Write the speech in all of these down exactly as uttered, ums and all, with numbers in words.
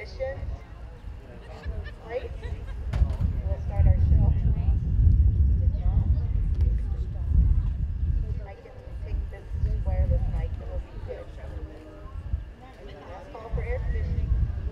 position. Lights. We'll start our show. If not, I can take this wireless mic and we'll be good. Last call for air conditioning.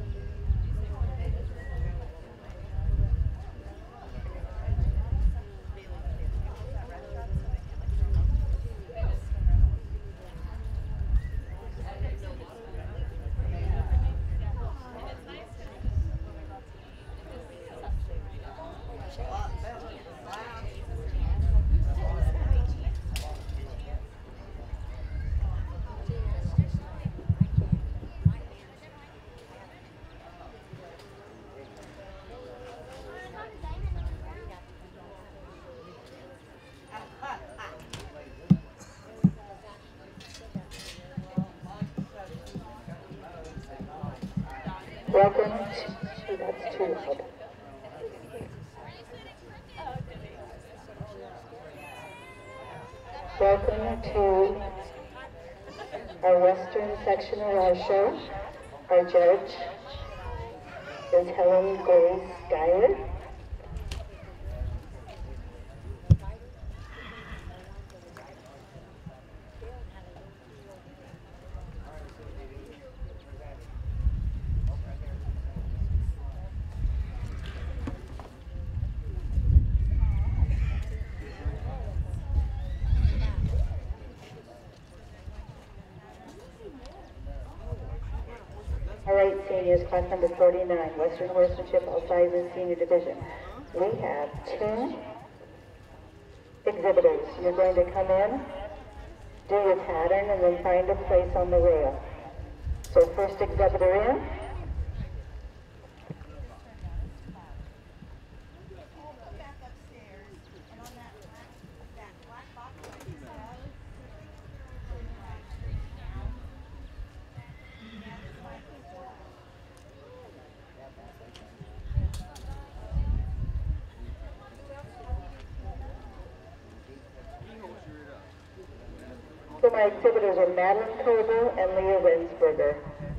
Welcome to, that's too loud. Welcome to our western section of our show. Our judge is Helen Grace Schuyler. All right, seniors, class number forty-nine, Western Horsemanship, all sizes, senior division. We have two exhibitors. You're going to come in, do your pattern, and then find a place on the rail. So first exhibitor in. So my exhibitors are Madeline Coble and Leah Winsberger.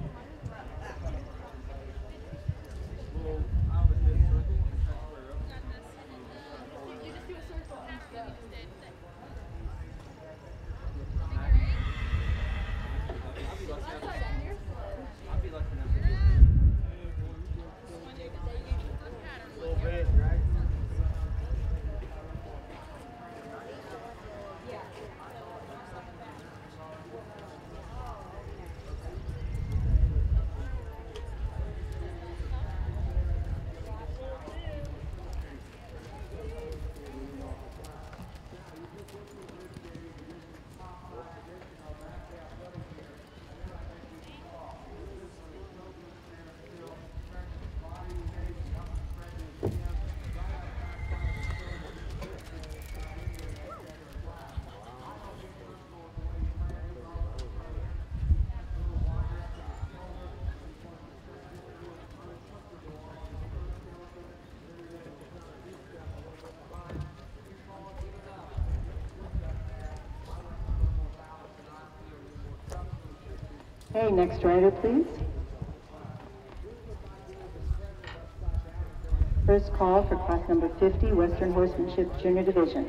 Okay, next rider, please. First call for class number fifty, Western Horsemanship Junior Division.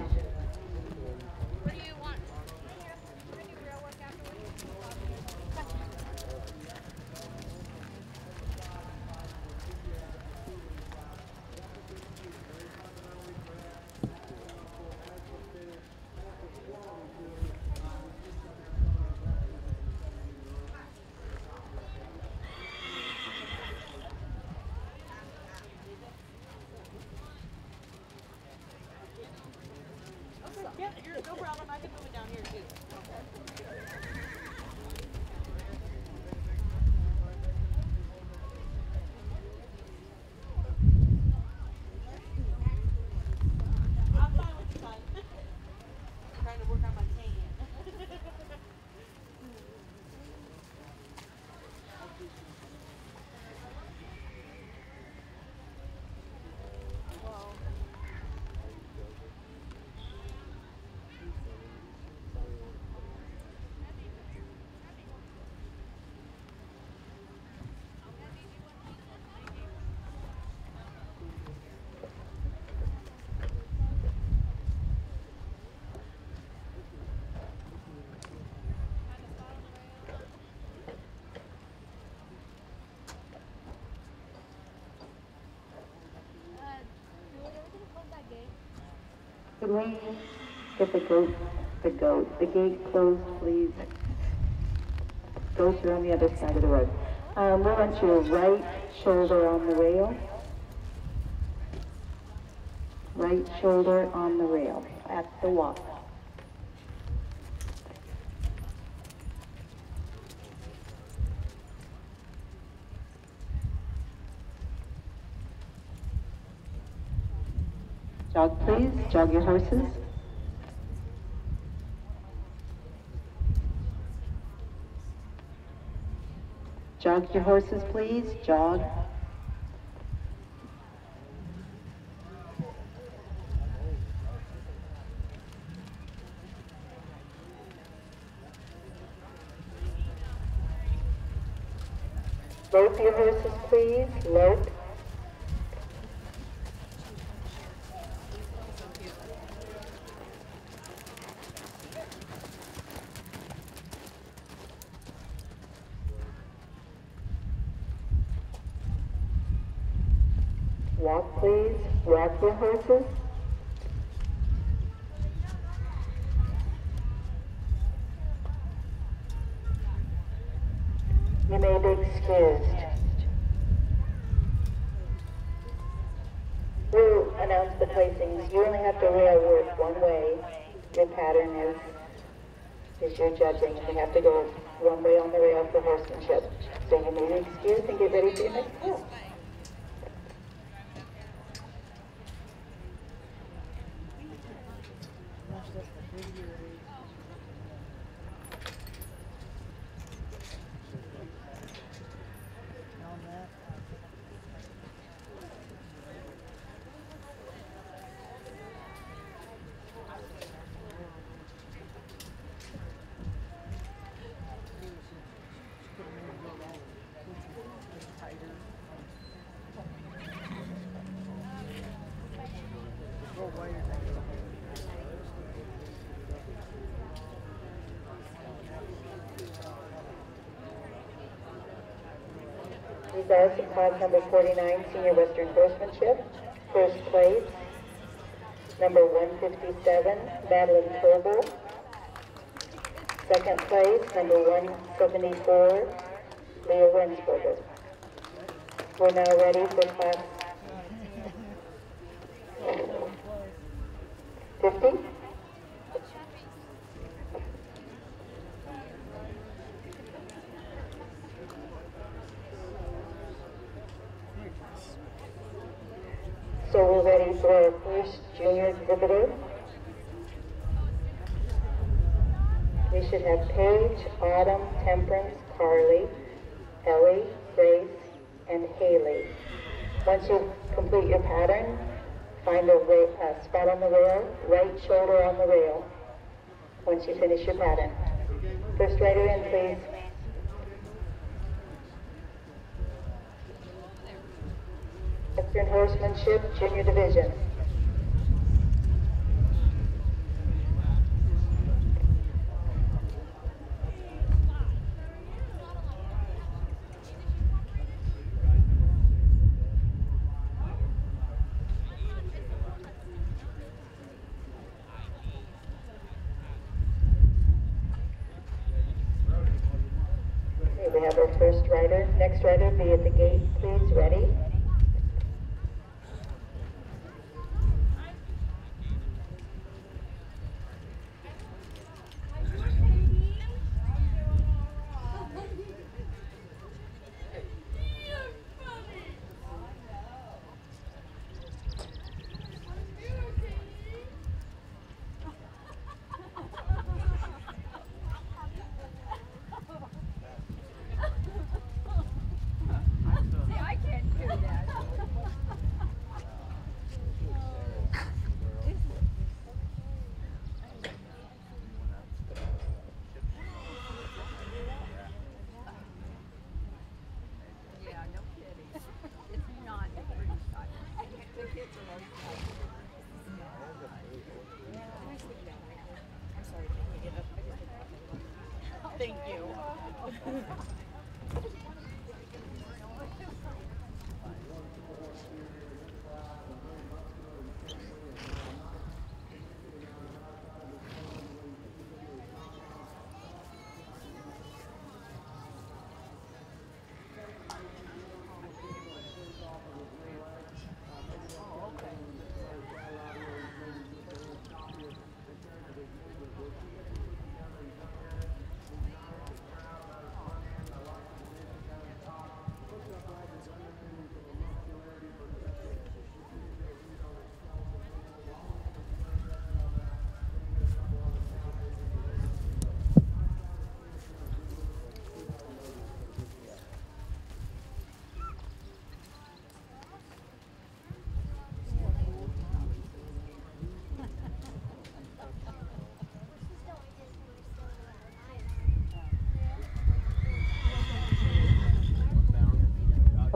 Can we get the goat, the goat, the gate closed, please? Goats are on the other side of the road. Um, we want your right shoulder on the rail. Right shoulder on the rail at the walk. Jog, please. Jog your horses. Jog your horses, please. Jog. Lope your horses, please. Lope. Walk, please. Walk your horses. You may be excused. We'll announce the placings. You only have to rail work one way. Your pattern is, is your judging. You have to go one way on the rail for horsemanship. So you may be excused and get ready for your next class. These are some class number forty-nine, Senior Western Horsemanship. First place, number one fifty-seven, Madeline Coble. Second place, number one seventy-four, Leah Wensberger. We're now ready for class fifty. So we're ready for our first junior exhibitor. We should have Paige, Autumn, Temperance, Carly, Ellie, Grace, and Haley. Once you complete your pattern, find a ra uh, spot on the rail, right shoulder on the rail, once you finish your pattern. First rider in, please. Western Horsemanship, Junior Division. Okay, we have our first rider. Next rider, be at the gate, please. Ready? Thank you.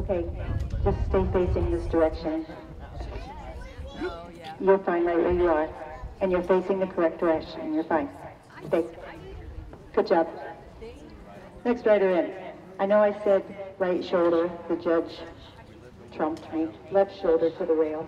Okay, just stay facing this direction. You're fine right where you are. And you're facing the correct direction. You're fine. Stay. Good job. Next rider in. I know I said right shoulder. The judge trumped me. Left shoulder to the rail.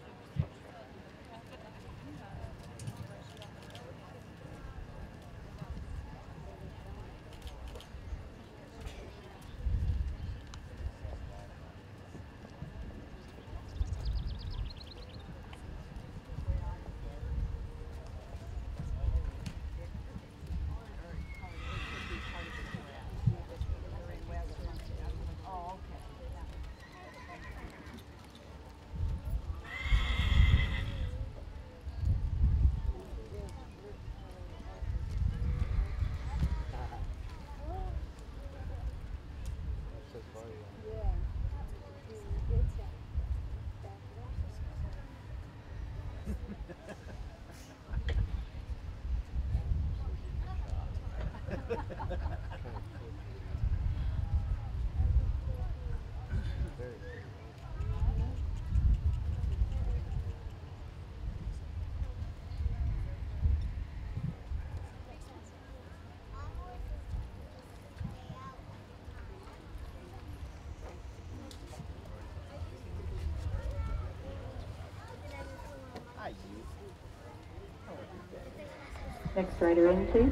Next rider in, please.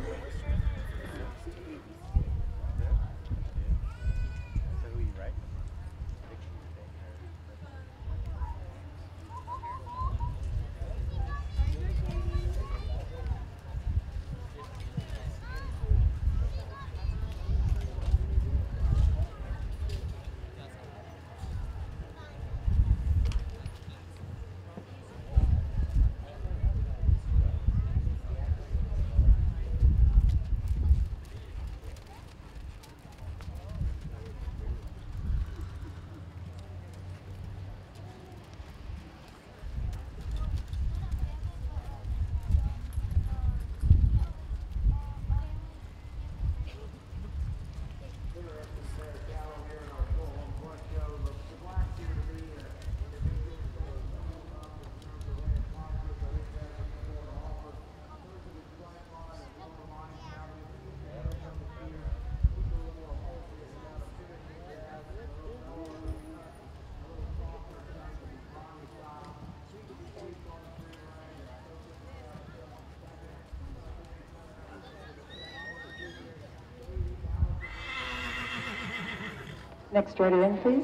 Next rider in, please.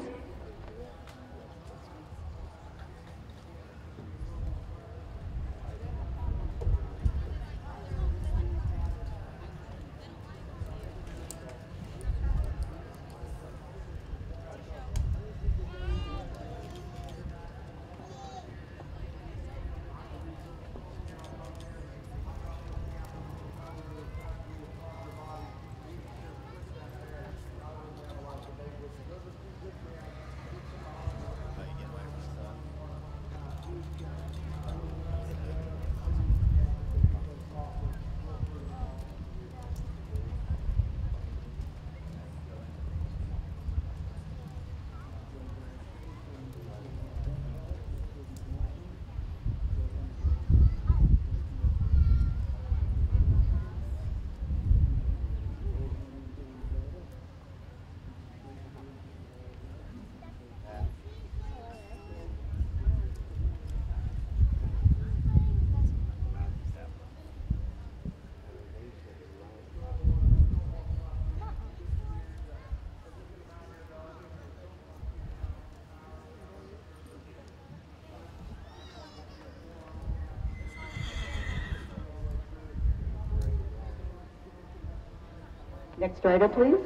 Next rider, please.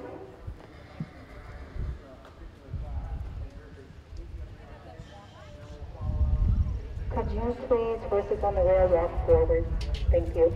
Could you please, horses on the rail, walk forward? Thank you.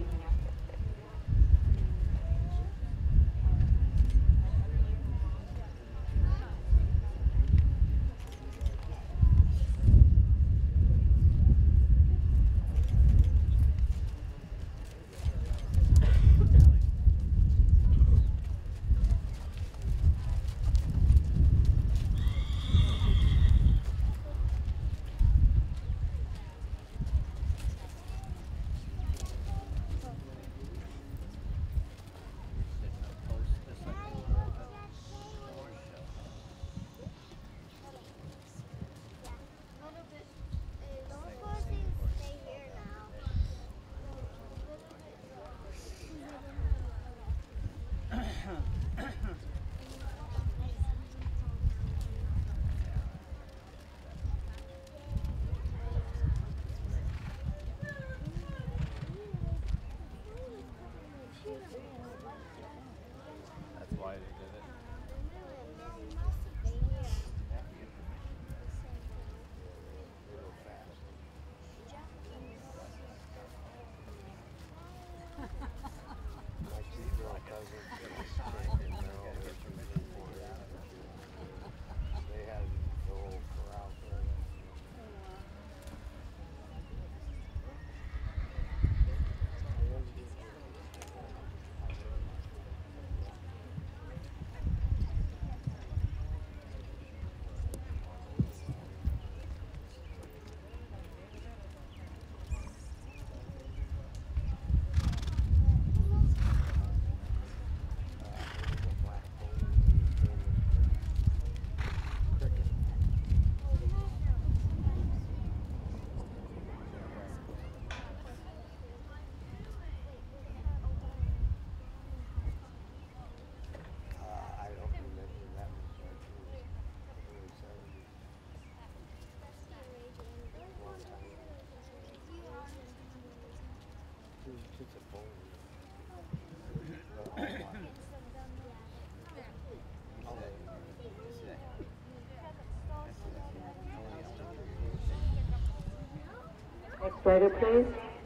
Next rider, please.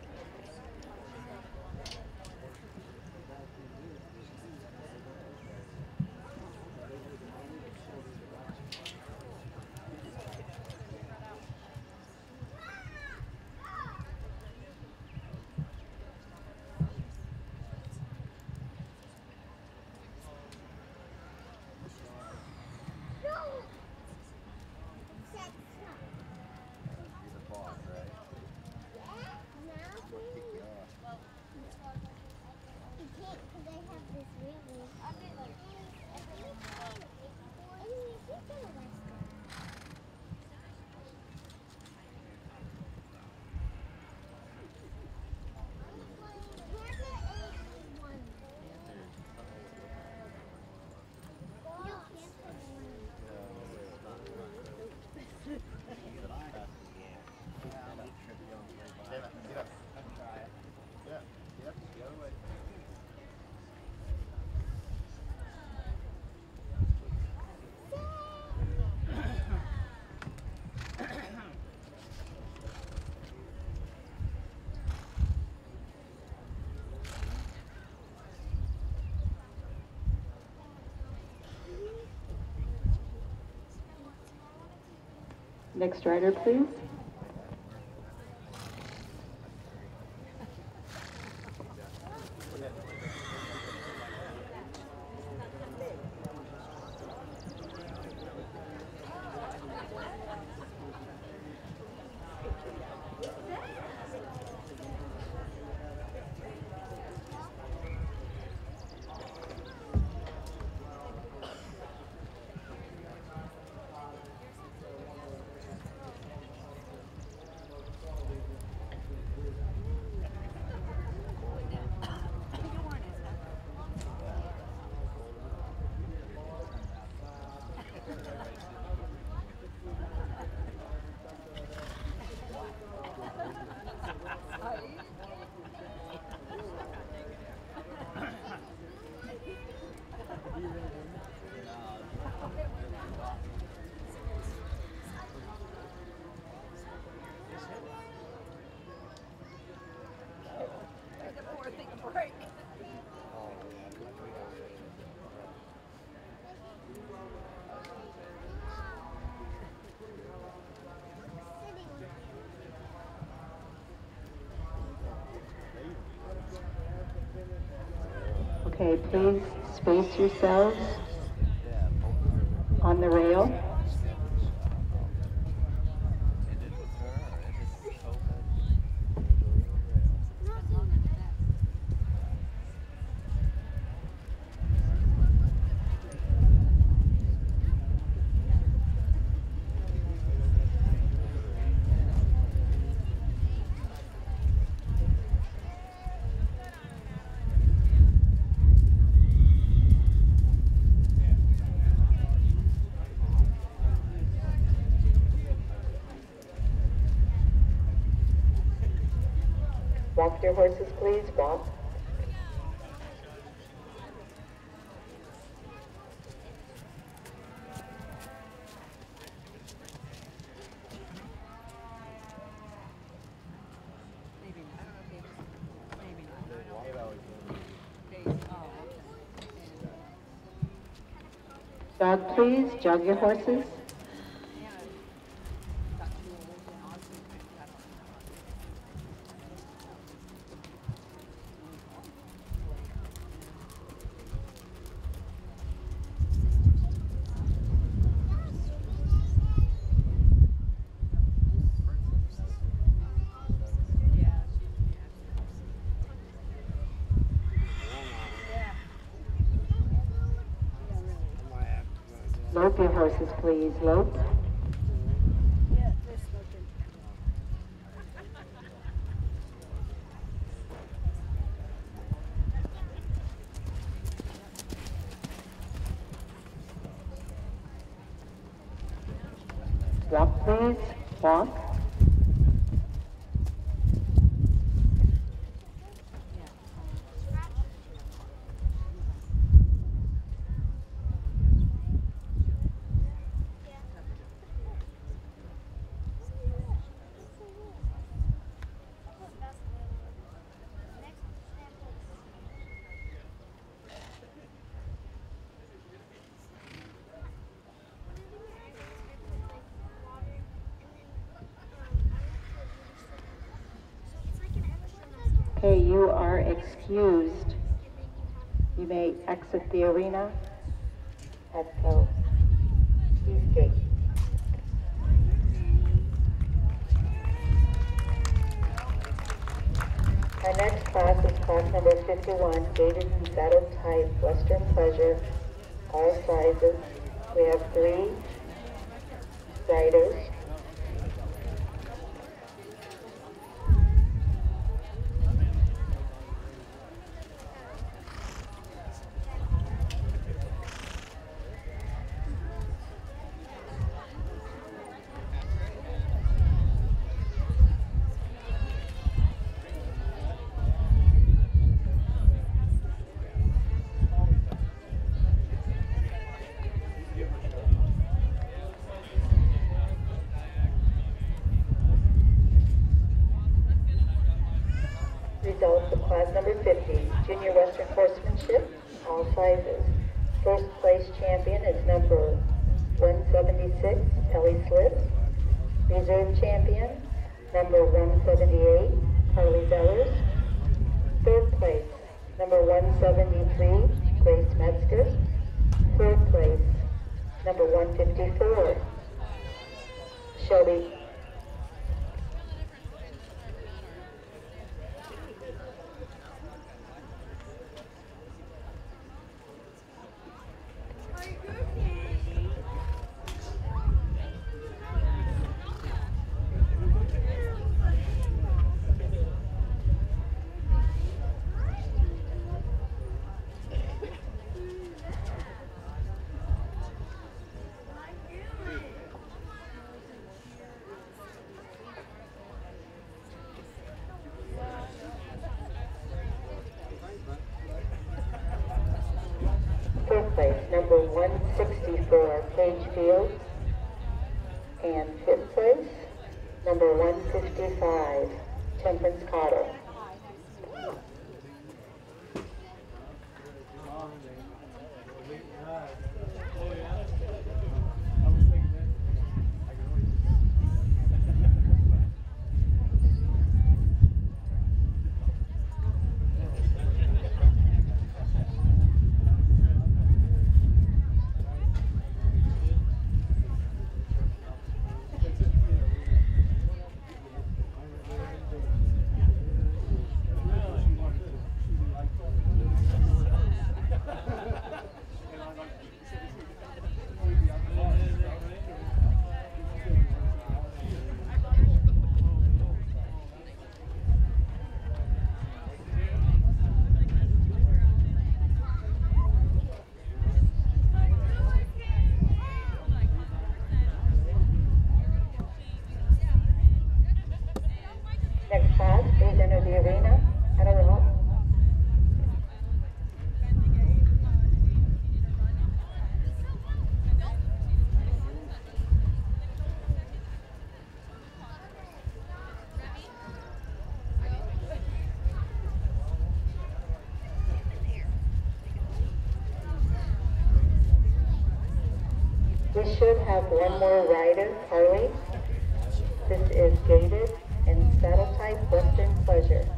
Next rider, please. Okay, please space yourselves on the rail. Walk your horses, please. Walk. Jog, please. Jog your horses. Lope your horses, please. Lope. Walk, please. Walk. Okay, you are excused. You may exit the arena at the east gate. Our next class is class number fifty-one, gated and saddle type, Western Pleasure, all sizes. We have three riders. Results of class number fifty, Junior Western Horsemanship, all sizes. First place champion is number one seventy-six, Ellie Slip. Reserve champion, number one seventy-eight, Carly Zellers. Third place, number one seventy-three, Grace Metzger. Fourth place, number one fifty-four, Shelby. Fourth place, number one sixty-four, Paige Fields. And fifth place, number one fifty-five, Temperance Cotter. Next class, please enter the arena at a walk. We should have one more rider, Carly. This is gated and saddle type Western Pleasure.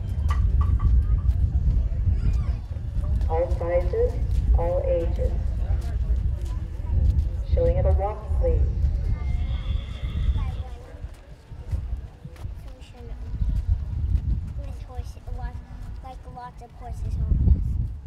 All sizes, all ages. Showing at a walk, please. With horses, like lots of horses on us.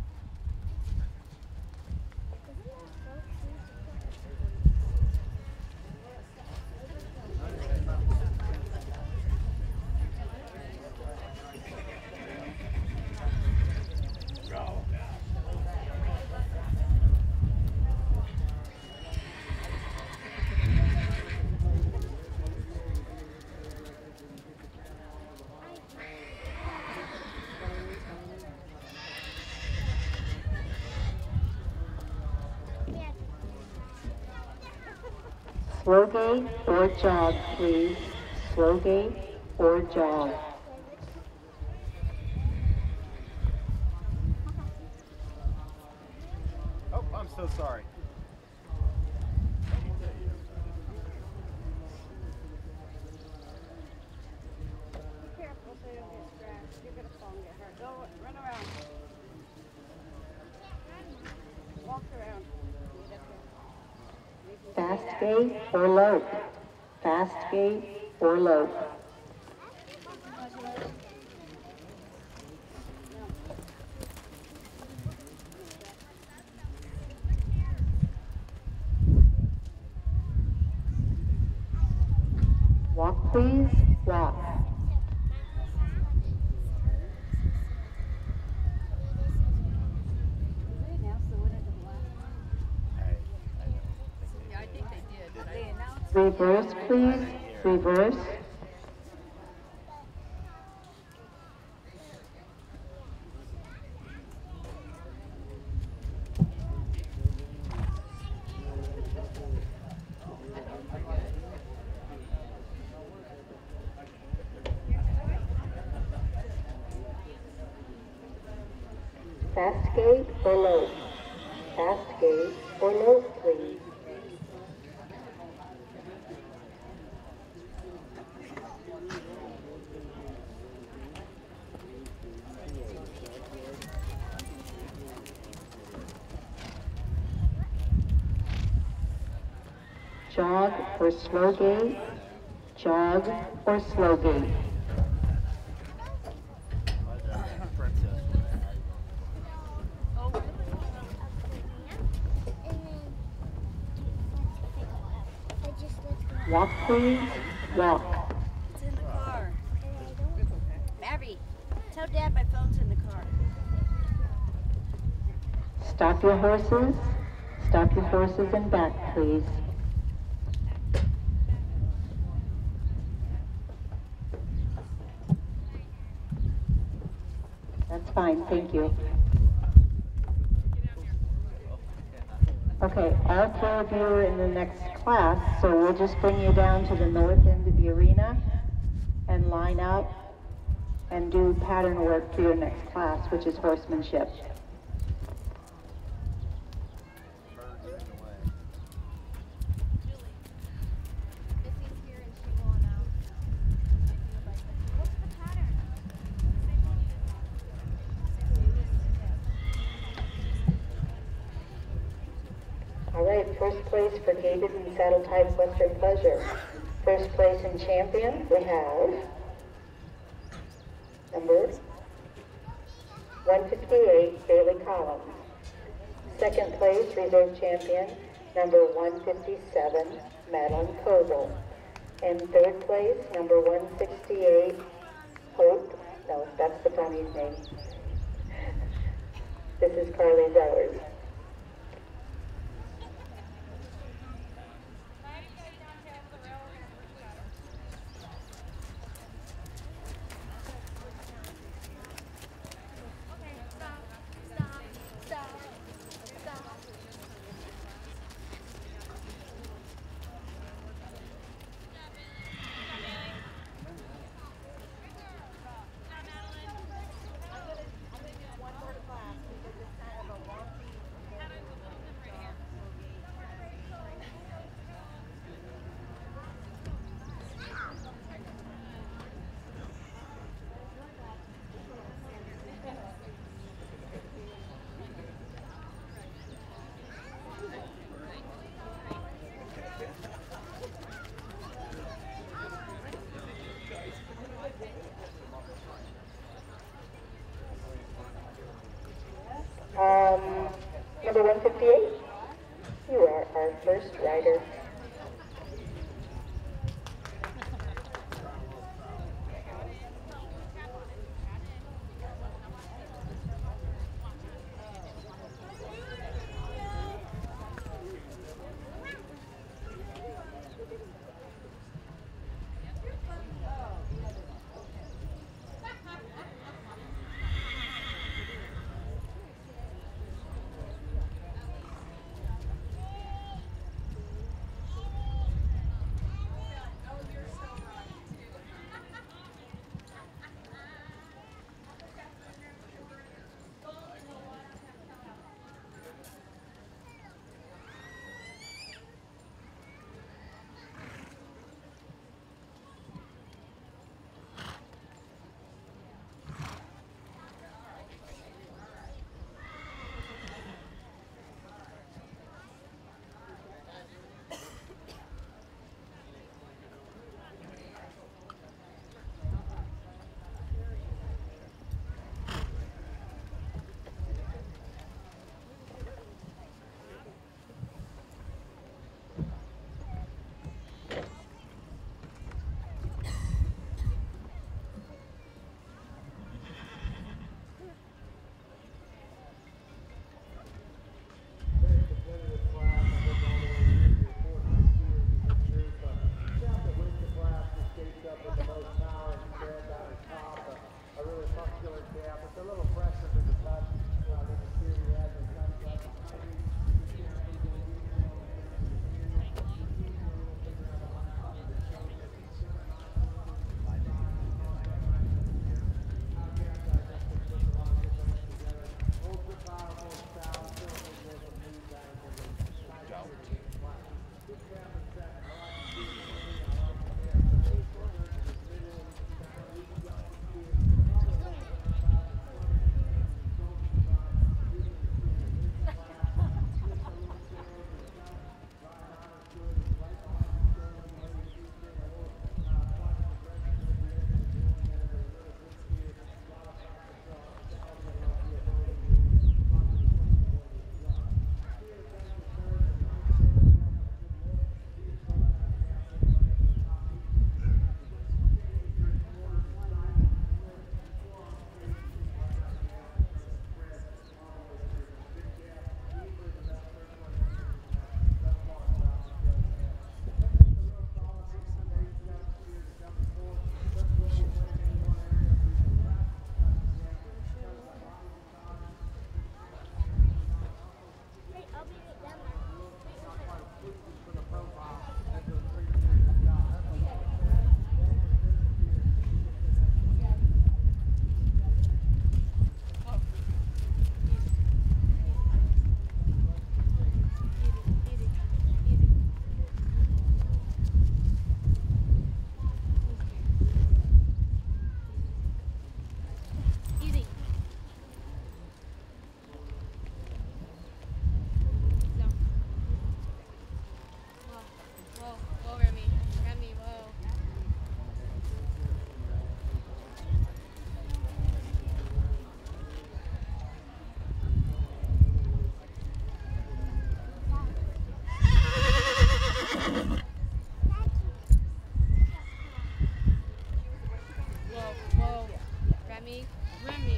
Slow gait or jog, please. Slow gait or jog. Oh, I'm so sorry. Careful so you don't get scratched. You're going to fall and get hurt. Fast gait or lope? Fast gait or lope? Walk, please. Walk. Reverse, please. Reverse. Fast gait or lope? Fast gait or lope, please. Jog or slow gait? Jog or slow gait? Walk, please. Walk. It's in the car. Mavy, tell Dad my phone's in the car. Stop your horses. Stop your horses and back, please. That's fine, thank you. Okay, all four of you are in the next class, so we'll just bring you down to the north end of the arena and line up and do pattern work for your next class, which is horsemanship. All right, first place for gaited and saddle type Western Pleasure. First place in champion, we have number one fifty-eight, Bailey Collins. Second place, reserve champion, number one fifty-seven, Madeline Kozel. And third place, number one sixty-eight, Hope, no, that's the pony's name. This is Carly Zellers. Um, number one fifty-eight, you are our first rider. Remy, Remy.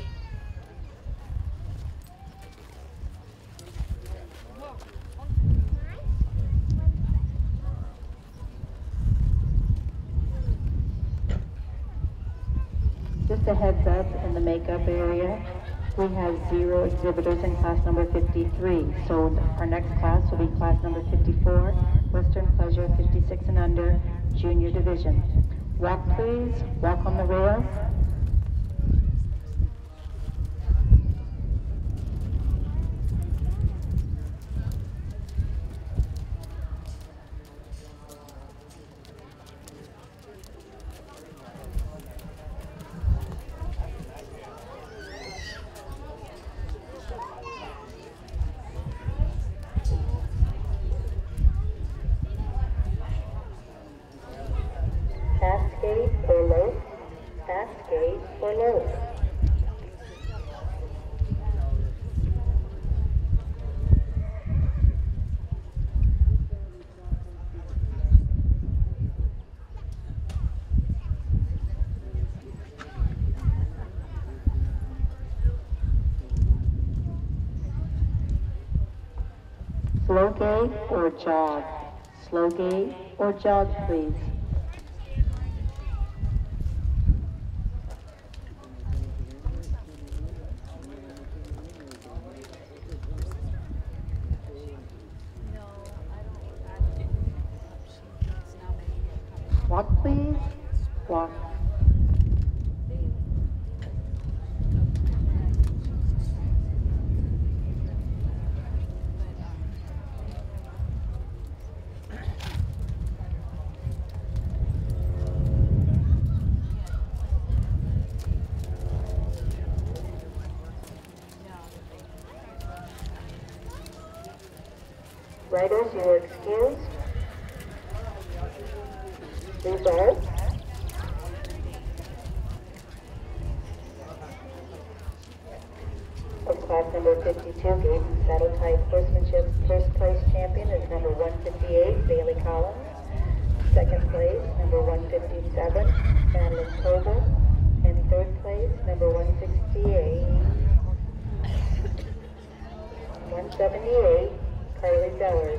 Just a heads up, in the makeup area, we have zero exhibitors in class number fifty-three. So our next class will be class number fifty-four, Western Pleasure fifty-six and under, Junior Division. Walk please, walk on the rails. Cascade or lope, cascade or lope. Slow gait or jog. Slow gait or jog, please. Walk, please. Walk. Riders, you are excused. Result. Of class number fifty-two, gate and saddle type horsemanship, first place champion is number one fifty-eight, Bailey Collins. Second place, number one fifty-seven, Madeline Coble. And third place, number one sixty-eight, one seventy-eight, Carly Zellers.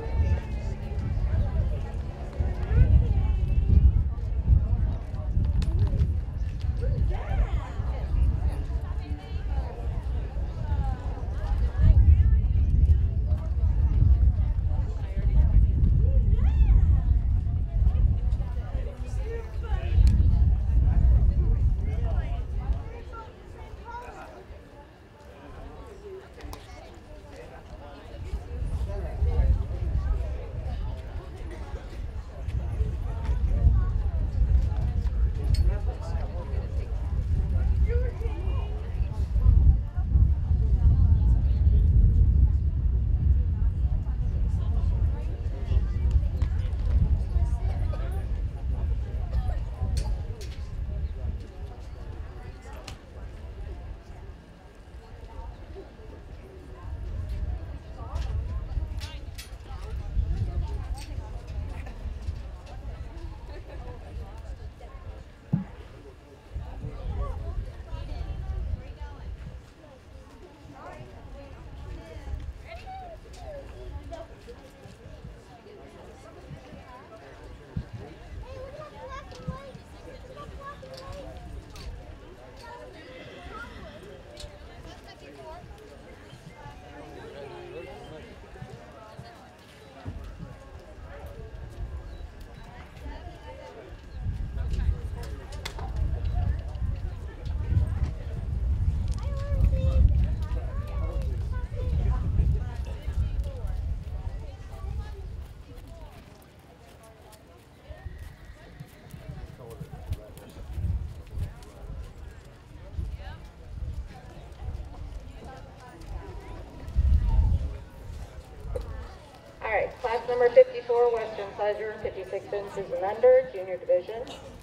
Class number fifty-four, Western Pleasure, fifty-six inches and under, Junior Division.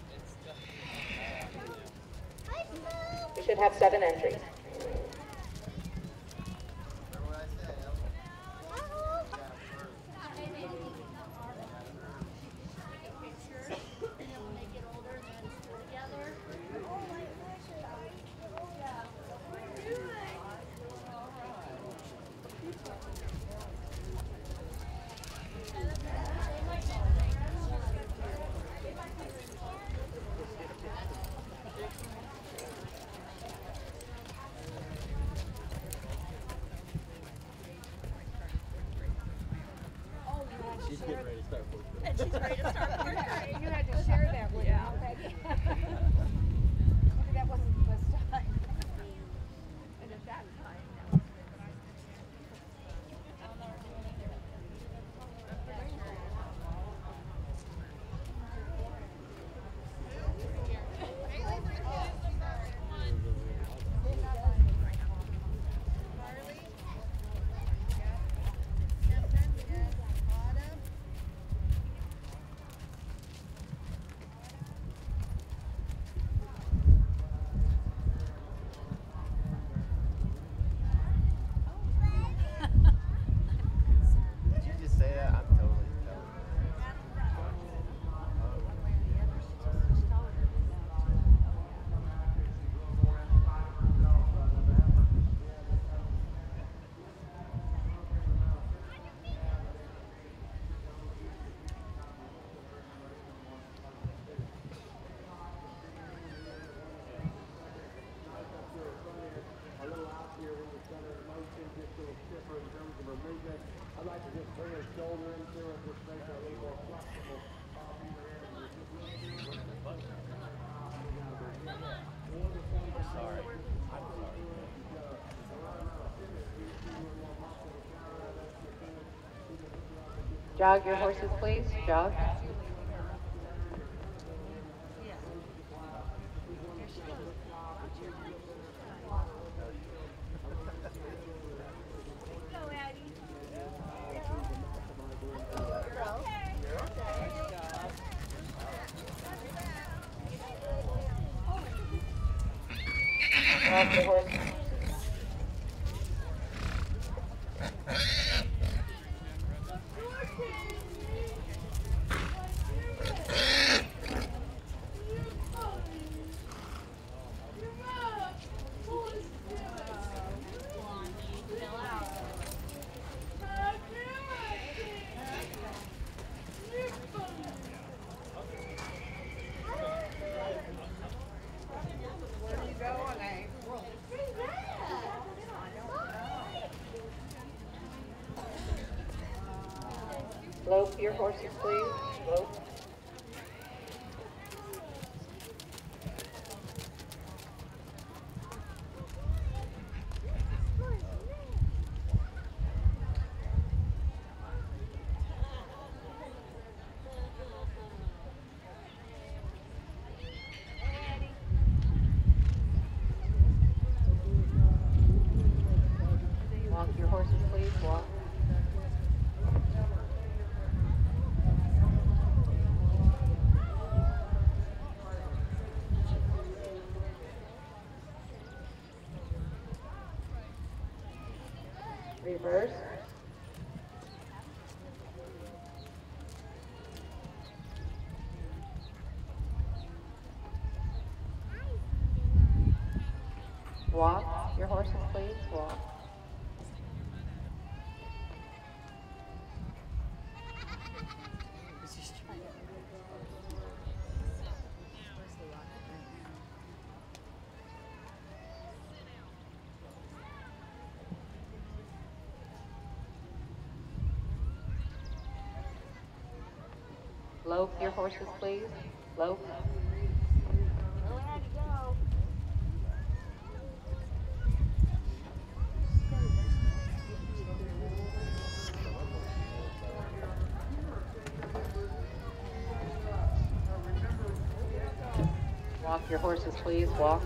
We should have seven entries. getting ready to start working. And she's ready to start working. You had to share that with Yeah. her, Peggy. Maybe that wasn't the best time. And at that time, that was good. Did you just say that? I'm totally telling A little out here when we're center of motion, just a little stiffer in terms of her movement. I'd like to just bring her shoulder into her, just make her a little more flexible. I'm sorry. I'm sorry. Jog your horses, please. Jog. Walk your horse. Slope your horses, please. Slope. Walk your horses, please. Walk. Reverse. Walk your horses, please. Walk. Lope your horses, please. Lope. Go ahead, go. Walk your horses, please. Walk.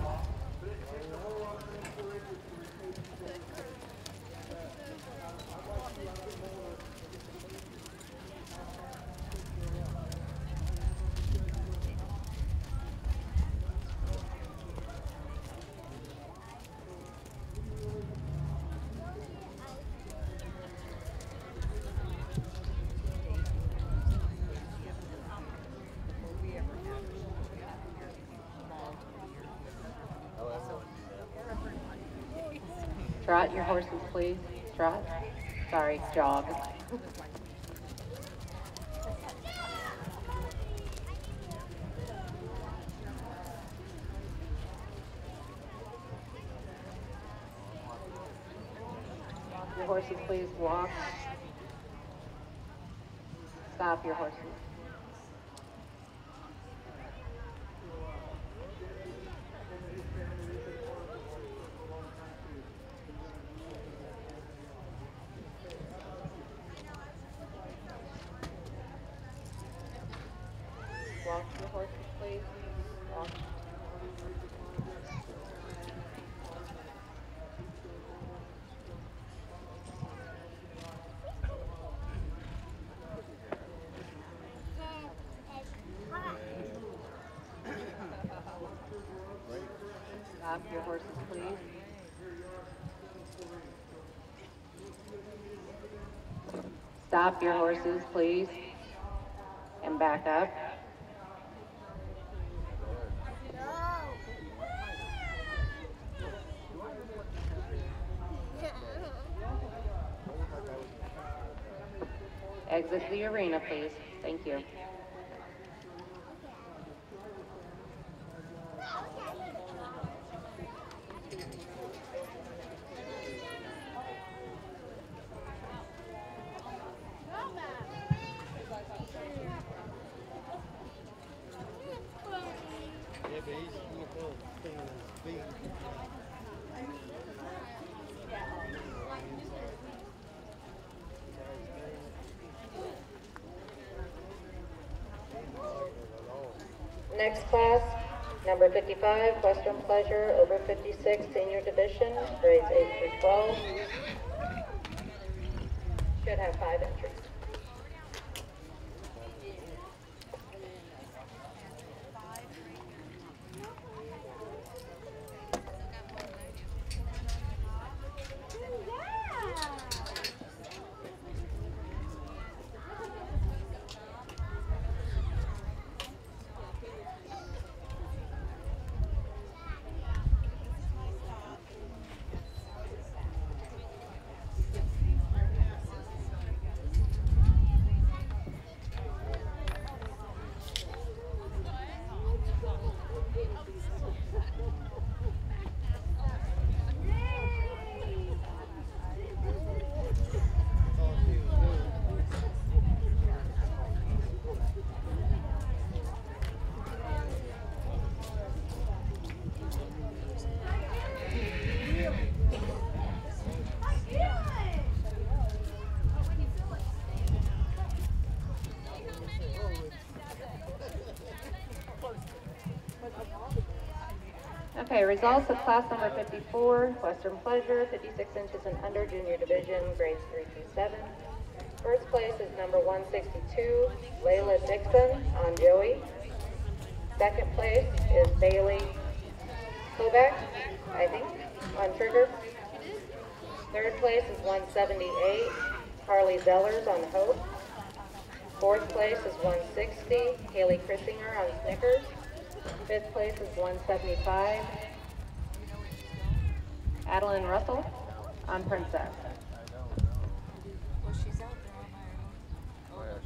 Trot your horses, please. Trot. Sorry, jog. Walk your horses, please. Walk. Stop your horses. Walk your horses, please. Walk. Stop your horses, please. Stop your horses, please. And back up. Exit the arena, please. Thank you. Yeah, but he's on the phone, thing on his feet. Next class, number fifty-five, Western Pleasure, over fifty-six, senior division, grades eight through twelve. Should have five entries. Okay, results of class number fifty-four, Western Pleasure, fifty-six inches and under, junior division, grades three through seven. First place is number one sixty-two, Layla Dixon on Joey. Second place is Bailey Kovac, I think, on Trigger. Third place is one seventy-eight, Carly Zellers on Hope. Fourth place is one sixty, Haley Chrissinger on Snickers. Fifth place is one seventy-five, Adeline Russell on Princess. Well, she's out there on my own.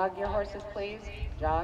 Jog your horses, please. Jog.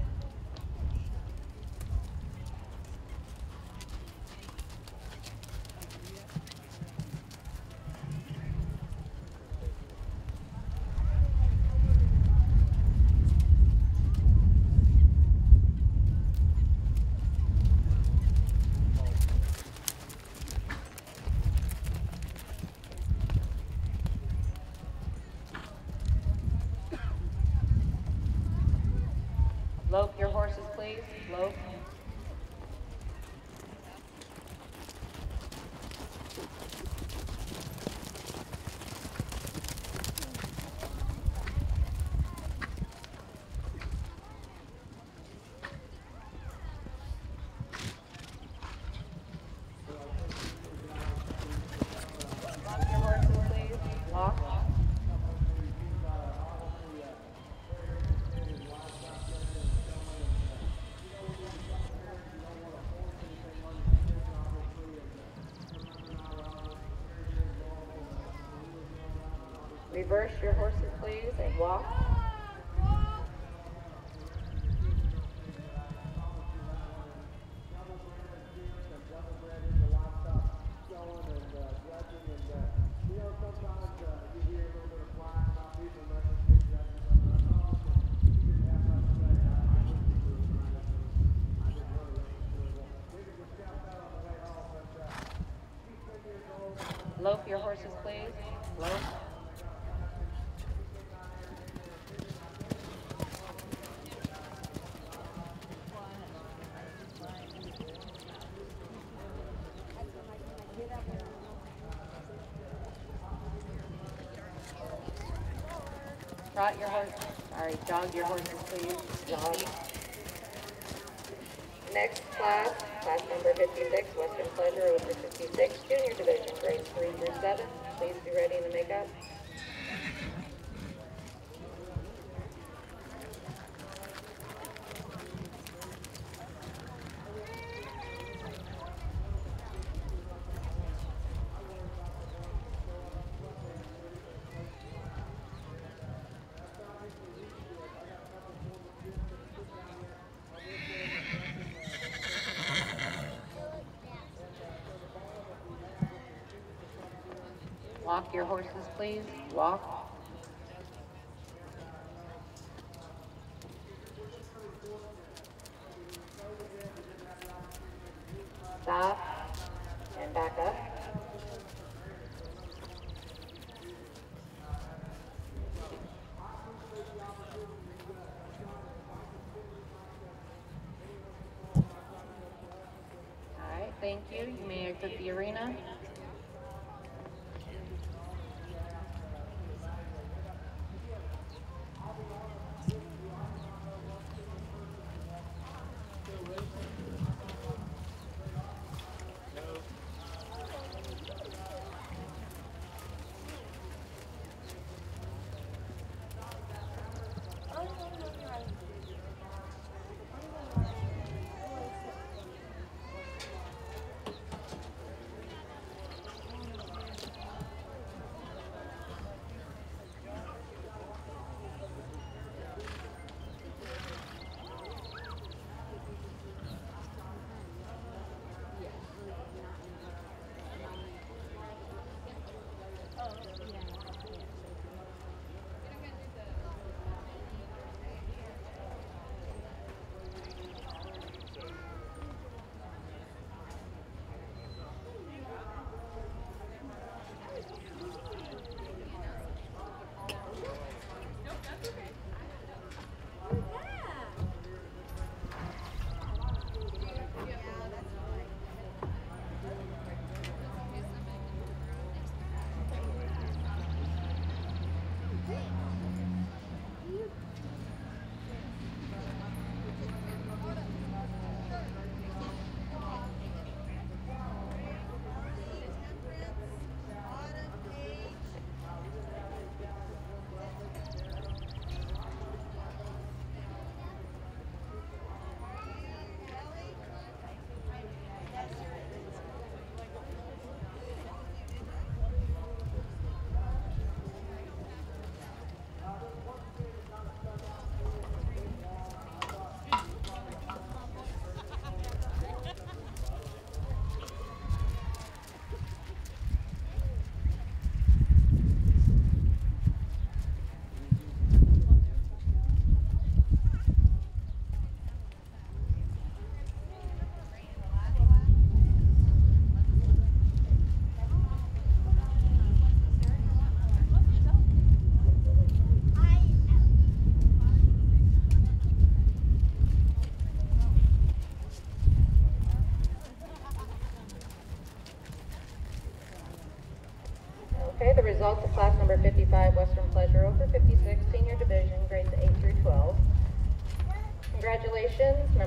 Lope your horses, please. Lope. Walk your horses, please. Walk. Reverse your horses, please, and walk. Lope your horses, please. Lope. Trot your horse. Sorry, jog your horses, please. Jog. Next class, class number fifty-six, Western Pleasure over fifty-six, junior division, grades three through seven. Please be ready to make up. Walk your horses, please. Walk. Stop and back up. All right, thank you. You may exit the arena.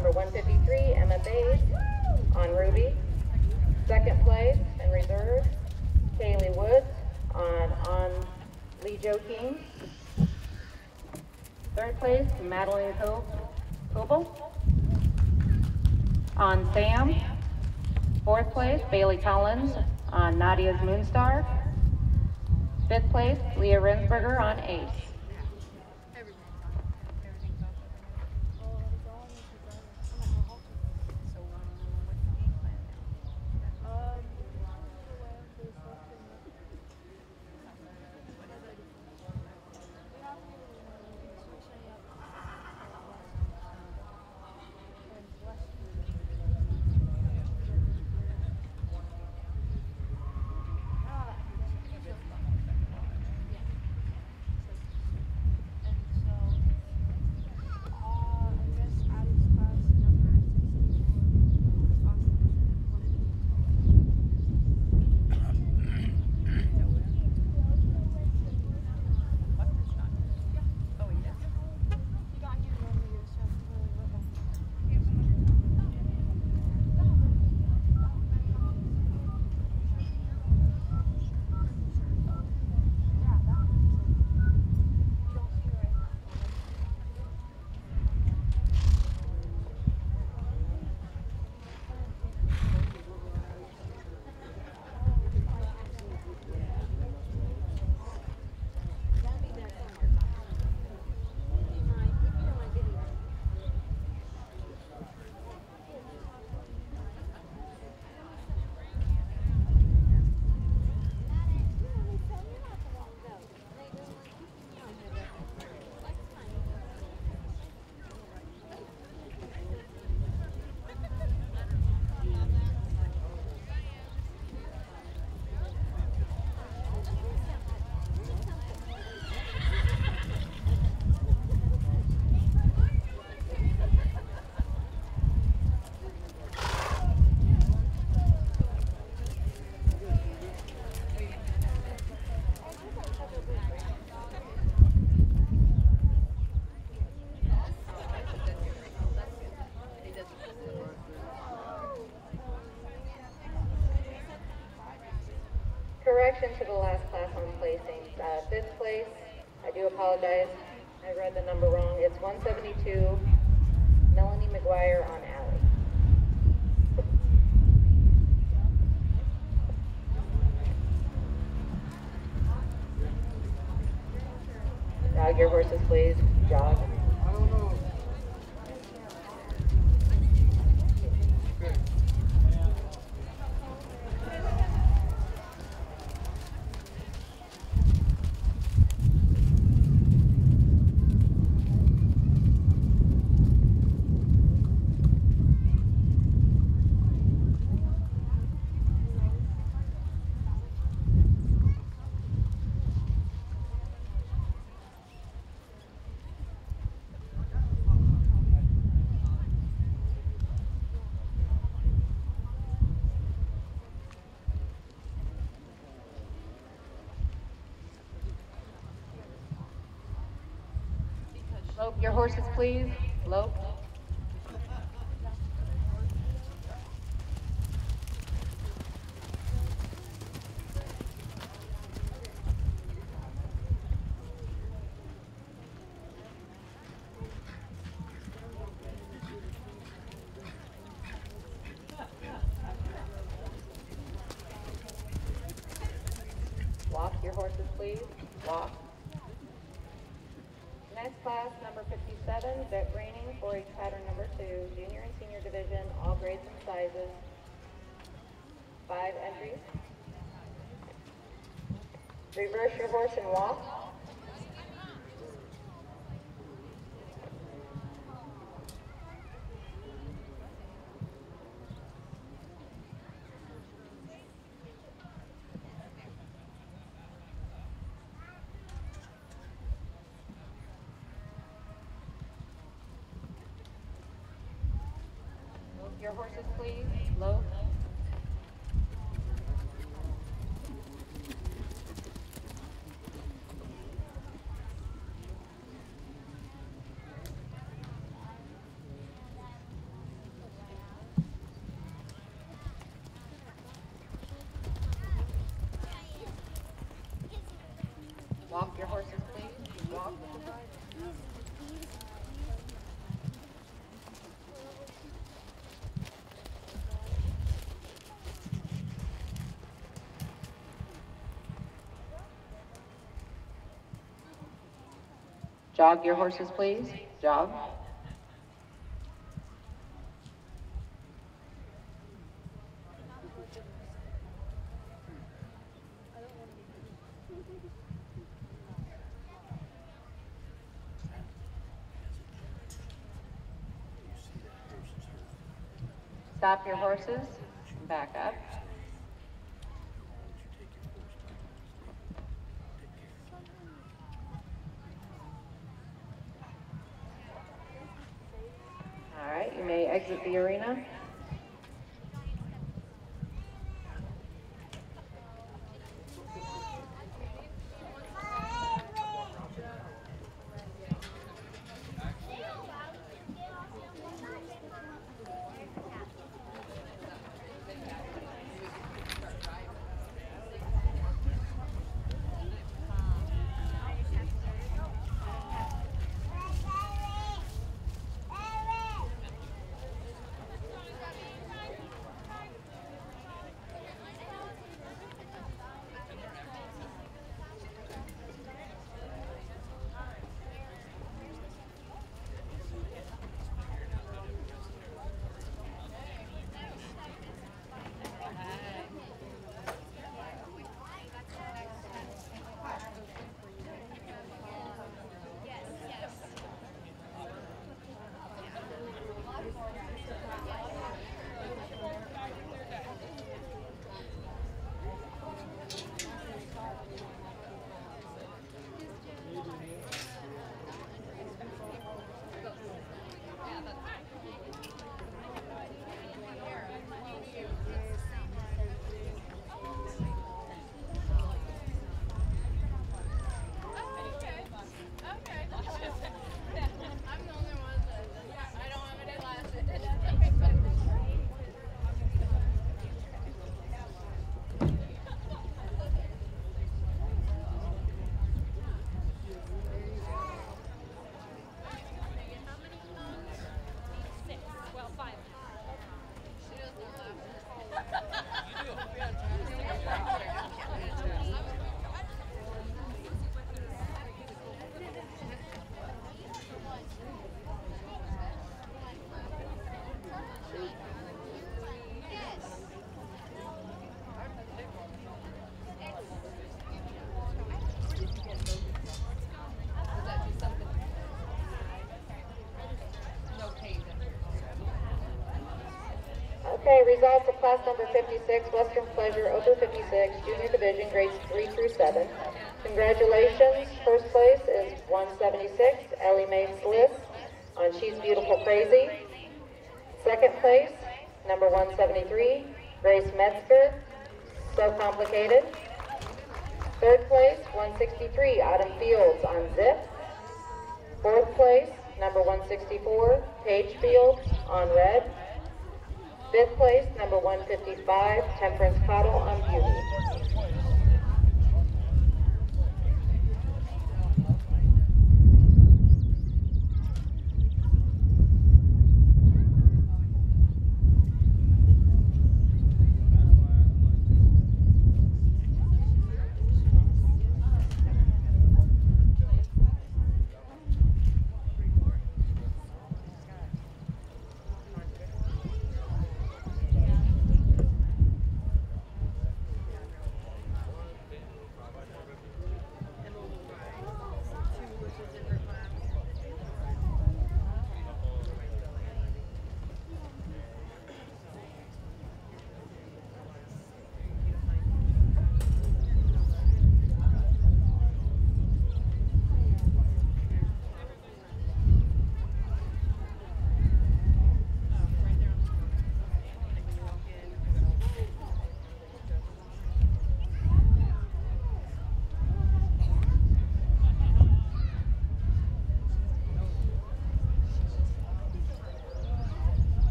number one fifty-three, Emma Bates on Ruby. Second place in reserve, Kaylee Woods on on Lee Joking. Third place, Madeline Coble on Sam. Fourth place, Bailey Collins on Nadia's Moonstar. Fifth place, Leah Rensberger on Ace. Correction to the last class on placings. Uh, fifth place, I do apologize, I read the number wrong. It's one seventy-two, Melanie McGuire on Alley. Jog your horses, please. Jog. I don't know. Okay. Lope your horses, please. Lope. Walk your horses, please. Walk. Next class, number fifty-seven, vet reining, four H pattern number two, junior and senior division, all grades and sizes. Five entries. Reverse your horse and walk. Your horses, please. Low. Jog your horses, please. Jog. Stop your horses and back up. All right, you may exit the arena. Okay, results of class number fifty-six, Western Pleasure Over fifty-six, Junior Division, grades three through seven. Congratulations. First place is one seventy-six, Ellie Mae Sliss on She's Beautiful Crazy. Second place, number one seventy-three, Grace Metzger, So Complicated. Third place, one sixty-three, Autumn Fields on Zip. Fourth place, number one sixty-four, Paige Fields on Red. Fifth place, number one fifty-five, Temperance Cottle on Beauty.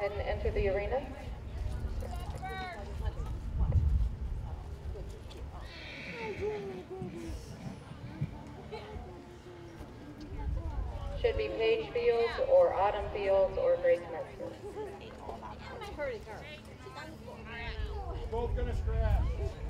ahead and enter the arena. Should be Paige Fields or Autumn Fields or Grace Metzger. Both gonna scratch.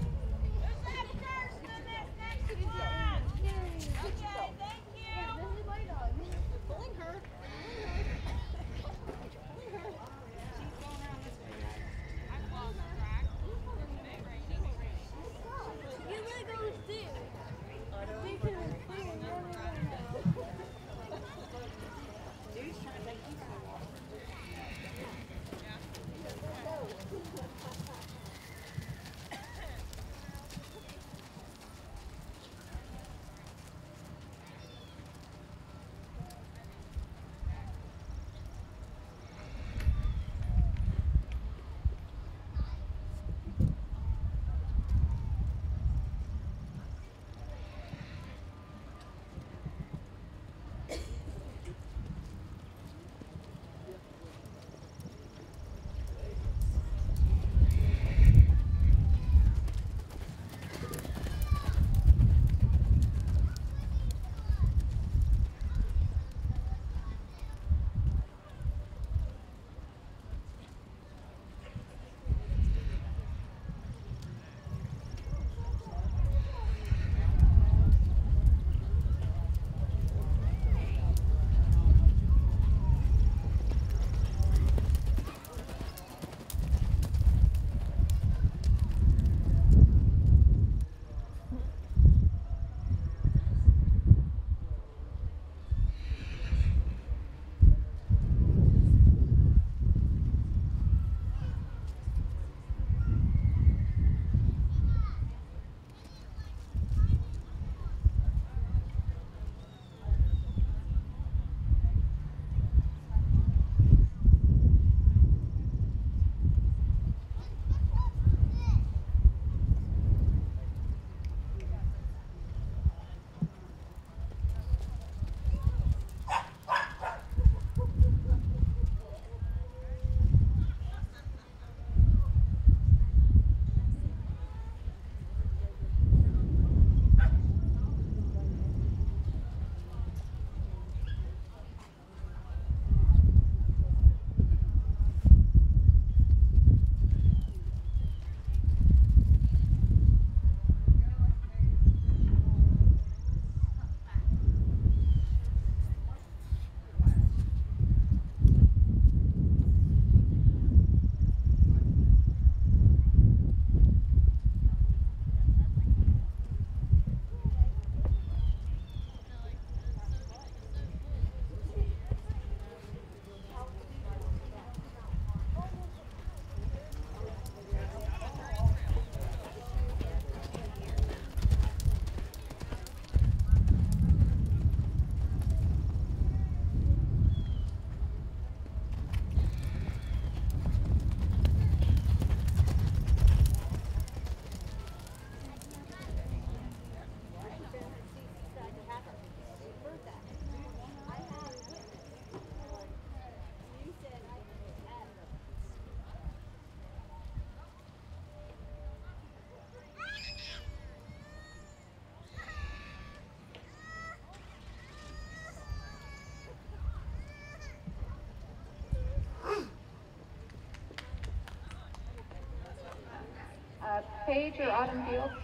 Uh, Paige or Autumn Fields?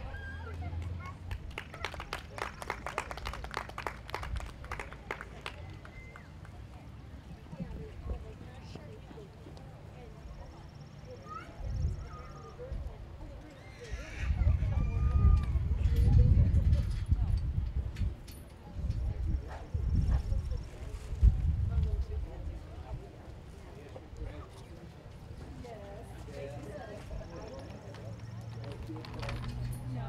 No.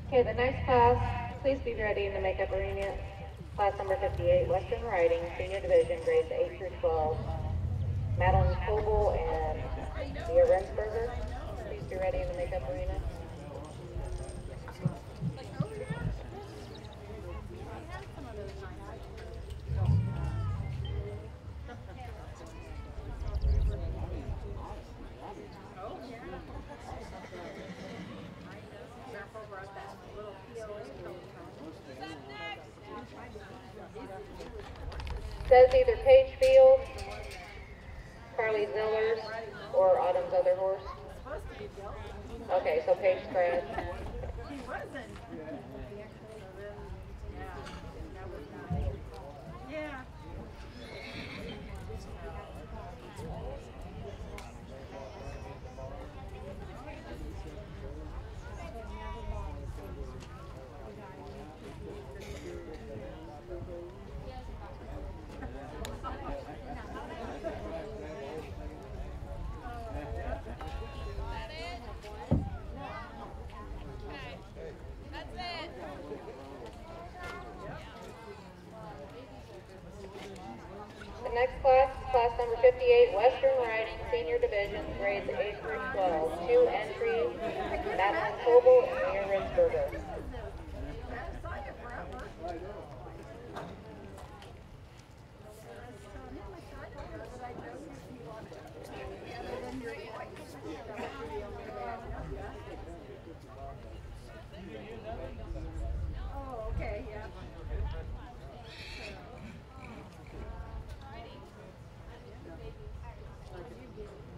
Okay, the next class, please be ready in the makeup arena. Class number fifty-eight, Western Writing, Senior Division, grades eight through twelve. Madeline Coble and Leah Rensberger, please be ready in the makeup arena. Says either Paige Field, Carly Zillers, or Autumn's other horse. Okay, so Paige Scratch. He wasn't. Yeah. The next class is class number fifty-eight, Western Writing, Senior Division, grades eight through twelve. Two entries, Madeline Coble and Leah Rensberger. Oh, okay, yeah.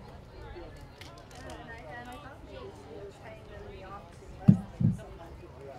And I, and I thought she was, she was paying them the opposite lesson.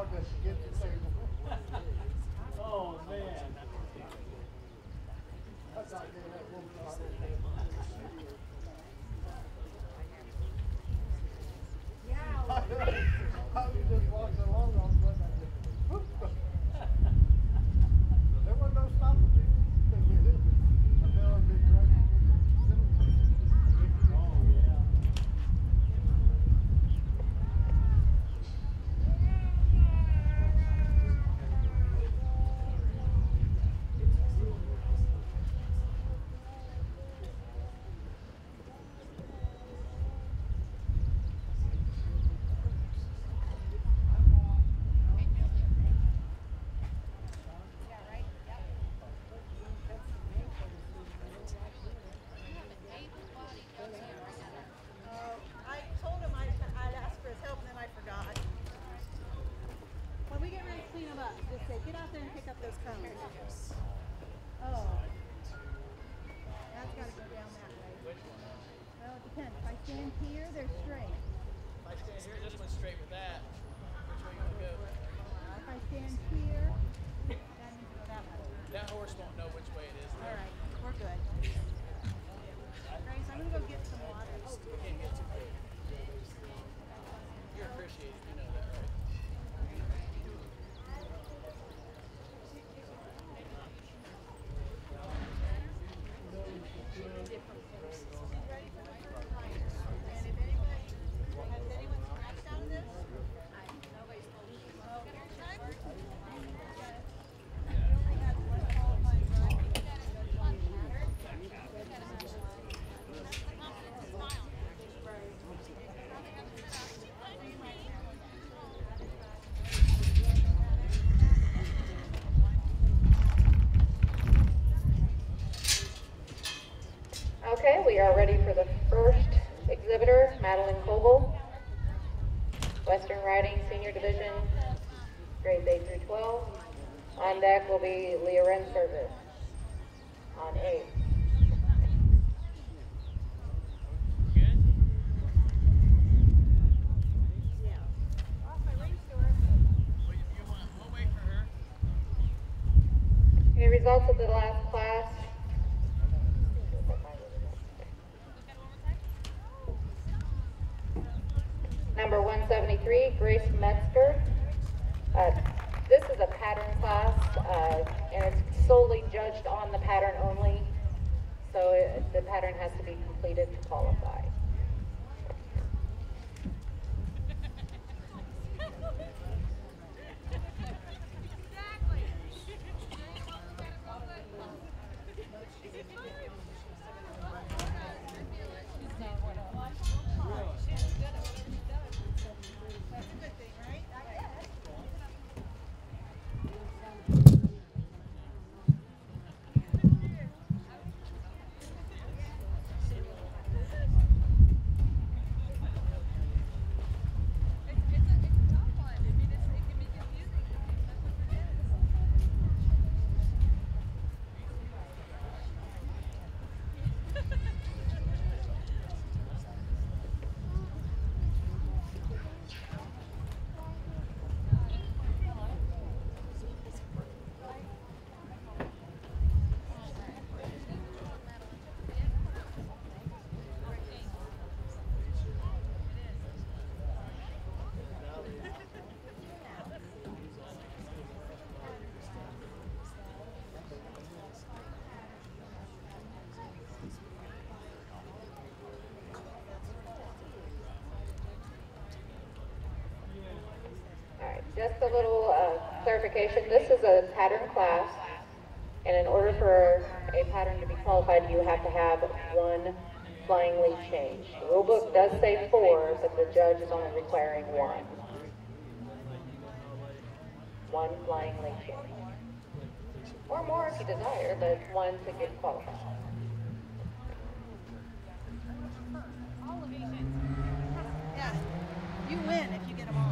to get the table. Oh, man. That's not giving that woman a hard time. I was just walking along, all of a sudden I just, whoop. There was no stopping me. I fell in big wreck. Oh, yeah. I told him I'd, I'd ask for his help and then I forgot. When we get ready to clean them up, just say, get out there and pick up those cones. Oh. That's got to go down that way. Well, it depends. If I stand here, they're straight. If I stand here, this one's straight with that. Which way you want to go? If I stand here, that needs to go that way. That horse won't know which way it is. All right, we're good. Grace, I'm going to go get some water. We can't get too big. You're appreciated, you know that, right? Okay, we are ready for the first exhibitor, Madeline Coble. Western Riding Senior Division, grades eight through twelve. On deck will be Leah Renservice on eight. Okay, results of the last class. Number one seventy-three, Grace Metzger. Uh, this is a pattern class, uh, and it's solely judged on the pattern only, so it, the pattern has to be completed to qualify. Just a little uh, clarification. This is a pattern class, and in order for a pattern to be qualified, you have to have one flying lead change. The rule book does say four, but the judge is only requiring one. One flying lead change. Or more if you desire, but one to get qualified. Yeah, you win if you get them all.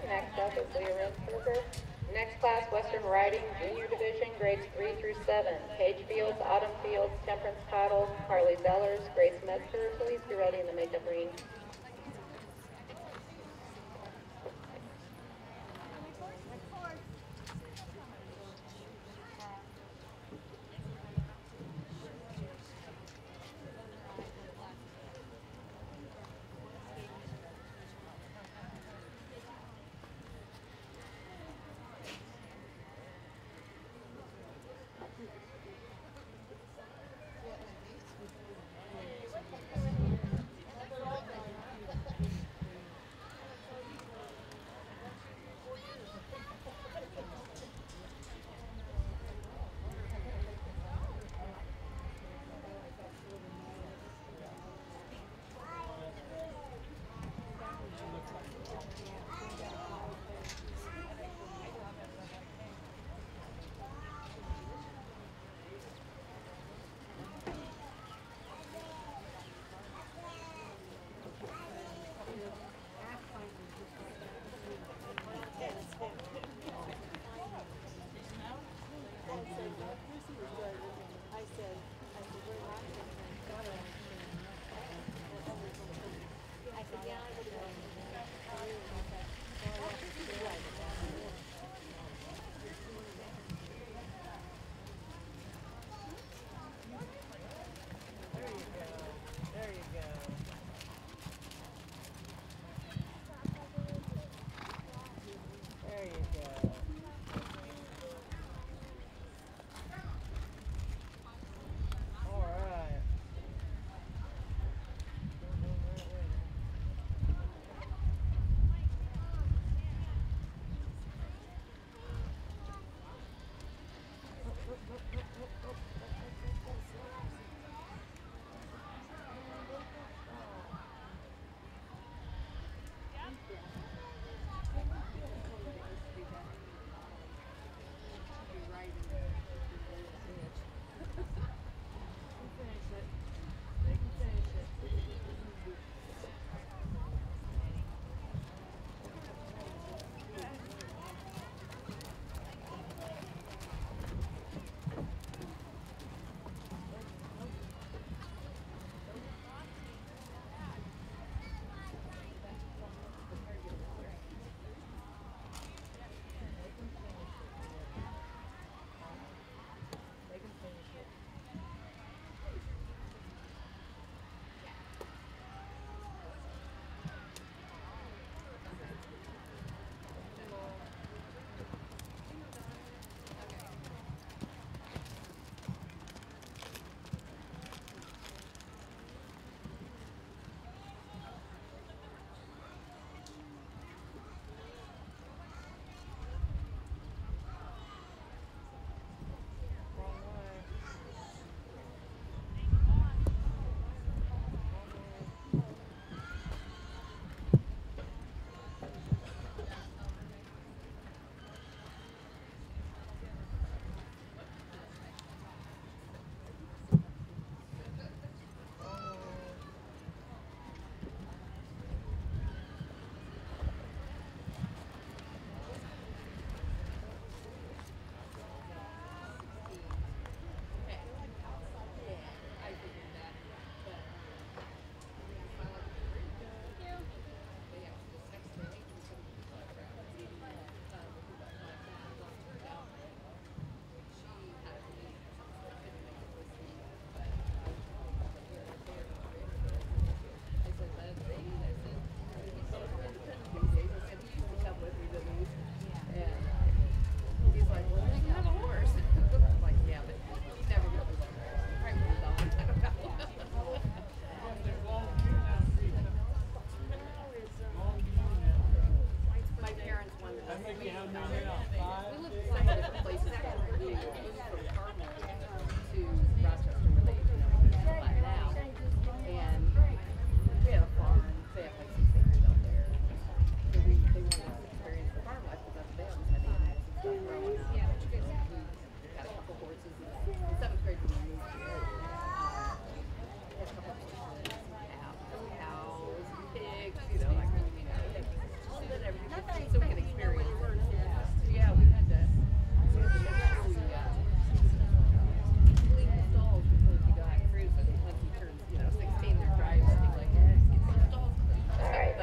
Next up is Leah Rinsberger. Next class, Western Riding, Junior Division, grades three through seven. Paige Fields, Autumn Fields, Temperance Cottle, Carly Zellers, Grace Metzger. Please be ready in the makeup ring.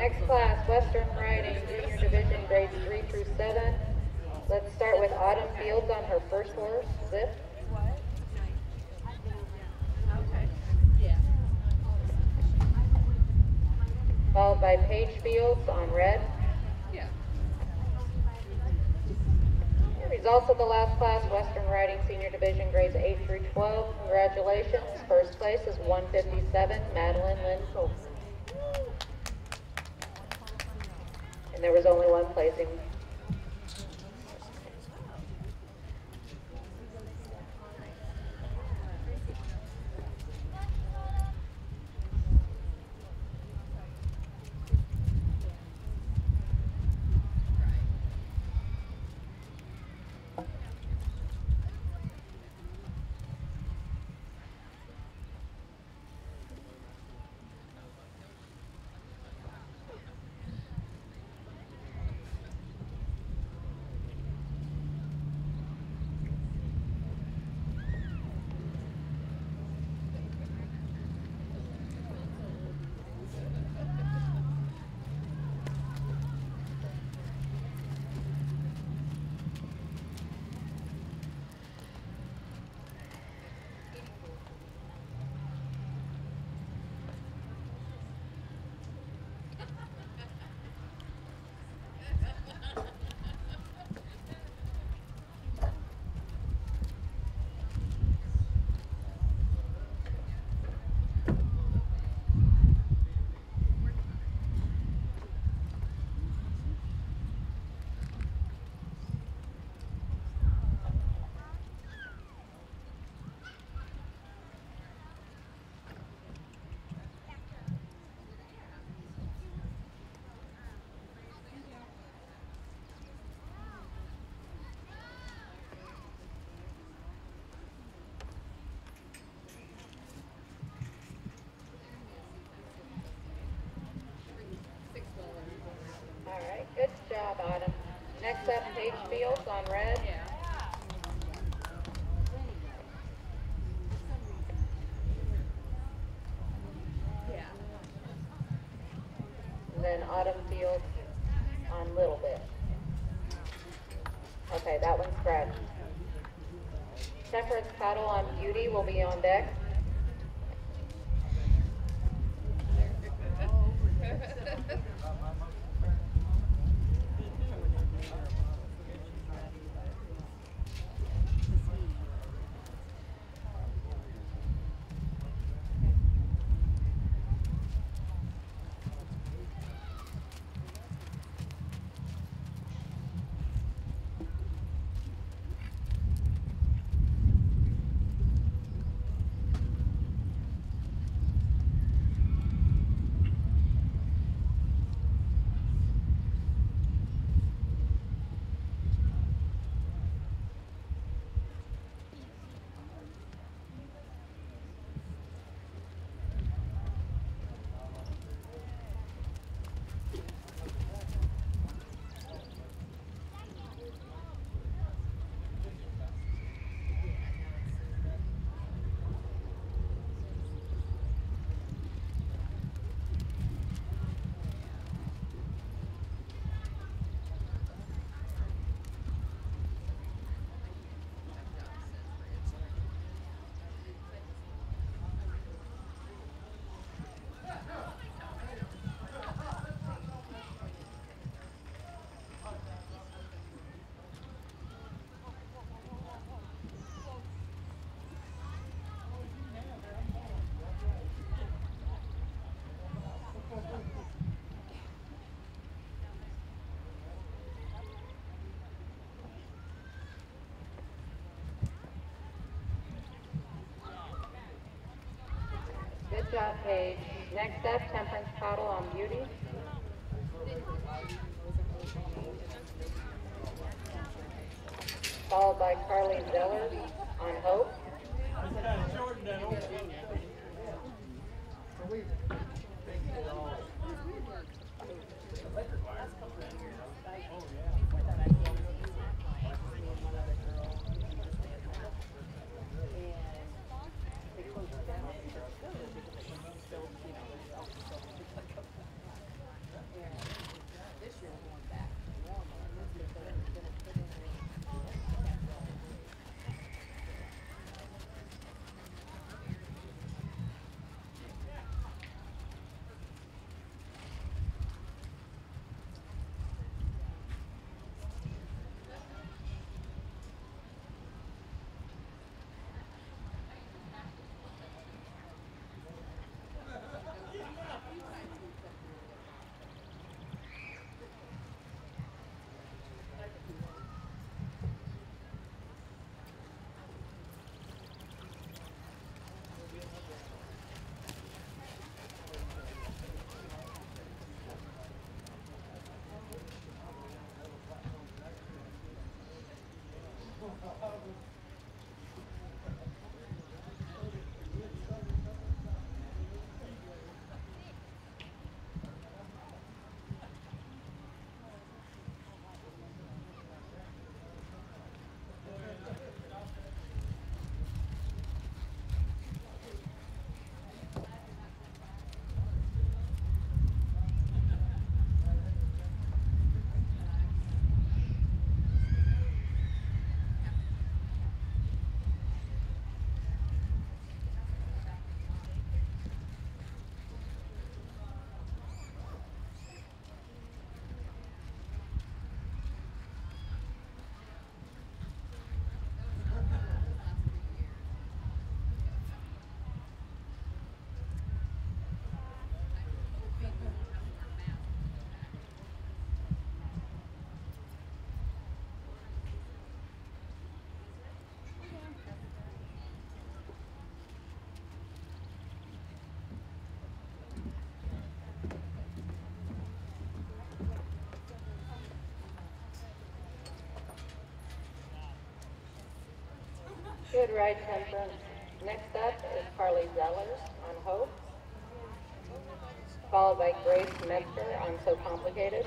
Next class, Western Writing, Junior Division, grades three through seven. Let's start with Autumn Fields on her first horse, Zip. What? Okay. Yeah. Followed by Paige Fields on Red. Yeah. Results of the last class, Western Writing Senior Division, grades eight through twelve. Congratulations. First place is one fifty-seven, Madeline Lynn Colton. And there was only one placing. All right, good job, Autumn. Next up, Paige Fields on Red. Yeah. And then Autumn Fields on Little Bit. Okay, that one's correct. Temperance Paddle on Beauty will be on deck. Good job, Paige. Next up, Temperance Paddle on Beauty. Followed by Carly Zeller on Hope. Good ride, Temperance. Next up is Carly Zellers on Hope, followed by Grace Metzger on So Complicated.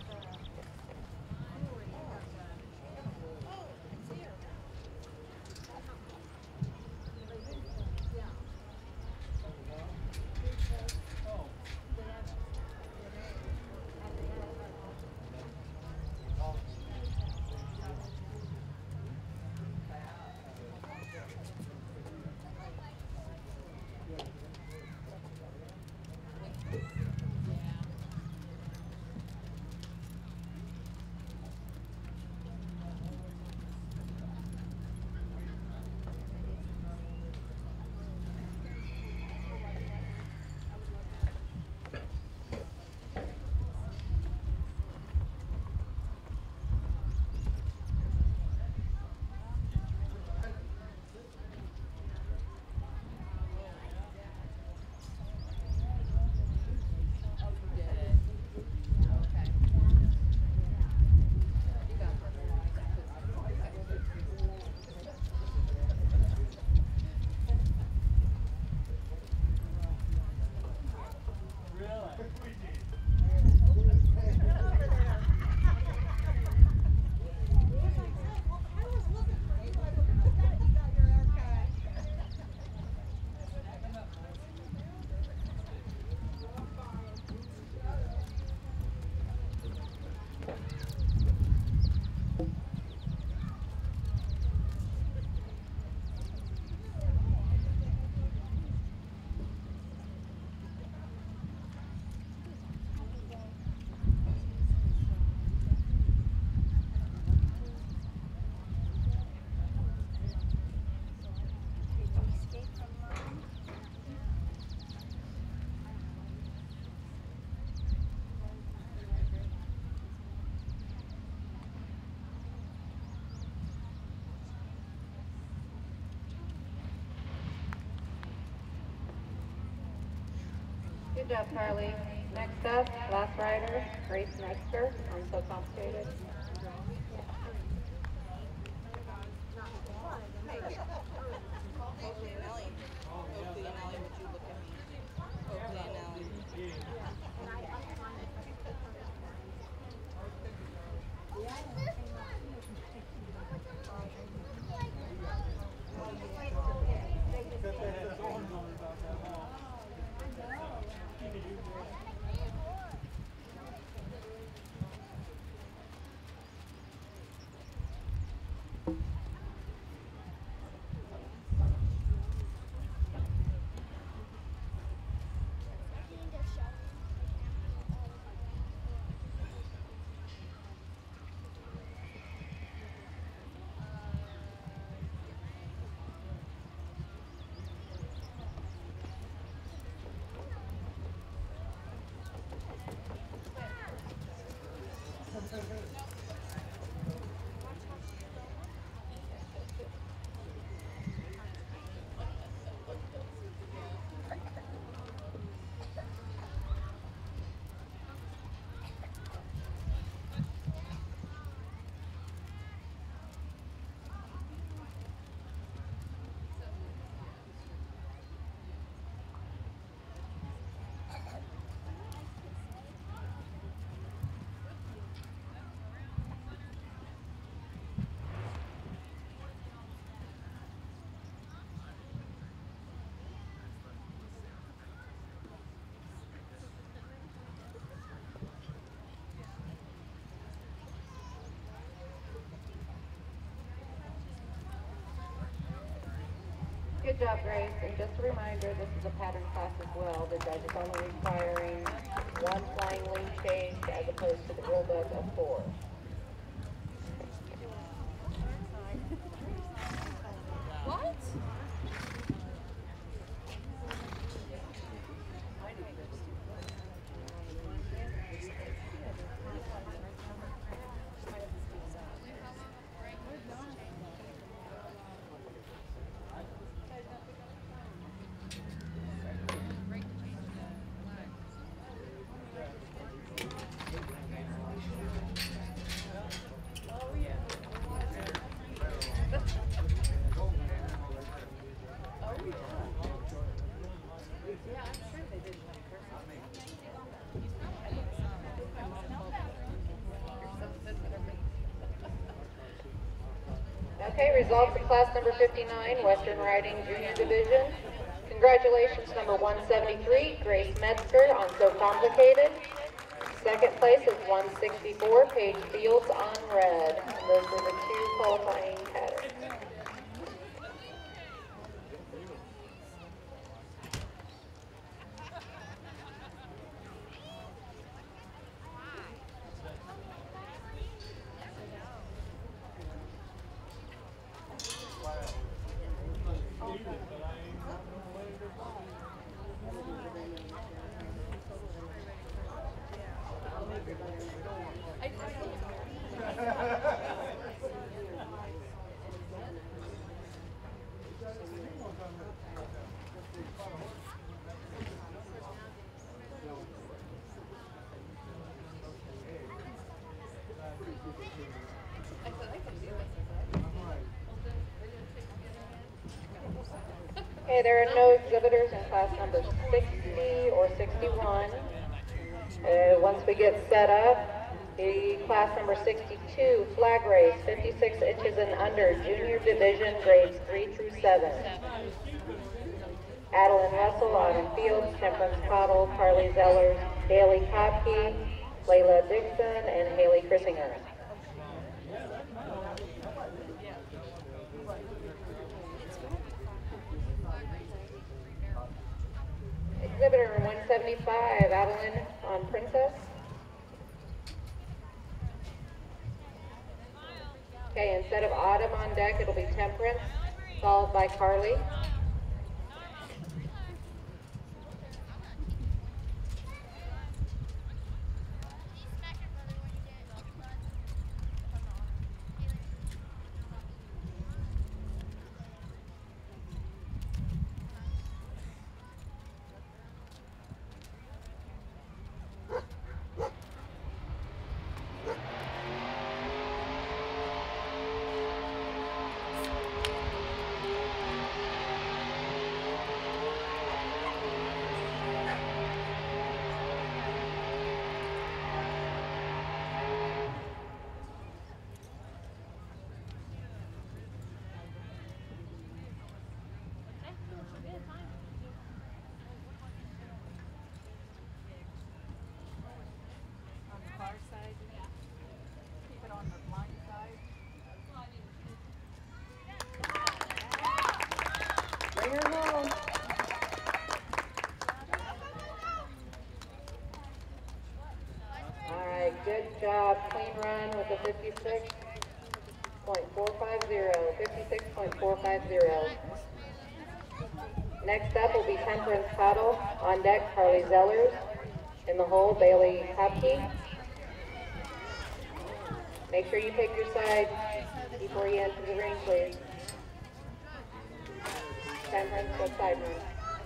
Good job, Carly. Next up, last rider, Grace Metzger on So Complicated. Good job, Grace. And just a reminder, this is a pattern class as well. The judge is only requiring one flying wing change as opposed to the rule book of four. What? Okay, results of class number fifty-nine, Western Riding Junior Division. Congratulations, number one seventy-three, Grace Metzger on So Complicated. Second place is one sixty-four, Paige Fields on Red. And those are the two qualifying patterns. Okay, there are no exhibitors in class number sixty or sixty-one. Uh, once we get set up, the class number sixty-two, flag race, fifty-six inches and under, junior division, grades three through seven. Adeline Russell, Autumn Fields, Temperance Cottle, Carly Zellers, Haley Kopke, Layla Dixon, and Haley Chrissinger. Exhibitor one seventy-five, Adeline on Princess. Okay, instead of Autumn on deck, it'll be Temperance, followed by Carly. Good job. Clean run with a fifty-six point four five zero. fifty-six point four five zero. Next up will be Temperance Cottle. On deck, Carly Zellers. In the hole, Bailey Kopke. Make sure you pick your side before you enter the ring, please. Temperance, go side run.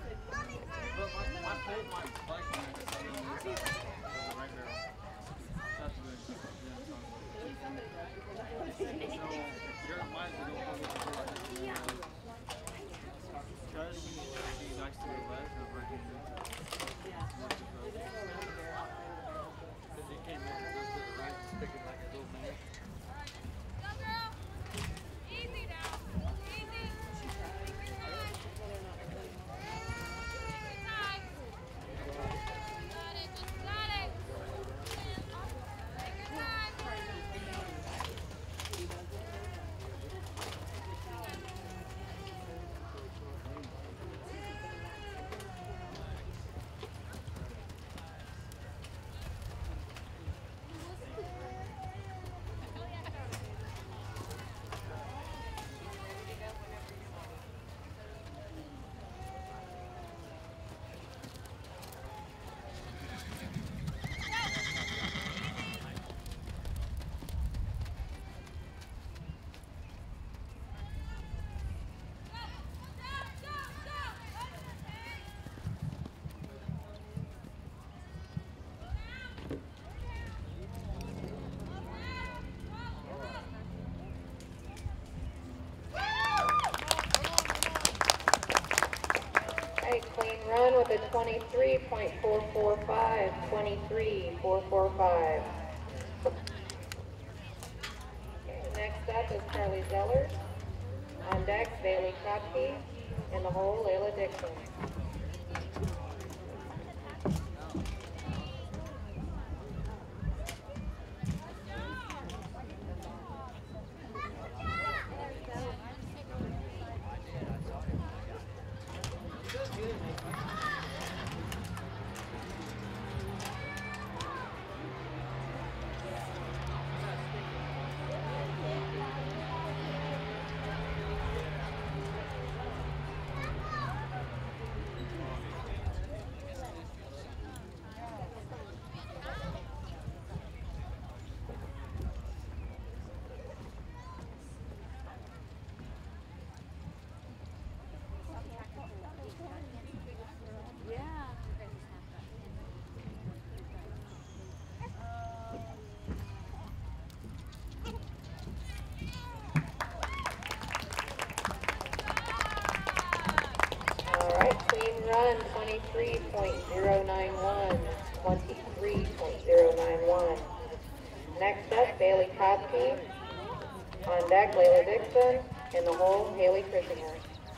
Clean run with a twenty-three point four four five, twenty-three point four four five. Okay, next up is Carly Zellers. On deck, Bailey Kopke. In the hole, Layla Dixon. Clean run, twenty-three point zero nine one, twenty-three point zero nine one. Next up, Bailey Kopke. On deck, Layla Dixon. In the hole, Haley Christinger.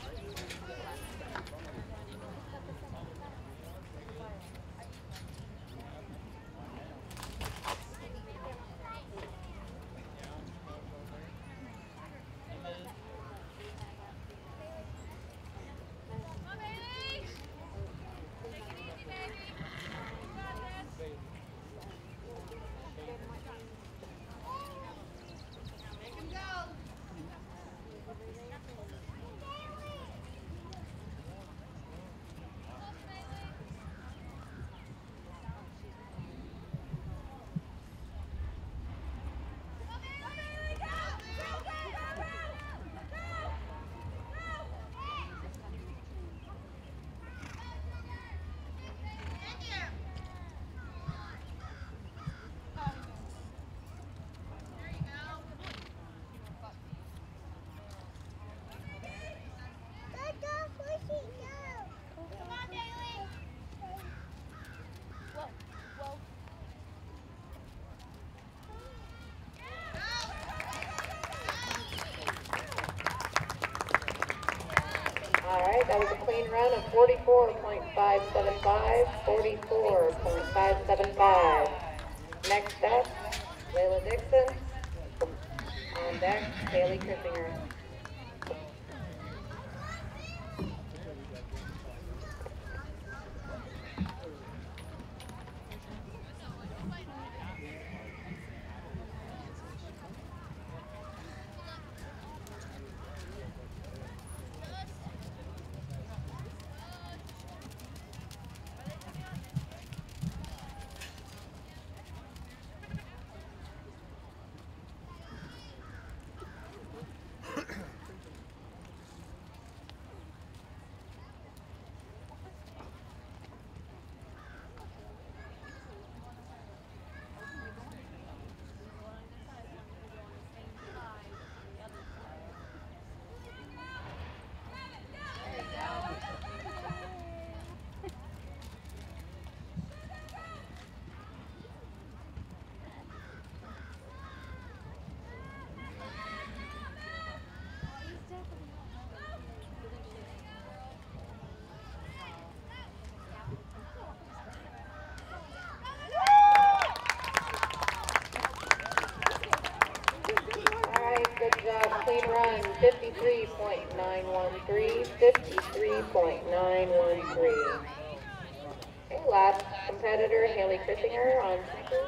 All right, that was a clean run of forty-four point five seven five, forty-four point five seven five. Next up, Layla Dixon. On deck, Haley Christinger. Clean run, fifty-three point nine one three, fifty-three point nine one three. Okay, last competitor, Haley Christinger on sneakers.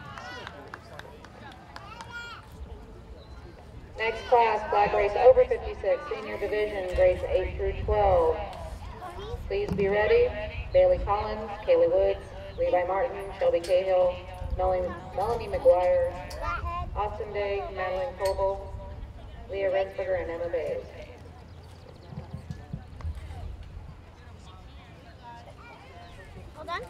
Next class, flag race over fifty-six, senior division, grades eight through twelve. Please be ready. Bailey Collins, Kaylee Woods, Levi Martin, Shelby Cahill, Melanie, Melanie McGuire, Austin Day, Madeline Coble, Leah Redsberger, and Emma Bays. Hold on.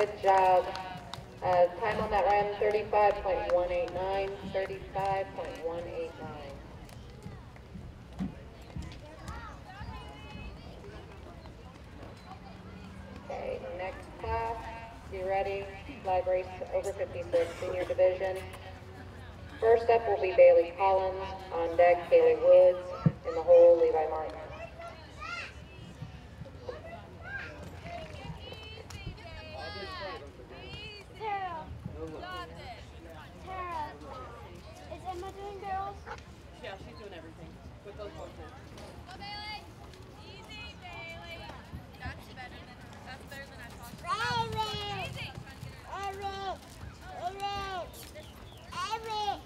Good job. Uh, time on that run, thirty-five point one eight nine, thirty-five point one eight nine. Okay, next class, be ready. Flag race over fifty-six, senior division. First up will be Bailey Collins. On deck, Kaylee Woods. In the hole, Levi Martin. Tara. Tara. Is Emma doing girls? Yeah, she's doing everything. With those horses. Go, Bailey. Easy, Bailey. That's better than, that's better than I thought. Easy. Eric. Eric. Eric.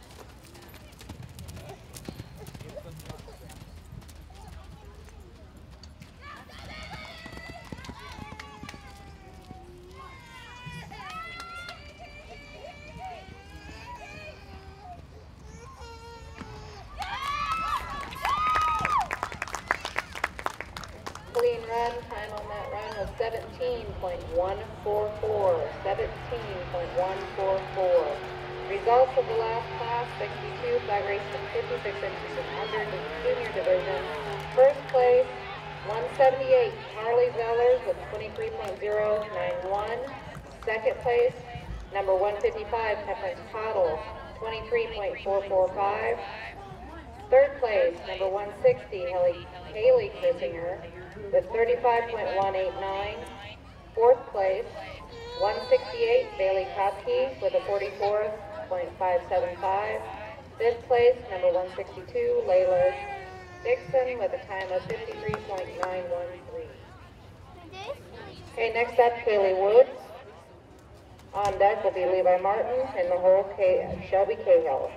Clean run, time on that run was seventeen point one four four, seventeen point one four four. Results of the last class, sixty-two, flag race from fifty-six inches and under to the junior division. First place, one seventy-eight, Harley Zellers with twenty-three point zero nine one. Second place, number one fifty-five, Temperance Cottle, twenty-three point four four five. Third place, number one sixty, Haley, Haley Kissinger with thirty-five point one eight nine. Fourth place, one sixty-eight, Bailey Kopke with a forty-four point five seven five. Fifth place, number one sixty-two, Layla Dixon with a time of fifty-three point nine one three. Okay, next up, Kaylee Woods. On deck will be Levi Martin, and the hole, K Shelby Cahill.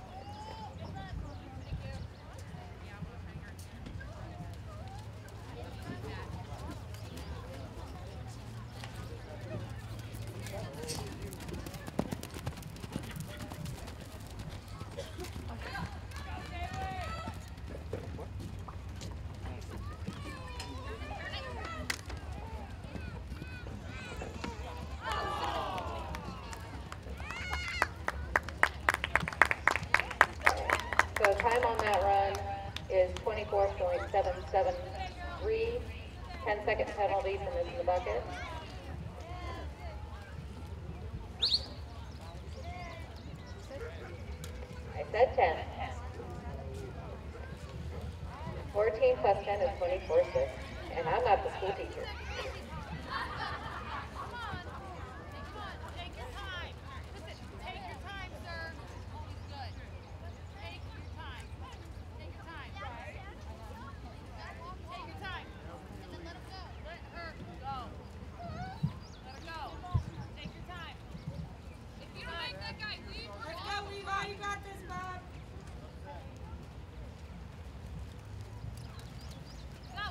So time on that run is twenty-four point seven seven three, ten second penalty for missing the bucket. I said ten. fourteen plus ten is twenty-four six, and I'm not the school teacher. Take your time. Listen, take your time, sir. Good. Take your time. Take your time. Take your time. And then let her go. Let her go. Let her go. Take your time. If you don't make that guy leave, we're Let's go, Levi. You got this, bud. go.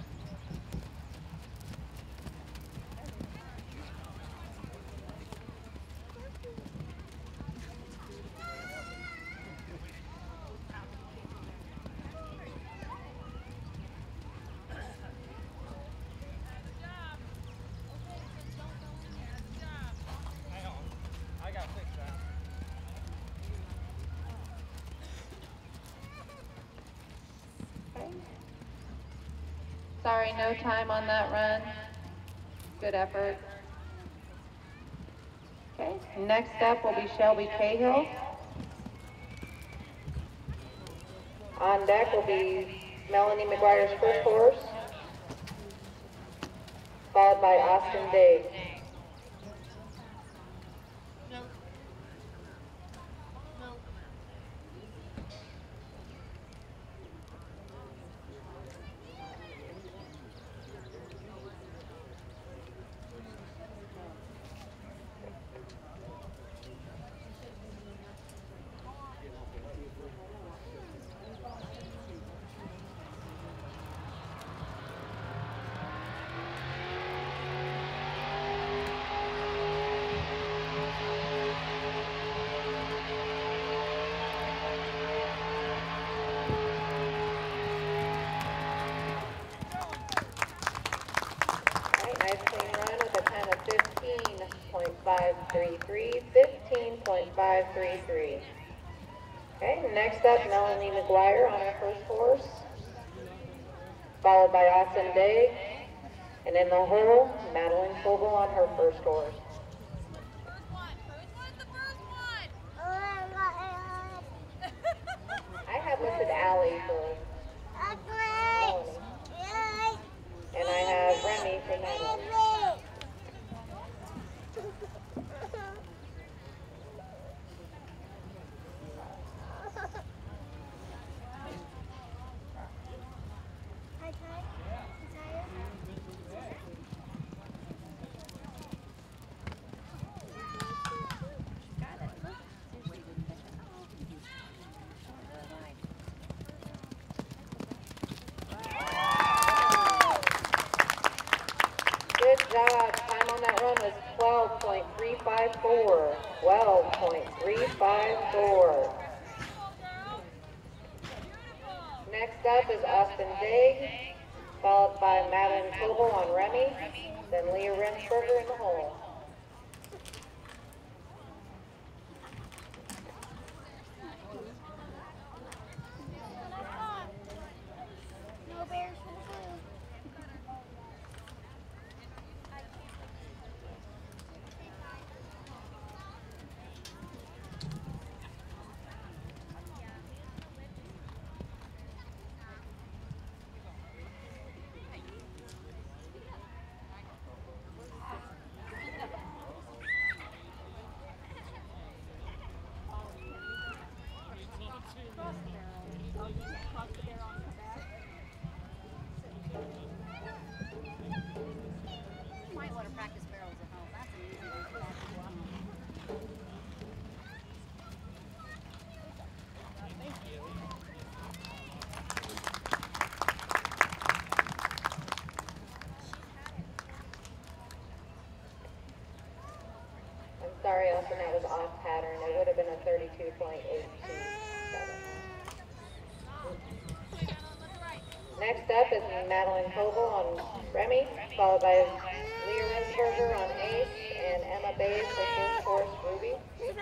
I got fixed that. Okay. Sorry, no time on that run. Good effort. Okay, next up will be Shelby Cahill. On deck will be Melanie McGuire's first horse, followed by Austin Day. five three three, fifteen point five three three. Okay, next up, Melanie McGuire on her first horse, followed by Austin Day, and in the hole, Madeline Coble on her first horse. First one. Which one's the first one? I have listed Allie for Melanie, and I have Remy for Madeline. Good job. Time on that run was twelve point three five four. twelve point three five four. Next up is Austin Day, followed by Madeline Coble on Remy, then Leah Rensberger in the hole. No bears for the food. You might want to practice barrels at home. That's an easy one to practice at home. I'm sorry, Austin, that was off pattern. It would have been a thirty-two point eight two seven. Next up is Madeline Coble on Remy, followed by Leah Rensberger on Ace, and Emma Bays for first horse Ruby.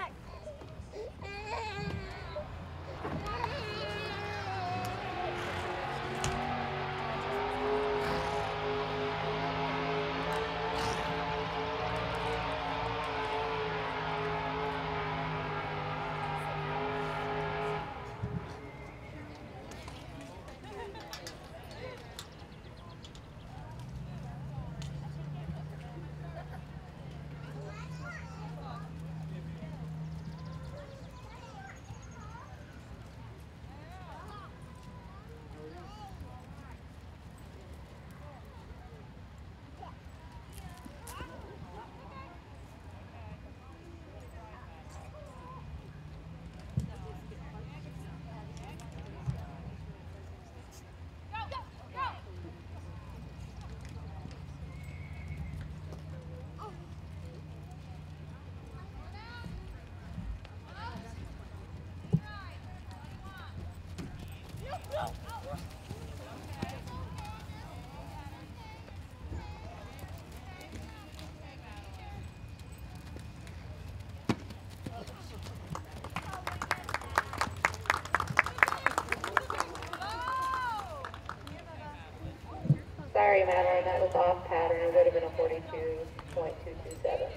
Sorry, Madeline, that was off pattern. It would have been a forty-two point two two seven.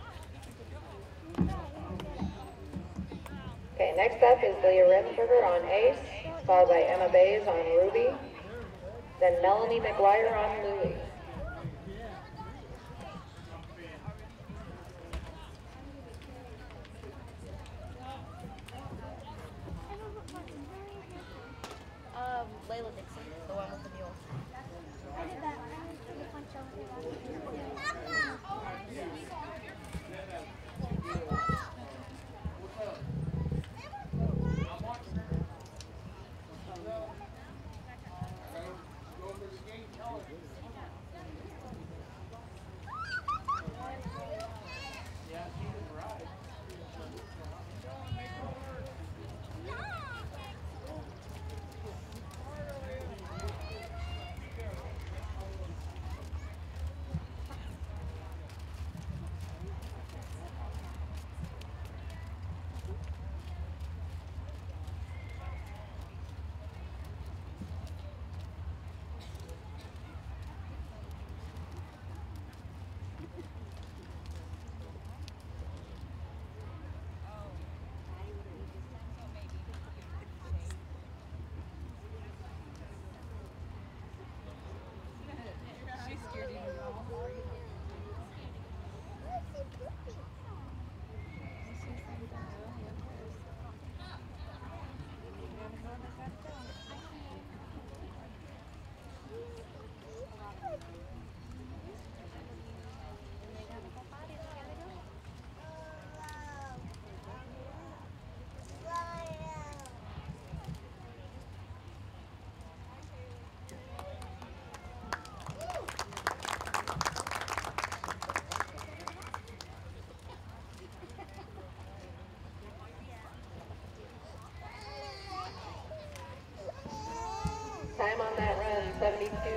Okay, next up is Leah Rensberger on Ace, followed by Emma Bays on Ruby, then Melanie McGuire on Louie. Um, Layla Dixon, the one with the mule. I did that. I did the punch over.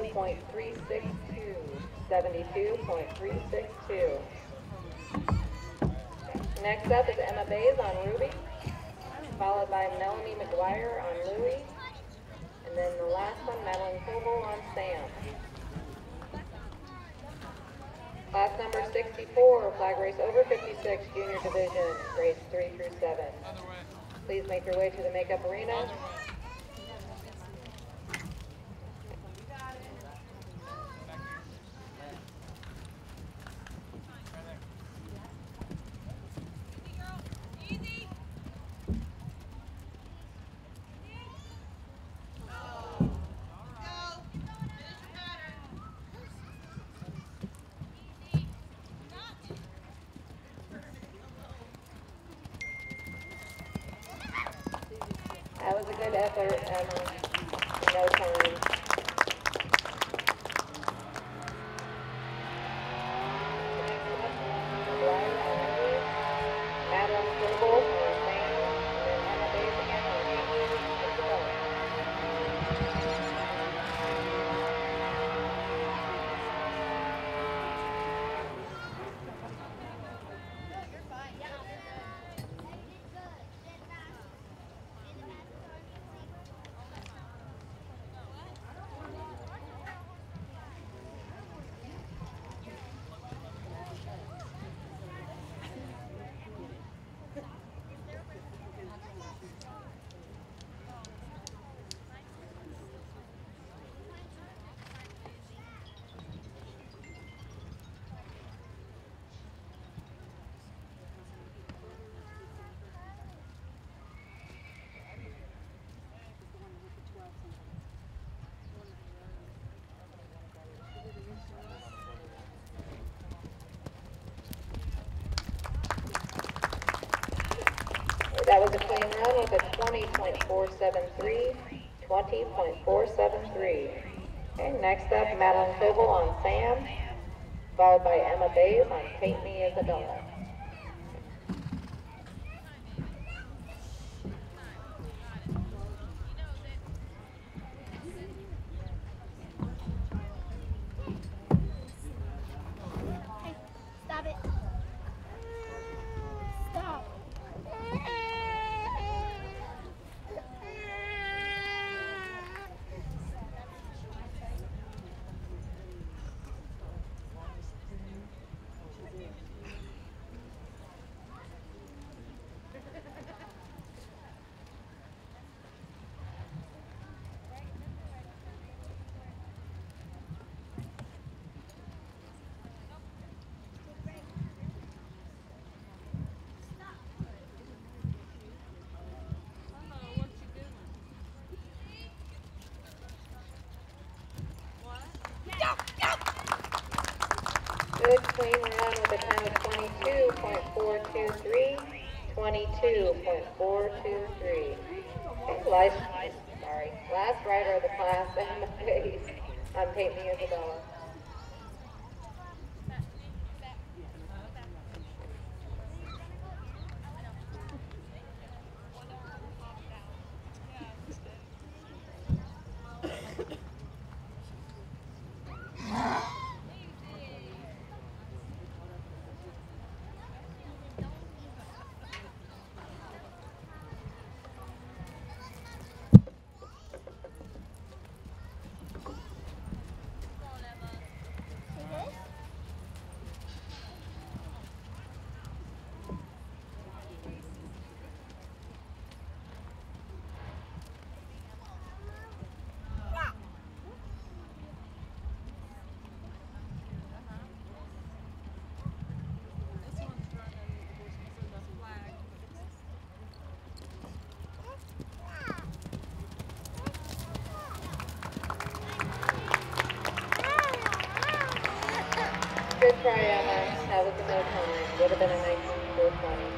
point three six two. seventy-two point three six two. Next up is Emma Bays on Ruby, followed by Melanie McGuire on Louie, and then the last one, Madeline Coble on Sam. Class number sixty-four, flag race over fifty-six, junior division, grades three through seven. Please make your way to the makeup arena. That was a good effort, Emma. No time. Madeline Kimball on Sam, and then Emma Bays again on Amy Isabella. That was a clean run with a twenty point four seven three, twenty point four seven three. Okay, next up, Madeline Coble on Sam, followed by Emma Bays on Take Me Isabella. Stop it. Stop. Good clean run with a time of twenty-two point four two three, twenty-two point four two three. Okay, last, sorry, last rider of the class, Emma Bays on Take Me Isabella. Good try, Emma. That was a no time. Would have been a nineteen four twenty.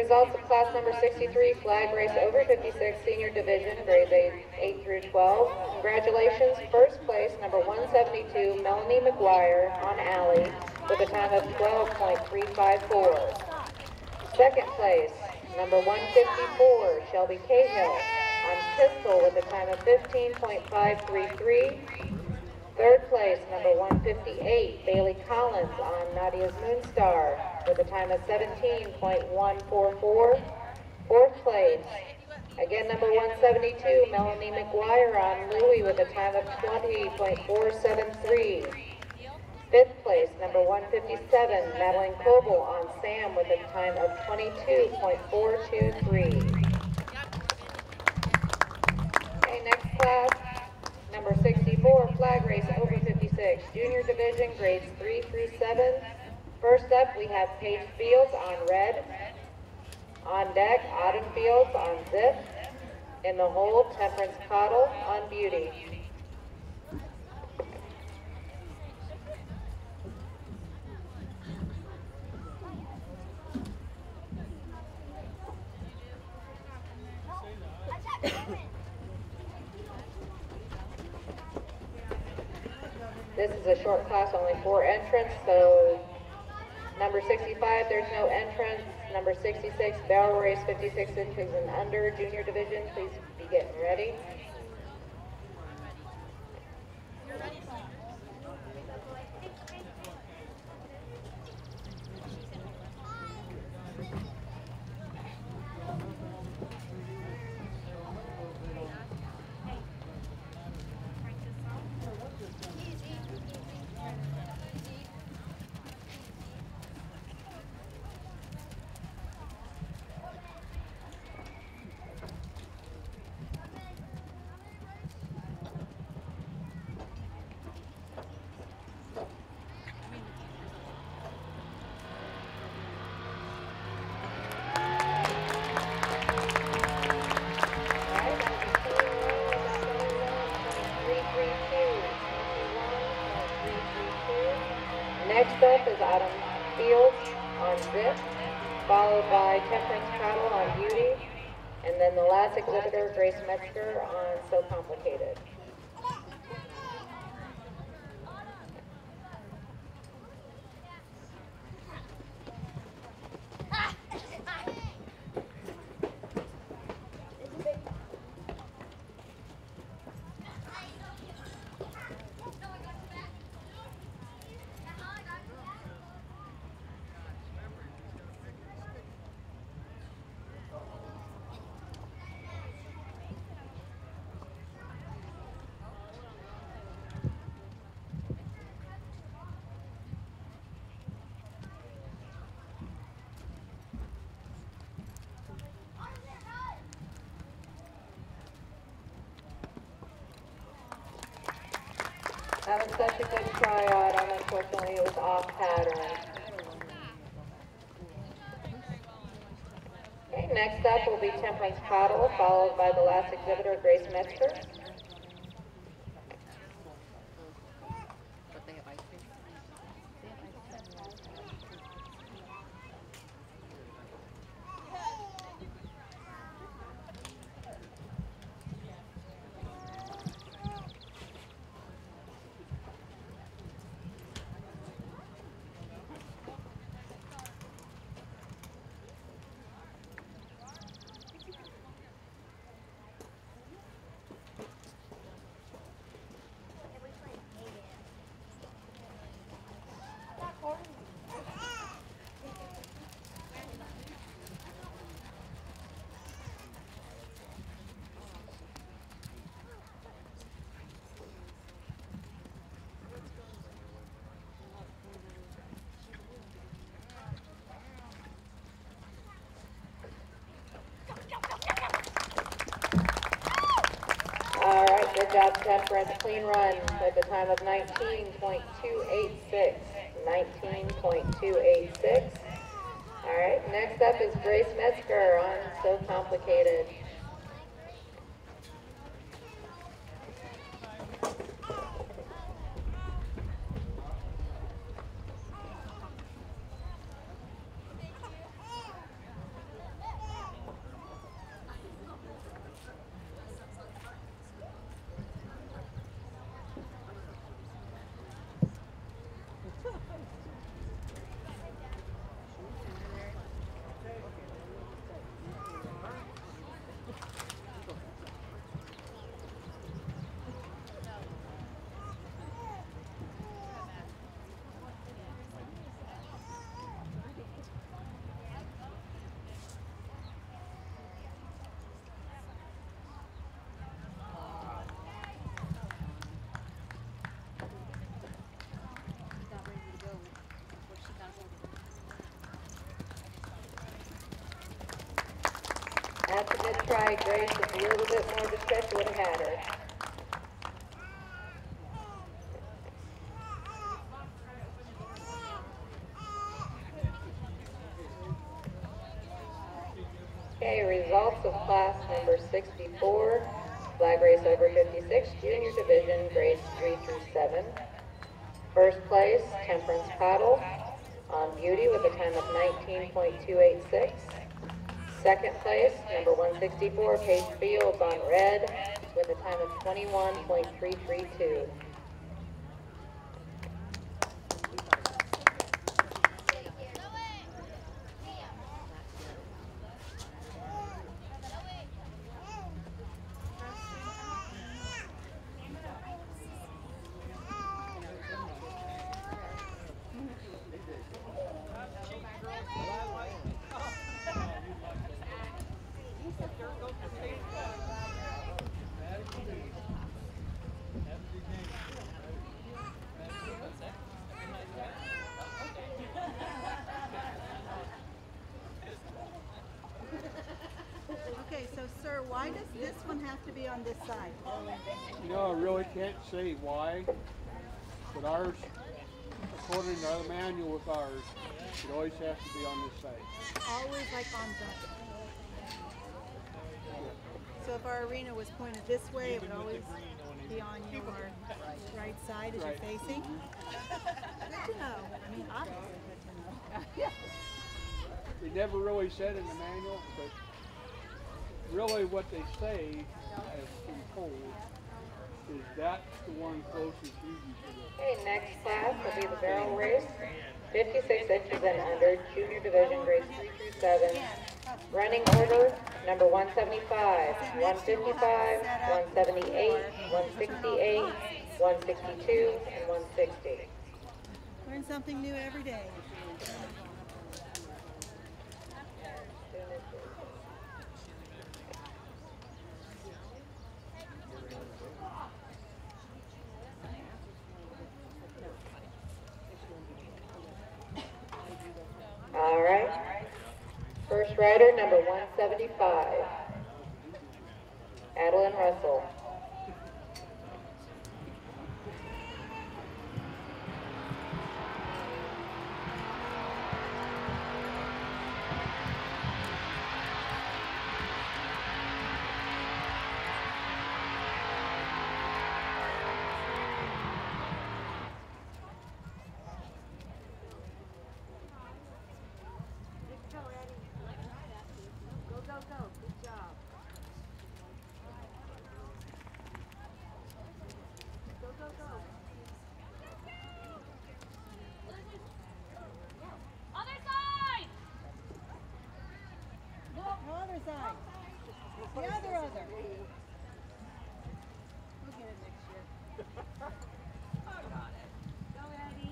results of class number sixty-three, flag race over fifty-six, senior division, grades eight through twelve. Congratulations, first place, number one seventy-two, Melanie McGuire on alley with a time of twelve point three five four. Second place, number one fifty-four, Shelby Cahill on pistol with a time of fifteen point five three three. Third place, number one fifty-eight, Bailey Collins on Nadia's Moonstar with a time of seventeen point one four four. Fourth place, again number one seventy-two, Melanie McGuire on Louie with a time of twenty point four seven three. Fifth place, number one fifty-seven, Madeline Coble on Sam with a time of twenty-two point four two three. Okay, next class, number sixty-four, flag race over fifty-six, junior division, grades three through seven. First up, we have Paige Fields on red. On deck, Autumn Fields on zip. In the hold, Temperance Cottle on beauty. This is a short class, only four entrants, so number sixty-five, there's no entrance. Number sixty-six, barrel race fifty-six inches and under, junior division, please be getting ready. Next up is Autumn Fields on zip, followed by Temperance Cottle on beauty, and then the last exhibitor, Grace Metzger, on So Complicated. That was such a good try, Autumn. Unfortunately, it was off pattern. Okay, next up will be Temperance Cottle, followed by the last exhibitor, Grace Metzger. All right, good job, Temperance. Clean run with a time of nineteen point two eight six. nineteen point two eight six. All right, next up is Grace Metzger on So Complicated. have tried Grace with a little bit more discretion, would have had her. Okay, results of class number sixty-four, flag race over fifty-six, junior division, grades three through seven. First place, Temperance Paddle on Beauty with a time of nineteen point two eight six. Second place, number one sixty-four, Paige Fields on Red with a time of twenty-one point three three two. Okay, so sir, why does this one have to be on this side? You know, I really can't say why, but ours, according to the manual with ours, it always has to be on this side. Always like on the. So if our arena was pointed this way, it would always be on your right side as Right. you're facing. Good to know. I mean, obviously good to know. It never really said in the manual, but really what they say, as been told, is that's the one closest usually to the. Okay, next class will be the barrel race, fifty-six inches and under, junior division, grades three through seven. Running order, number one seventy-five, one fifty-five, one seventy-eight, one sixty-eight, one sixty-two, and one sixty. Learn something new every day. All right. First rider, number one seventy-five, Adeline Russell. Go, go, go. Good job. Go, go, go. Other side! No, other side. The other, other. We'll get it next year. Go, Eddie.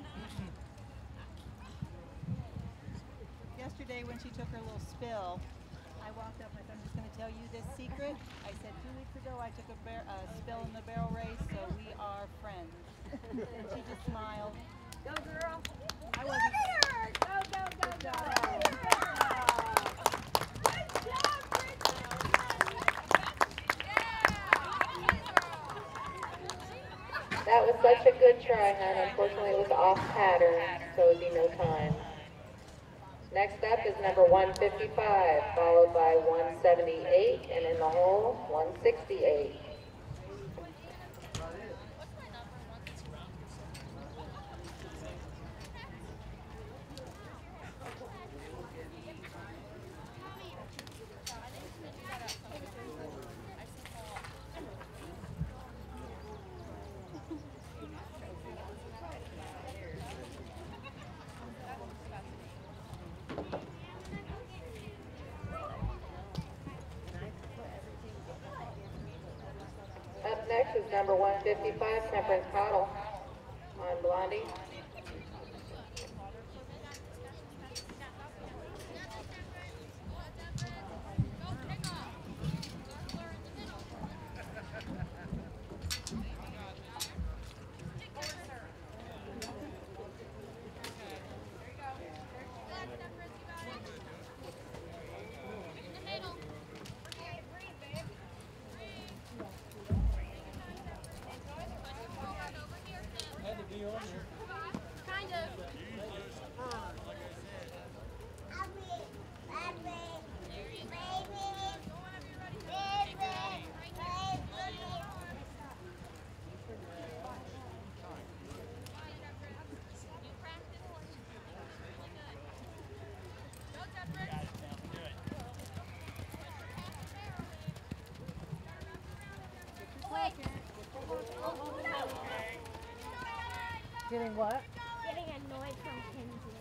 Yesterday when she took her little spill, I walked up and I said, I'm just going to tell you this secret. I said, two weeks ago I took a bar uh, spill in the barrel race, so we are friends. And she just smiled. Go, girl. I wasn't. Go, go, go, go. That was such a good try, hon. Unfortunately, it was off pattern, so it would be no time. Next up is number one fifty-five, followed by one seventy-eight, and in the hole, one sixty-eight. Up next is number one fifty-five, Temperance Paddle on Blondie. Getting what? Getting annoyed from Kinsey.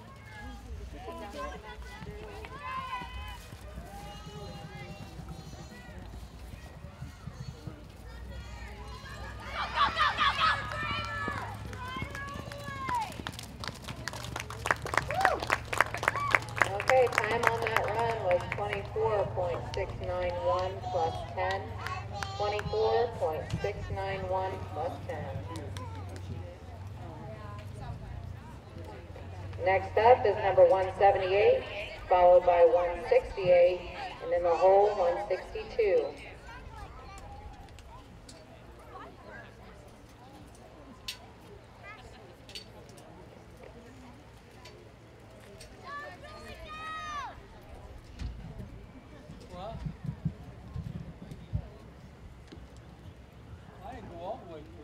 Okay, time on that run was twenty-four point six nine one plus ten. twenty-four point six nine one plus ten. Next up is number one seventy-eight, followed by one sixty-eight, and then the whole one sixty-two. What? I didn't go all the way through.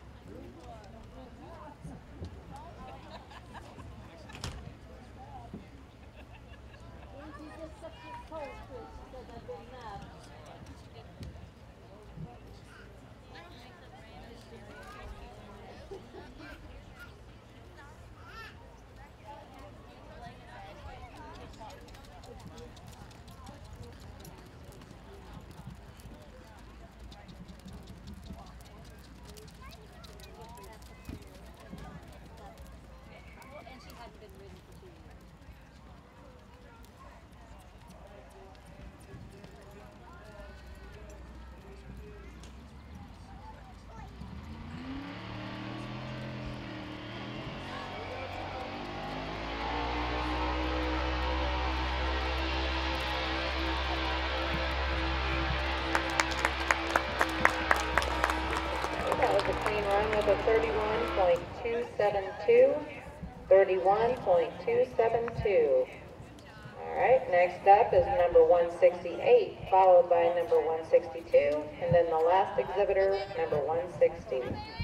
That was a clean run with a thirty-one point two seven two. thirty-one point two seven two. All right, next up is number one sixty-eight, followed by number one sixty-two, and then the last exhibitor, number one sixty.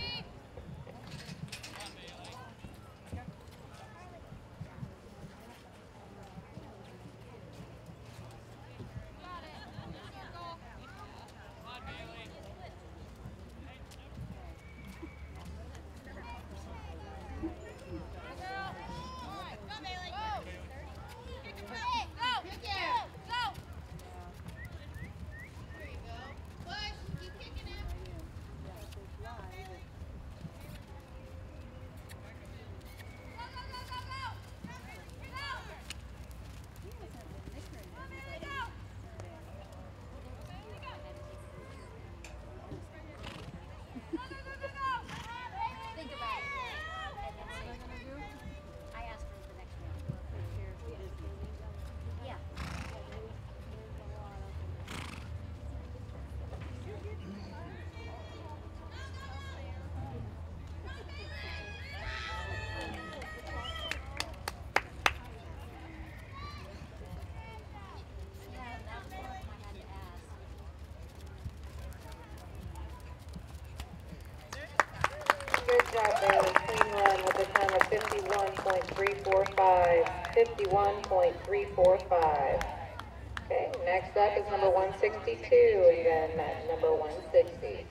Good job, Bailey. Clean run with a time of fifty-one point three four five. fifty-one point three four five. Okay, next up is number one sixty-two, and then uh, number one sixty.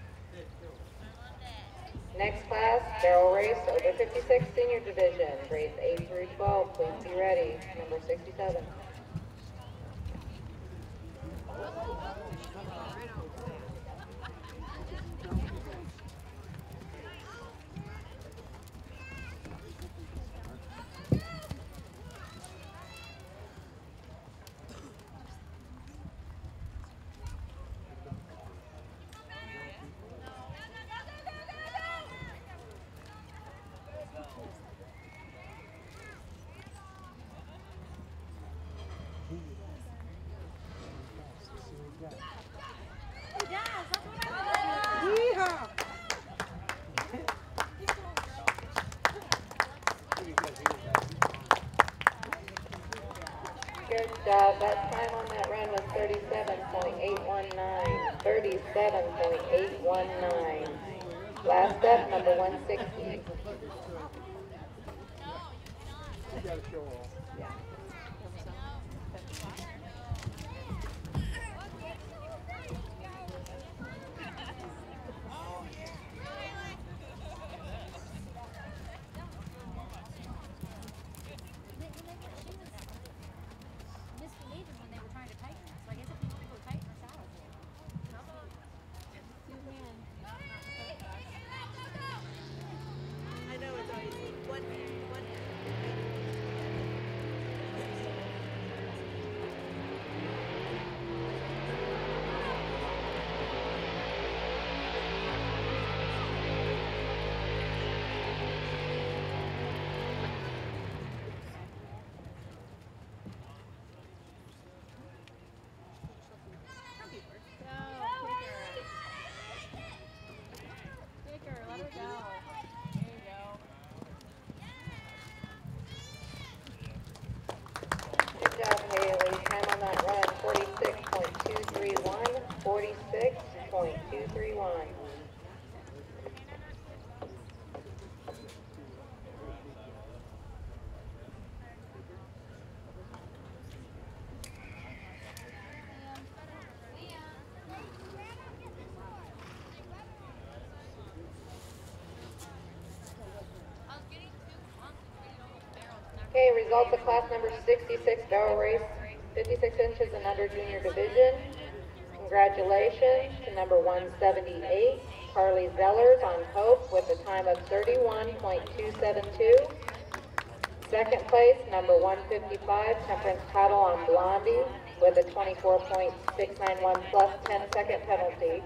Next class, barrel race, over fifty-six senior division, grades eight through twelve. Please be ready. Number sixty-seven. Good job. That time on that run was thirty-seven point eight one nine. thirty-seven point eight one nine. Last up, number one sixty. You gotta show off. Yeah. two three one. Okay, results of class number sixty-six barrel race, fifty-six inches and under junior division. Congratulations to number one seventy-eight, Carly Zellers on Hope with a time of thirty-one point two seven two. Second place, number one fifty-five, Temperance Paddle on Blondie with a twenty-four point six nine one plus ten second penalty.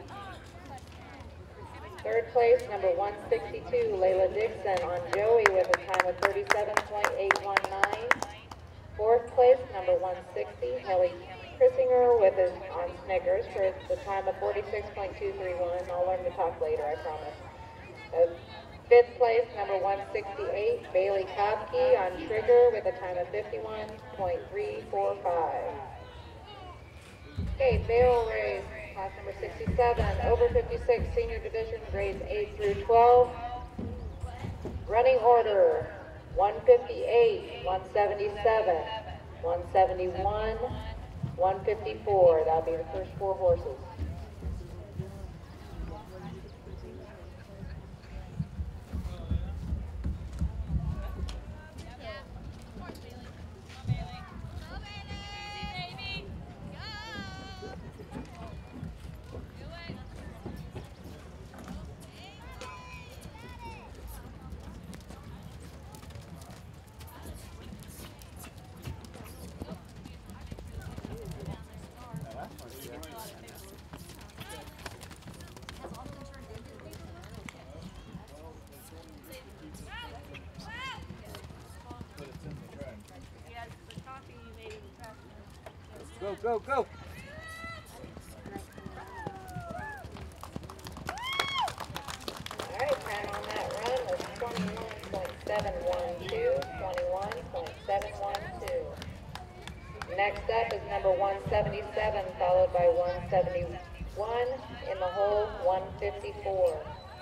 Third place, number one sixty-two, Layla Dixon on Joey with a time of thirty-seven point eight one nine. Fourth place, number one sixty, Haley Krissinger with his on Snickers for the time of forty-six point two three one. I'll learn to talk later, I promise. Uh, fifth place, number one sixty-eight, Bailey Kopke on Trigger with a time of fifty-one point three four five. Okay, barrel race, class number sixty-seven, over fifty-six, senior division, grades eight through twelve. Running order, one fifty-eight, one seventy-seven, one seventy-one, one fifty-four. That'll be the first four horses. Go, go, go! Alright, time on that run was twenty-one point seven one two, twenty-one point seven one two. Next up is number one seventy-seven, followed by one seventy-one, in the hole, one fifty-four.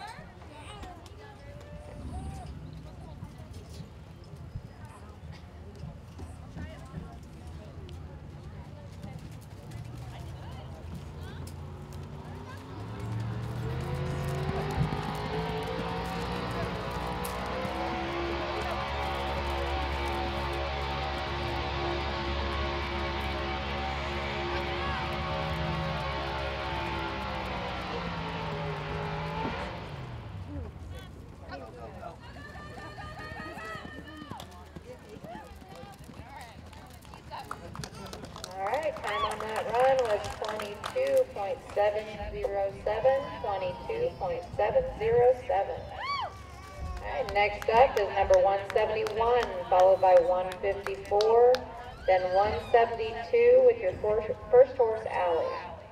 Time on that run was twenty-two point seven zero seven, twenty-two point seven zero seven. Alright, next up is number one seventy-one, followed by one fifty-four, then one seventy-two with your first horse, Alley.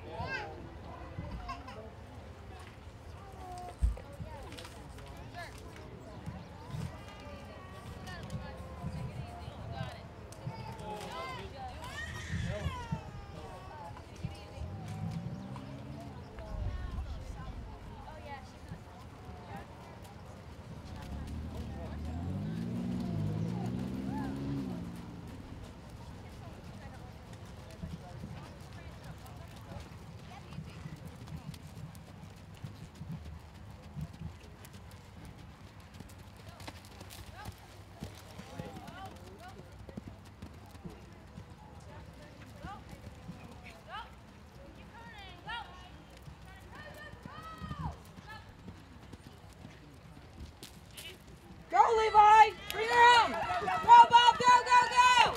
Go, Levi! Bring her home! Go, Bob! Go, go, go!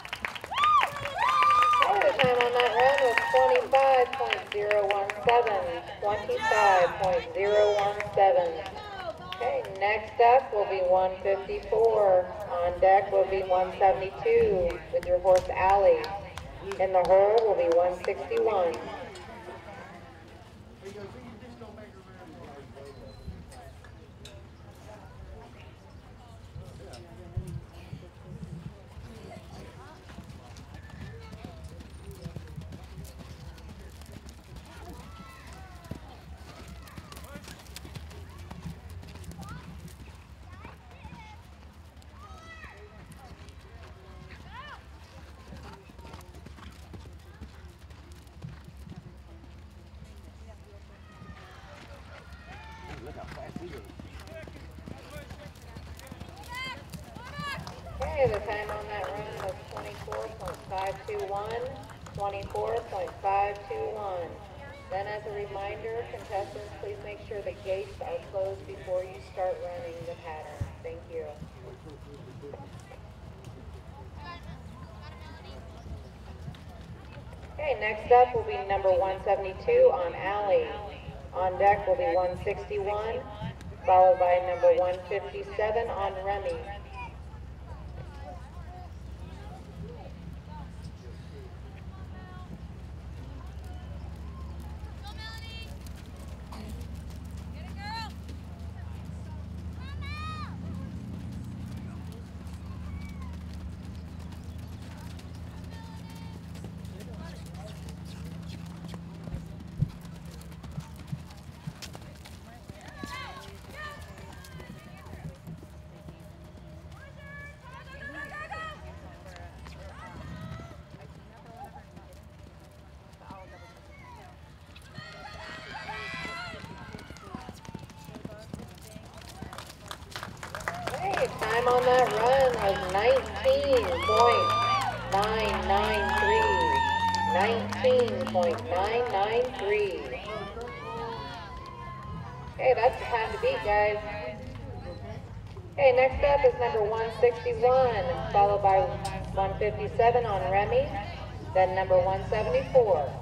The time on that run was twenty-five point zero one seven, twenty-five point zero one seven. Okay, next up will be one fifty-four. On deck will be one seventy-two with your horse, Alley. In the hole will be one sixty-one. Okay, the time on that run was twenty-four point five two one, twenty-four point five two one. Then as a reminder, contestants, please make sure the gates are closed before you start running the pattern. Thank you. Okay, next up will be number one seventy-two on Alley. On deck will be one sixty-one, followed by number one fifty-seven on Remy. Time on that run was nineteen point nine nine three. nineteen point nine nine three. Okay, that's the time to beat, guys. Okay, next up is number one sixty-one, followed by one fifty-seven on Remy, then number one seventy-four.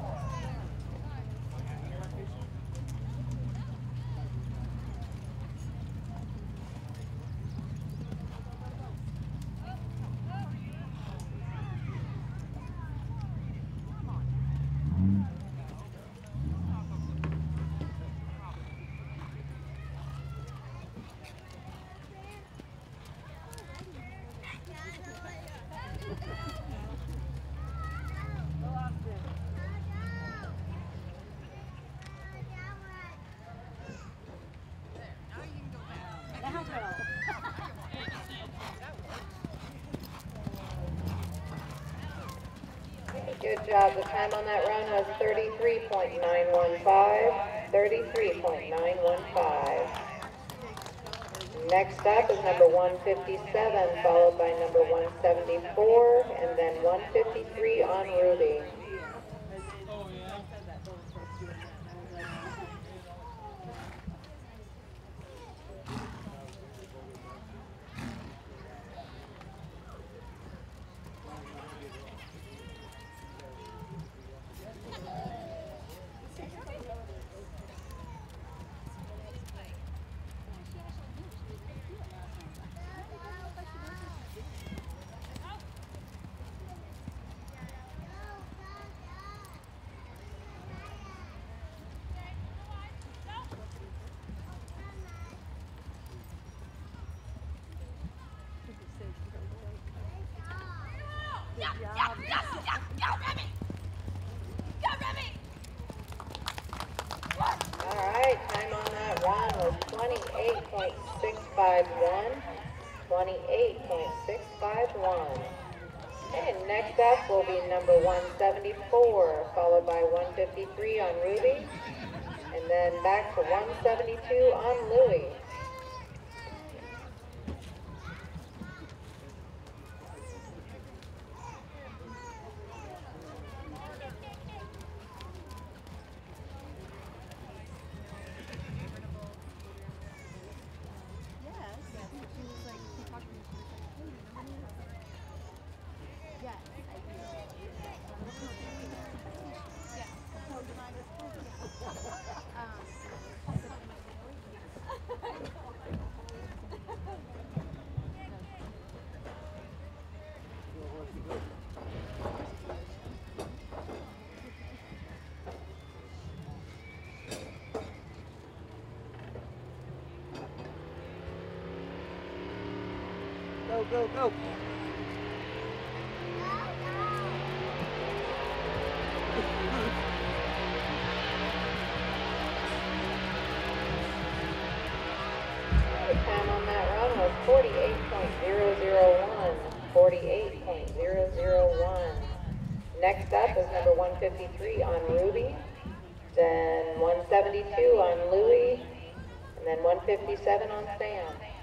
Good job. The time on that run was thirty-three point nine one five. thirty-three point nine one five. Next up is number one fifty-seven, followed by number one seventy-four, and then one fifty-three on Ruby. Alright, time on that run was twenty-eight point six five one. twenty-eight point six five one. Okay, next up will be number one seventy-four, followed by one fifty-three on Ruby, and then back to one seventy-two on Louie. Go, go, go. The time on that run was forty-eight point zero zero one. forty-eight point zero zero one. Next up is number one fifty-three on Ruby, then one seventy-two on Louie, and then one fifty-seven on Sam.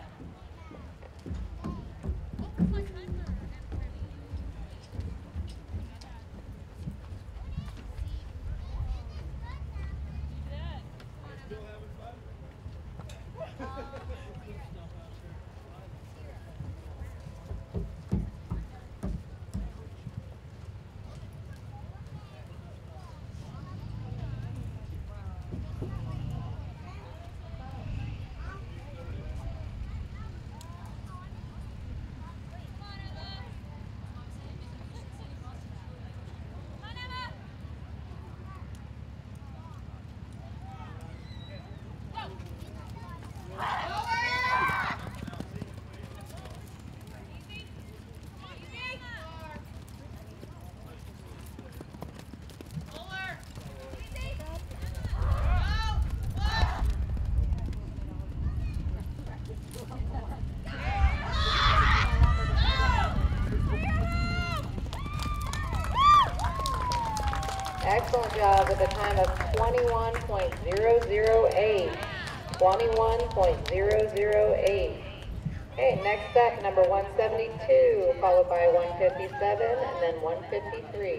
Excellent job with a time of twenty-one point zero zero eight. twenty-one point zero zero eight. Okay, next up, number one seventy-two, followed by one fifty-seven, and then one fifty-three.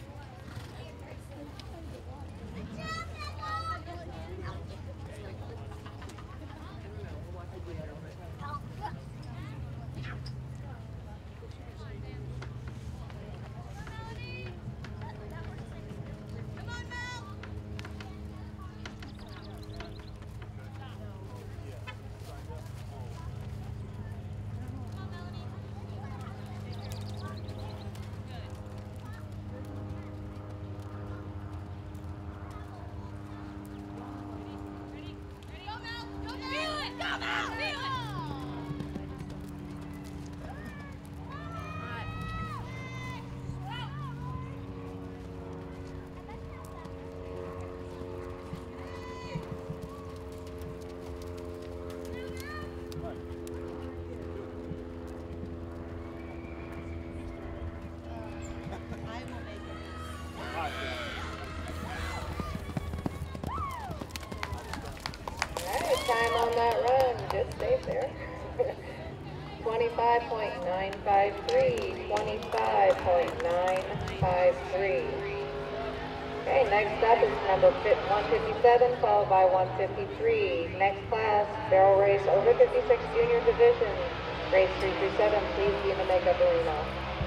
Time on that run, just stay there. twenty-five point nine five three, twenty-five point nine five three. Okay, next up is number one fifty-seven, followed by one fifty-three. Next class, barrel race over fifty-six junior division. Grades three through seven, please be in the makeup arena.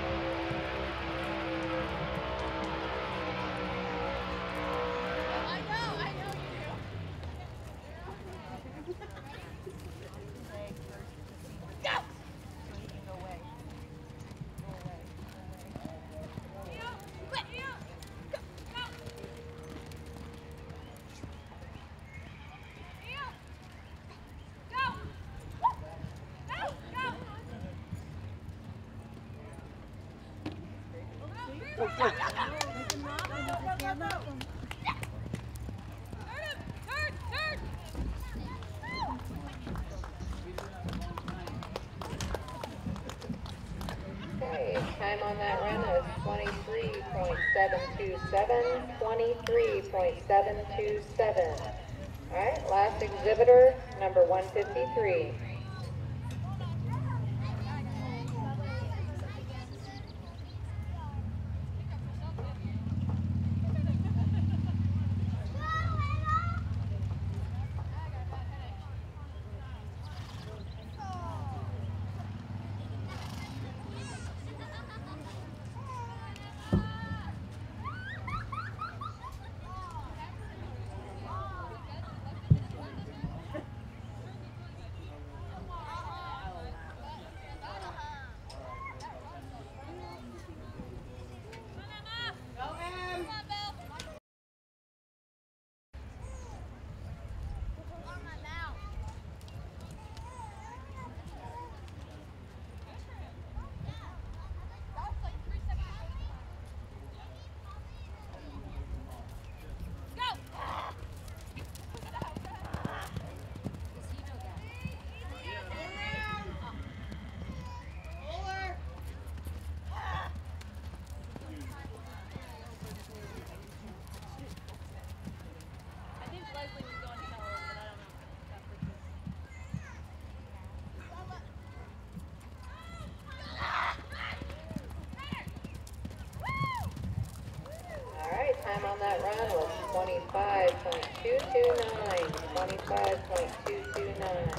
Okay, time on that run is twenty-three point seven two seven, twenty-three point seven two seven. All right, last exhibitor, number one fifty-three. two two nine. twenty-five point two two nine.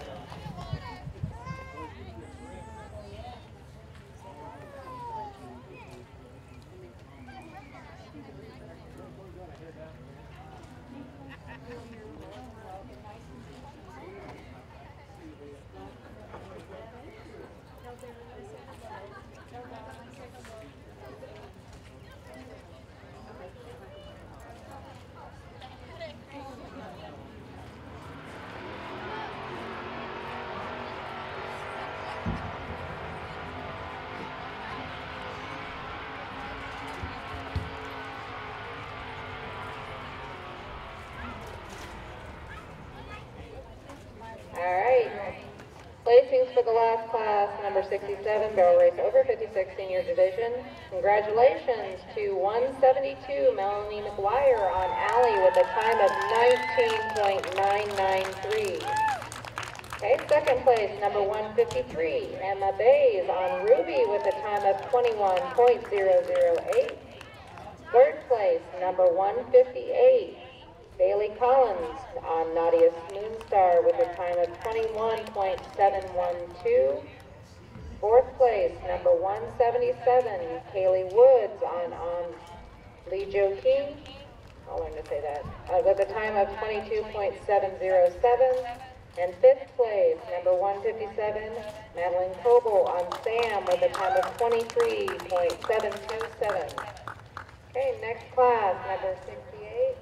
Placings for the last class, number sixty-seven, barrel race over fifty-six senior division. Congratulations to one seventy-two, Melanie McGuire on Alley with a time of nineteen point nine nine three. Okay, second place, number one fifty-three, Emma Bays on Ruby with a time of twenty-one point zero zero eight. Third place, number one fifty-eight, Bailey Collins on Nadia Moonstar with a time of twenty-one point seven one two. Fourth place, number one seventy-seven, Kaylee Woods on, on Lee Jo King, I'll learn to say that, uh, with a time of twenty-two point seven zero seven. And fifth place, number one fifty-seven, Madeline Coble on Sam with a time of twenty-three point seven two seven. Okay, next class, number sixty-eight.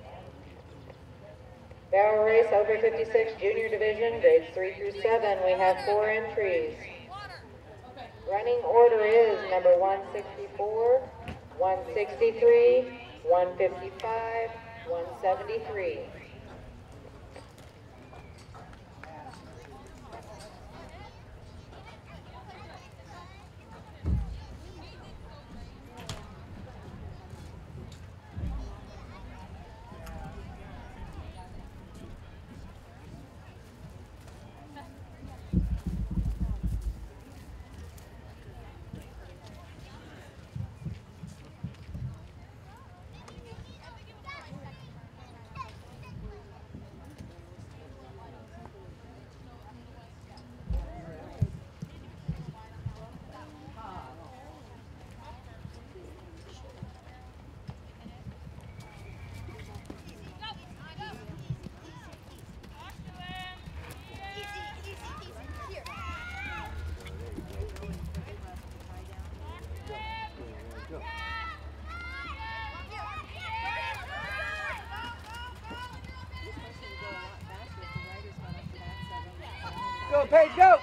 Barrel race over fifty-six junior division, grades three through seven. We have four entries. Running order is number one sixty-four, one sixty-three, one fifty-five, one seventy-three. Go, Paige, go!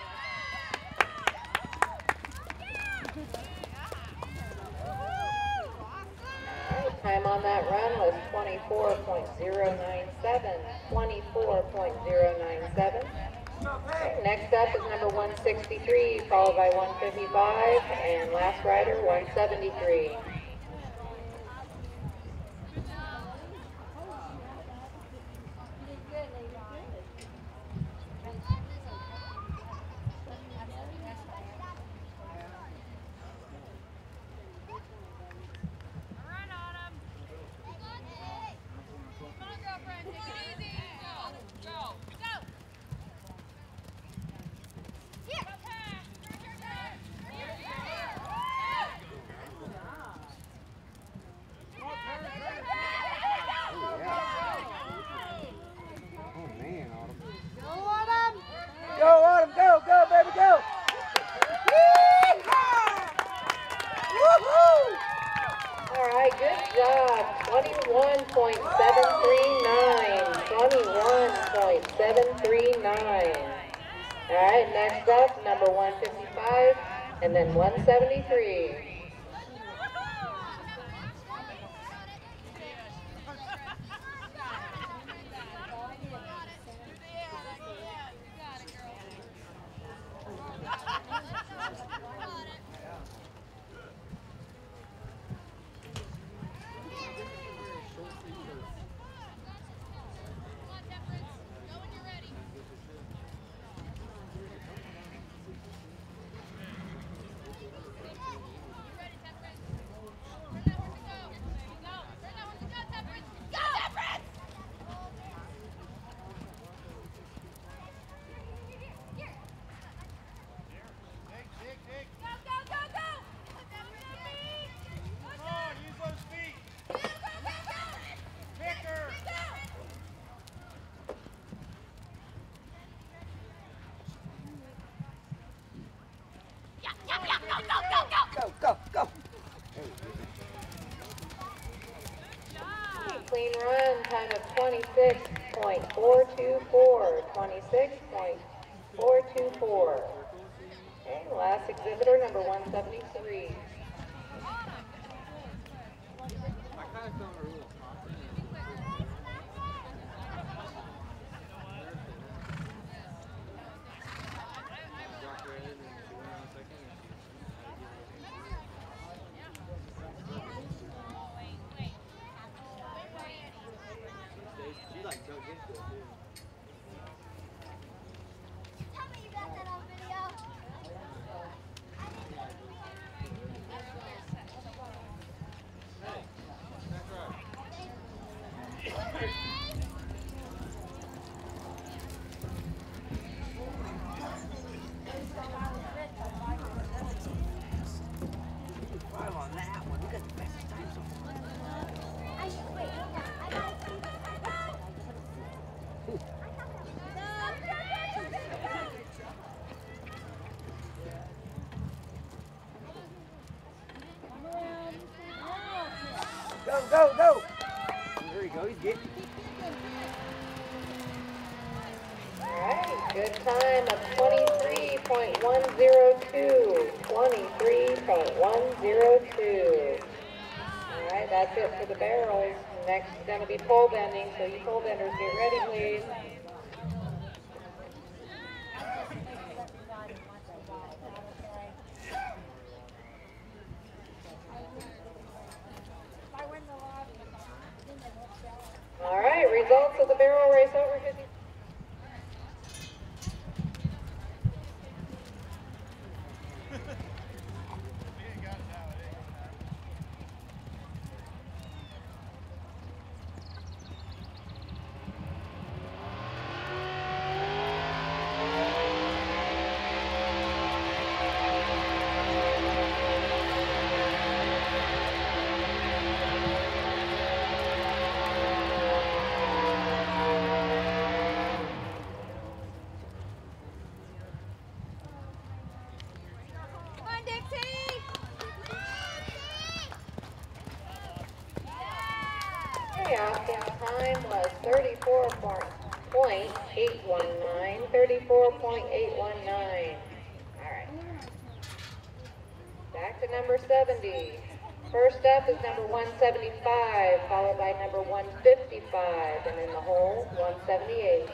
Time on that run was twenty-four point zero nine seven. twenty-four point zero nine seven. Okay, next up is number one sixty-three, followed by one fifty-five, and last rider one seventy-three. Go, Autumn, go, go, baby, go! All right, good job. twenty-one point seven three nine. twenty-one point seven three nine. All right, next up, number one fifty-five, and then one seventy-three. Go, go, go. Okay, clean run, time of twenty-six point four two four, twenty-six point four two four. Okay, last exhibitor, number one seventy-three. She like dug into it too. Tell me you got that on video. Five on that one. Look at the best time so far. I wait. I got it. Go, go, go! There you go, he's getting. Alright, good time of twenty-three point one zero two, twenty-three point one zero two. Alright, that's it for the barrels. Next is going to be pole bending, so you pole benders get ready, please. Alright, results of the barrel race over fifty. Time was thirty-four point eight one nine, thirty-four point eight one nine. All right. Back to number seventy. First up is number one seventy-five, followed by number one fifty-five, and in the hole, one seventy-eight.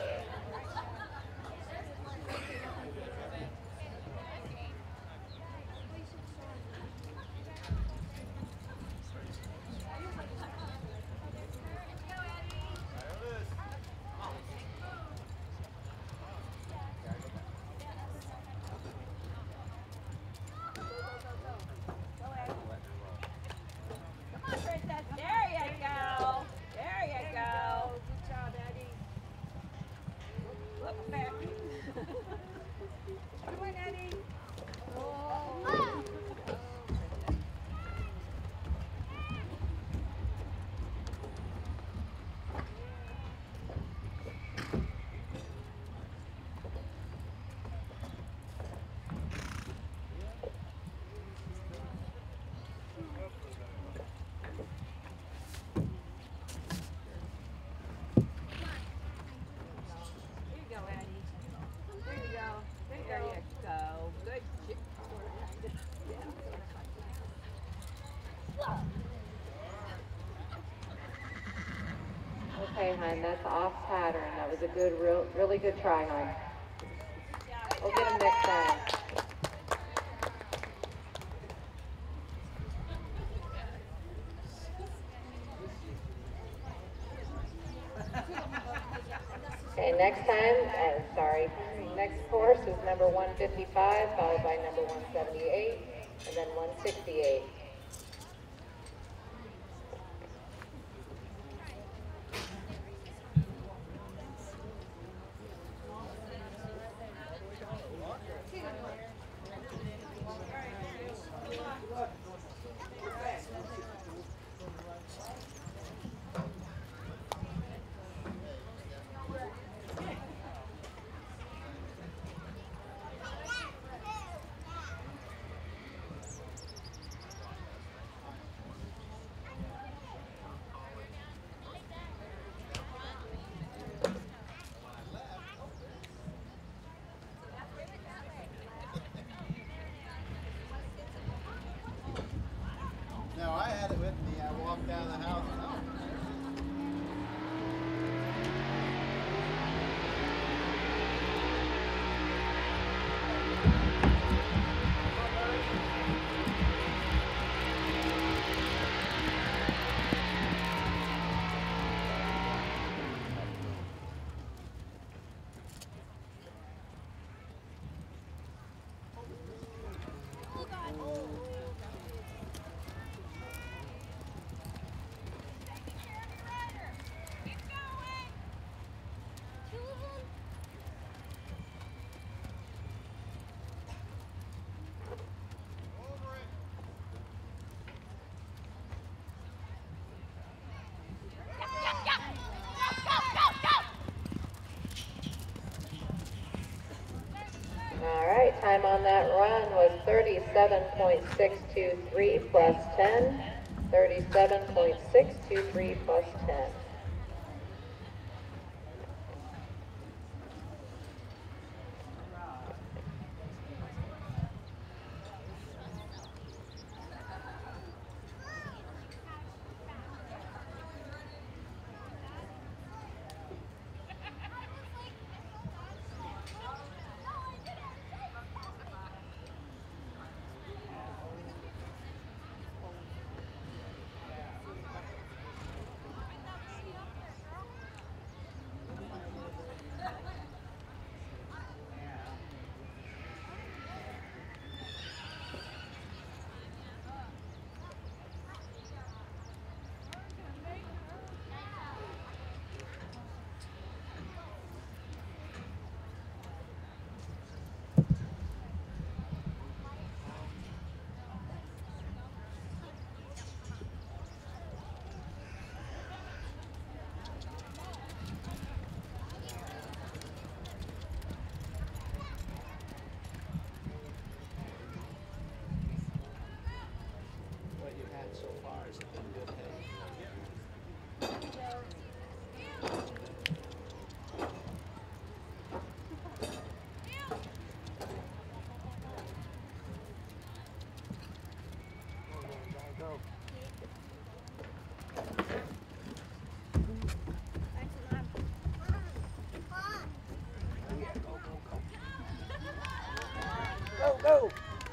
Okay, hon, that's off pattern. That was a good, real, really good try, hon. We'll get him next time. Okay, next time, uh, sorry, next course is number one fifty-five, followed by number one seventy-eight, and then one sixty-eight. time on that run was thirty-seven point six two three plus ten. thirty-seven point six two three plus ten. What you've had so far has been good hay. Go, go.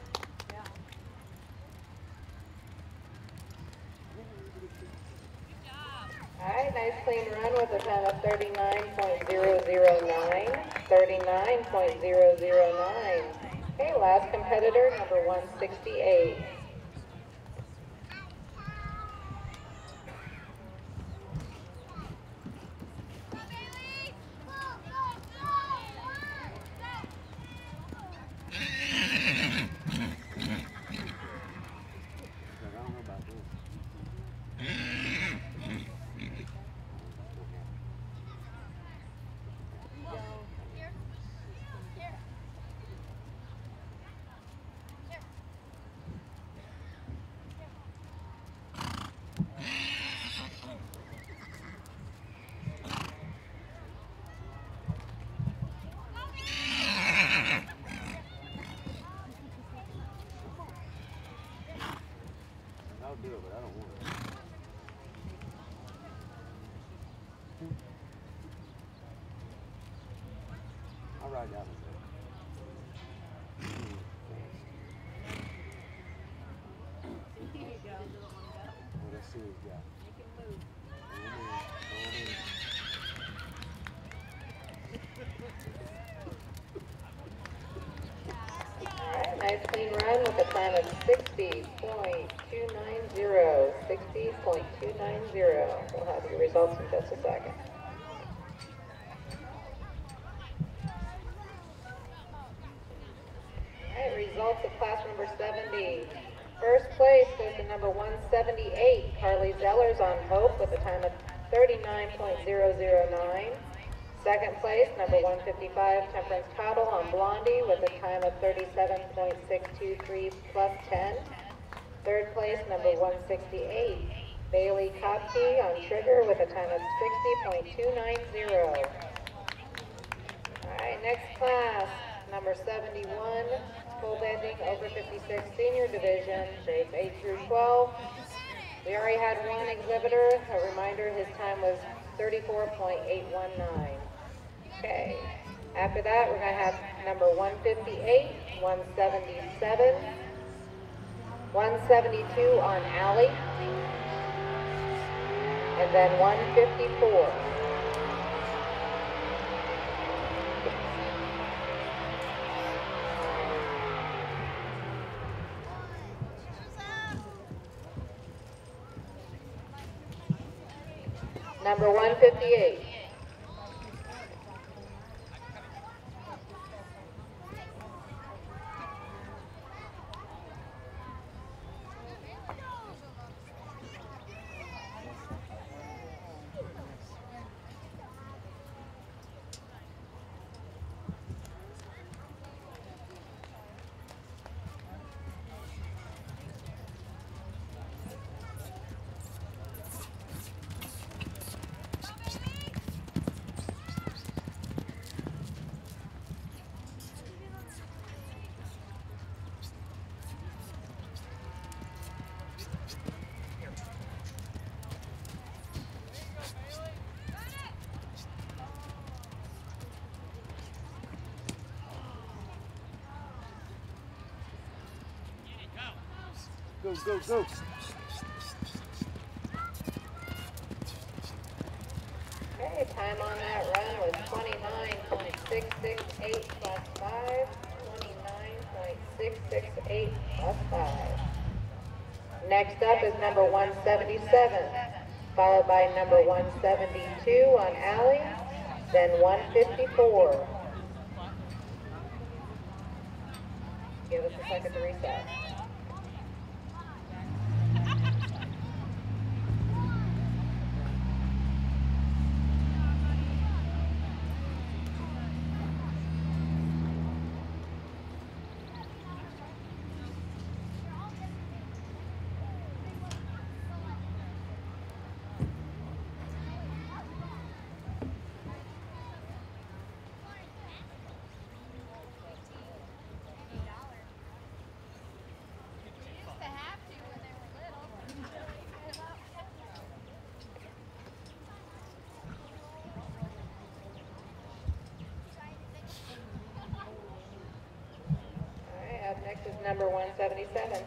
All right, nice clean run with a time of thirty-nine point zero zero nine. thirty-nine point zero zero nine. Okay, last competitor, number one sixty-eight. I don't know about this. I'll do it, but I don't want it. I'll ride down with it. Well, let's see what he's got. Go on in, go on in. All right, nice clean run with a time of sixty point two nine zero. sixty point two nine zero. We'll have your results in just a second. All right, results of class number seventy. First place goes to number one seventy-eight, Carly Zellers on Hope with a time of thirty-nine point zero zero nine. Second place, number one fifty-five, Temperance Cottle on Blondie with a time of thirty-seven point six two three plus ten. Third place, number one sixty-eight, Bailey Kopke on Trigger with a time of sixty point two nine zero. All right, next class, number seventy-one, full bending over fifty-six senior division, grades eight through twelve. We already had one exhibitor. A reminder, his time was thirty-four point eight one nine. Okay. After that, we're going to have number one fifty-eight, one seventy-seven, one seventy-two on Alley, and then one fifty-four. Number one fifty-eight. Go, go, go. Okay, time on that run was twenty-nine point six six eight plus five. twenty-nine point six six eight plus five. Next up is number one seventy-seven, followed by number one seventy-two on Allie, then one fifty-four. Give us a second to reset. Next is number one seventy-seven.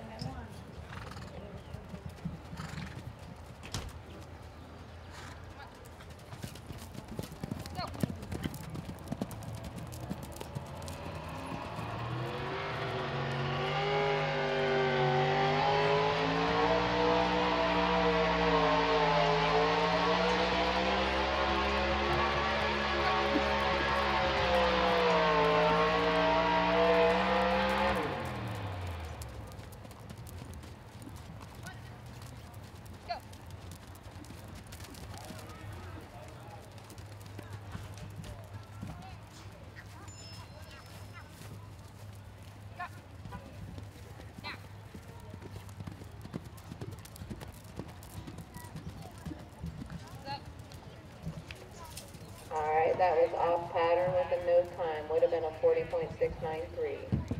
Alright, that was off pattern with a no time. Would have been a forty point six nine three.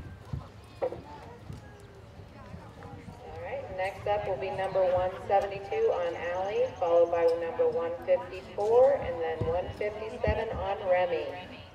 Alright, next up will be number one seventy-two on Allie, followed by number one fifty-four, and then one fifty-seven on Remy.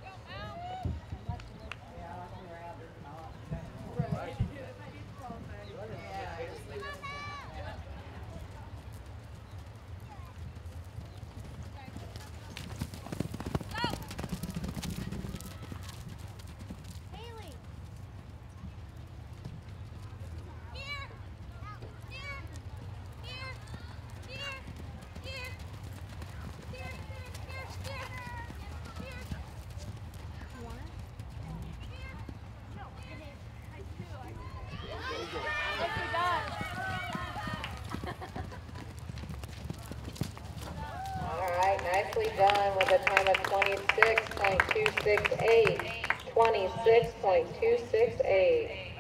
Nicely done with a time of twenty-six point two six eight. twenty-six point two six eight.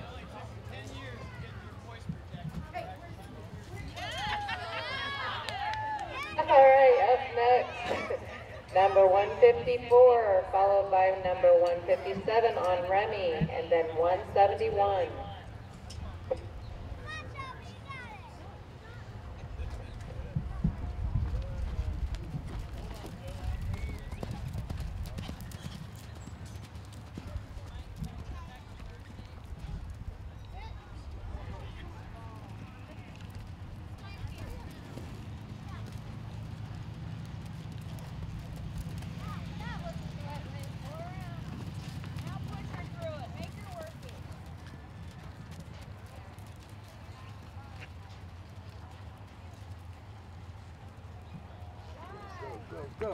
Alright, up next, number one fifty-four, followed by number one fifty-seven on Remy, and then one seventy-one. Go.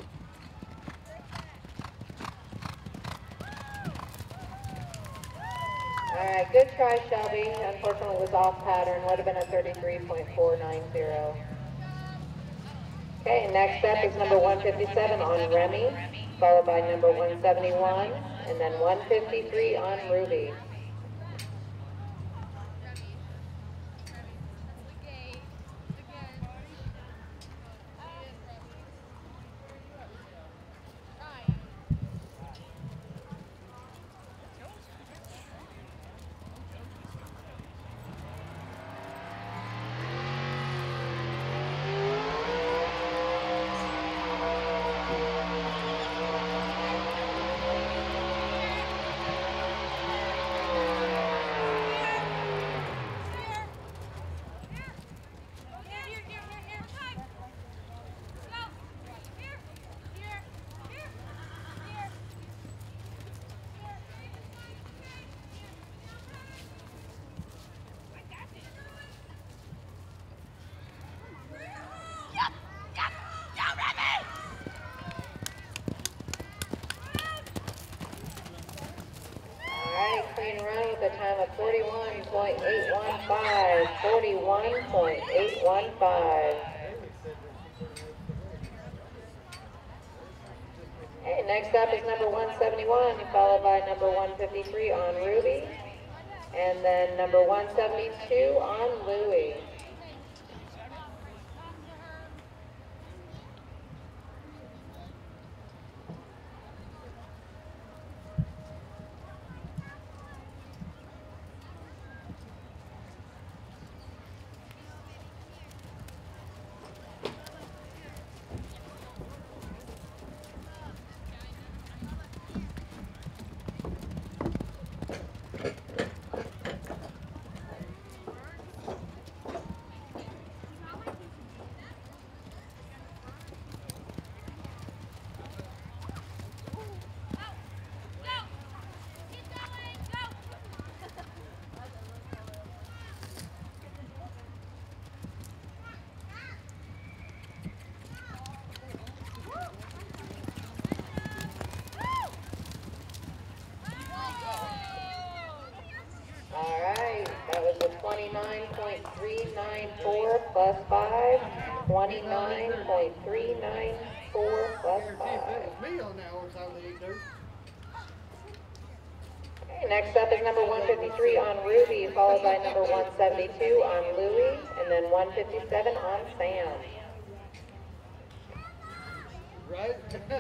Alright, good try, Shelby. Unfortunately, it was off pattern. Would have been a thirty-three point four nine zero. Okay, next up is number one fifty-seven on Remy, followed by number one seventy-one, and then one fifty-three on Ruby. right, clean run with a time of forty-one point eight one five. forty-one point eight one five. Okay, next up is number one seventy-one, followed by number one fifty-three on Ruby, and then number one seventy-two on Louie. twenty-nine point three nine four plus five. twenty-nine point three nine four plus five. Okay, next up is number one fifty-three on Ruby, followed by number one seventy-two on Louie, and then one fifty-seven on Sam. Right?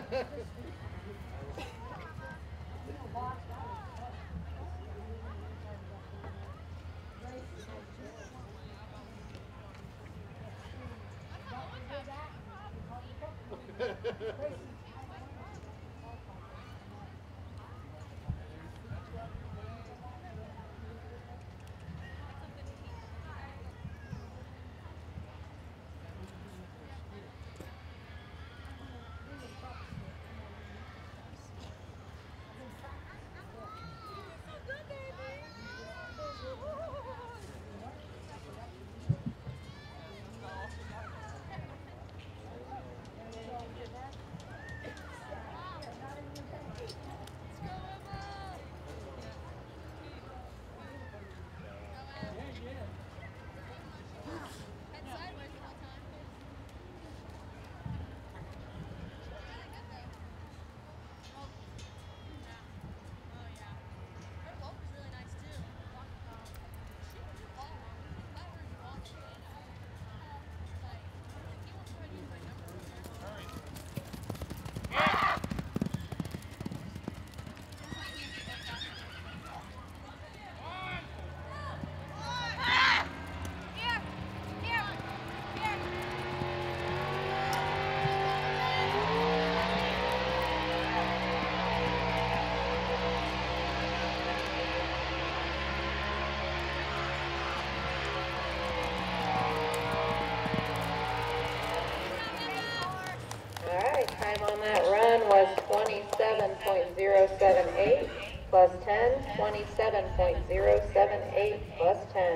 Time on that run was twenty-seven point zero seven eight plus ten, twenty-seven point zero seven eight plus ten.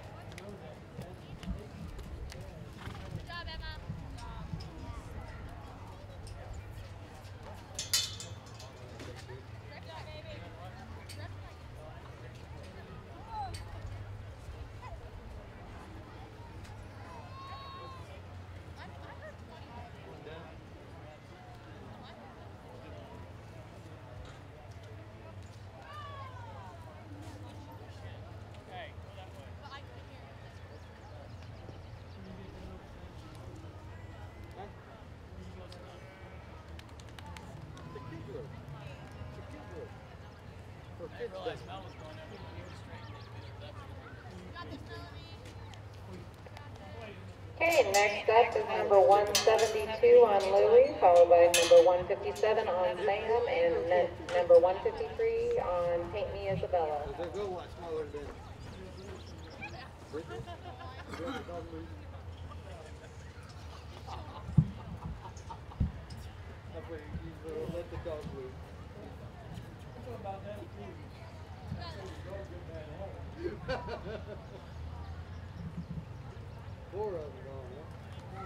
I didn't realize Mel was going over here straight. Okay, next up is number one seventy-two on Louie, followed by number one fifty-seven on Sam, and ne- number one fifty-three on Paint Me Isabella. They're a lot smaller than Bridget. That's where you let the dog loose. Four of them gone, huh?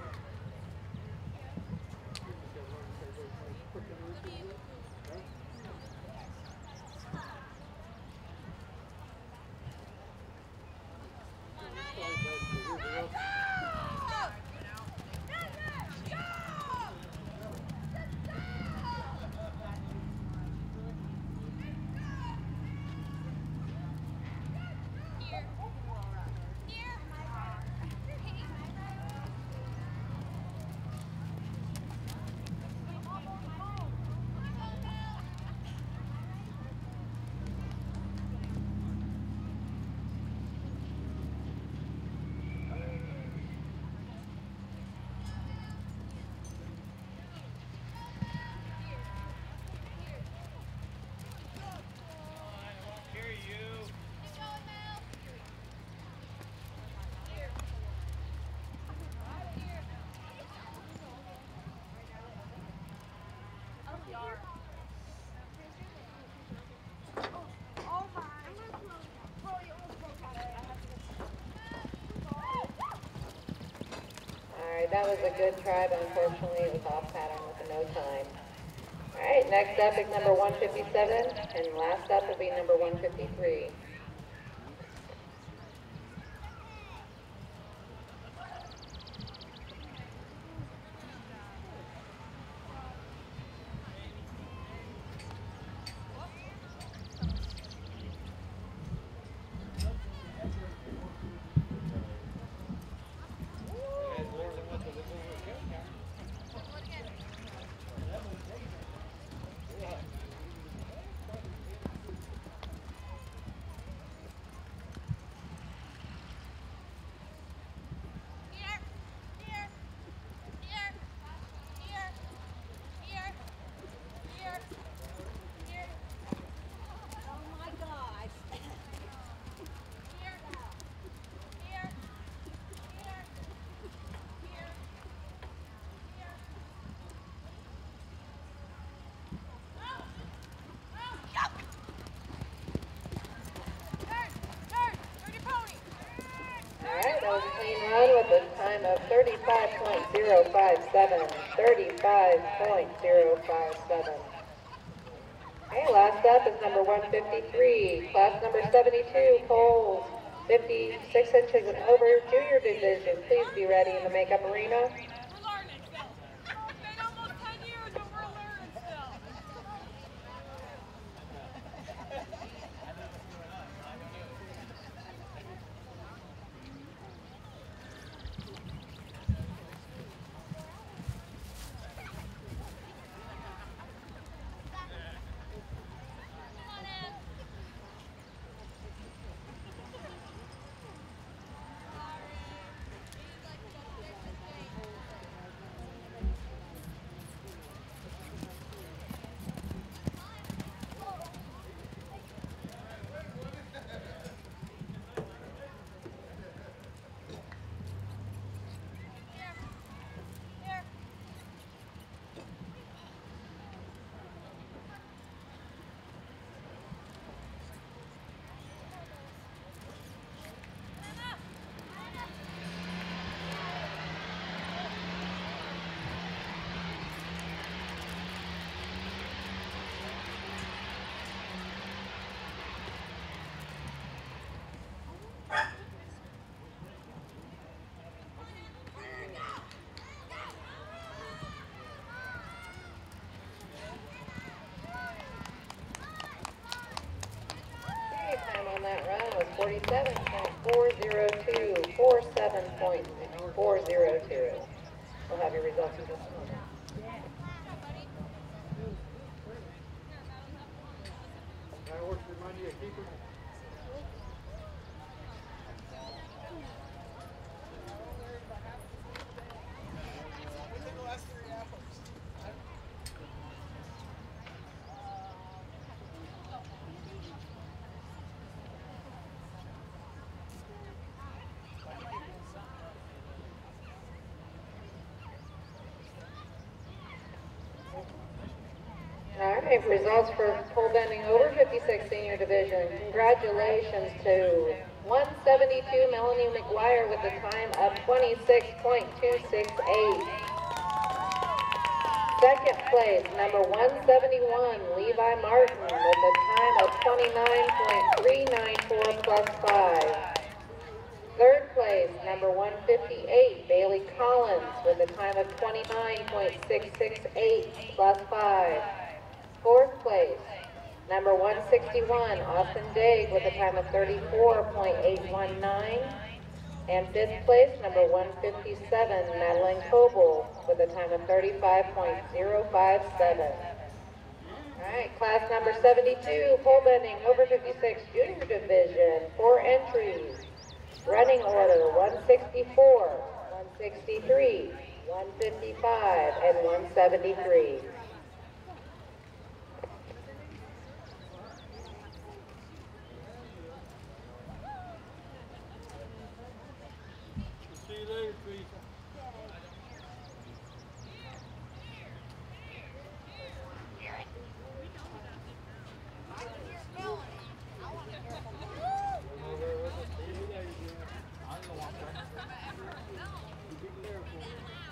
right, that was a good try, but unfortunately it was off pattern with a no time. All right, next up is number one fifty-seven, and last up will be number one fifty-three. With a time of thirty-five point zero five seven, thirty-five point zero five seven. Okay, last up is number one fifty-three, class number seventy-two, poles fifty-six inches and over, junior division. Please be ready in the makeup arena. We're learning still. It's been almost ten years, but we're learning still. forty-seven point four zero two, forty-seven point four zero two. We'll have your results in just a moment. Fireworks remind you of keeper? All right, results for pole bending over fifty-six senior division. Congratulations to one seventy-two Melanie McGuire with a time of twenty-six point two six eight. Second place, number one seventy-one Levi Martin with a time of twenty-nine point three nine four plus five. Third place, number one fifty-eight Bailey Collins with a time of twenty-nine point six six eight plus five. Fourth place, number one sixty-one, Austin Daigle with a time of thirty-four point eight one nine. And fifth place, number one fifty-seven, Madeline Coble with a time of thirty-five point zero five seven. All right, class number seventy-two, pole bending over fifty-six junior division, four entries. Running order one sixty-four, one sixty-three, one fifty-five, and one seventy-three. See you later, Teresa. Be careful.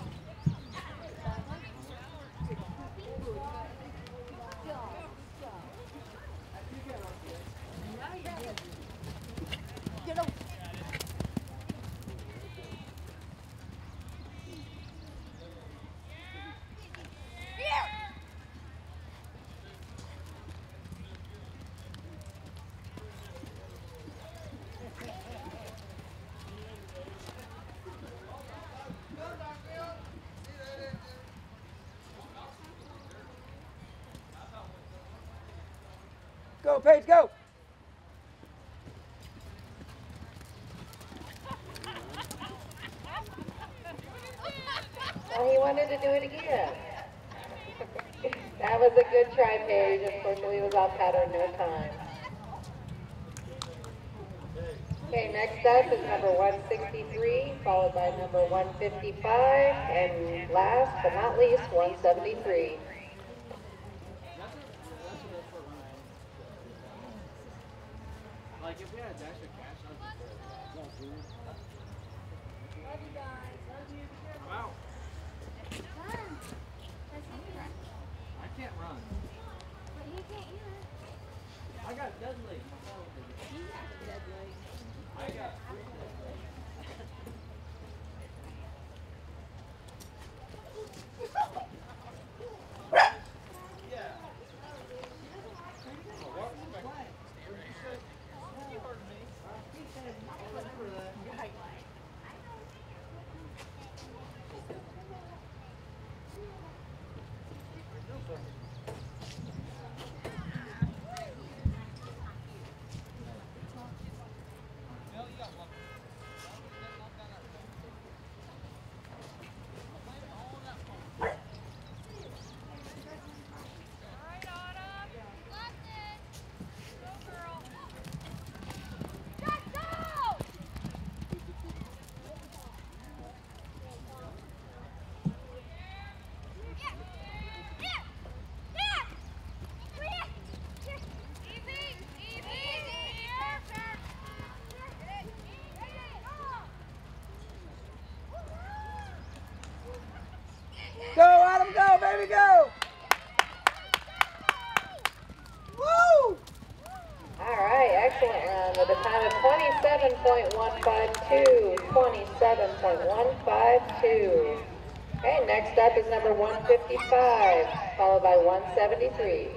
Go, Paige, go! Well, he wanted to do it again. That was a good try, Paige. Unfortunately, it was off pattern, no time. Okay, next up is number one sixty-three, followed by number one fifty-five, and last but not least, one seventy-three. Like if we had extra cash, I'd be fair. Love you guys. Love you. I'm out. Run. Let's run. I can't run. But you can't either. I got dead legs. You got dead legs. I got three dead legs. Yeah. Go, Adam, go, baby, go! Woo! All right, excellent run with a time of twenty-seven point one five two, twenty-seven point one five two. Okay, next up is number one fifty-five, followed by one seventy-three.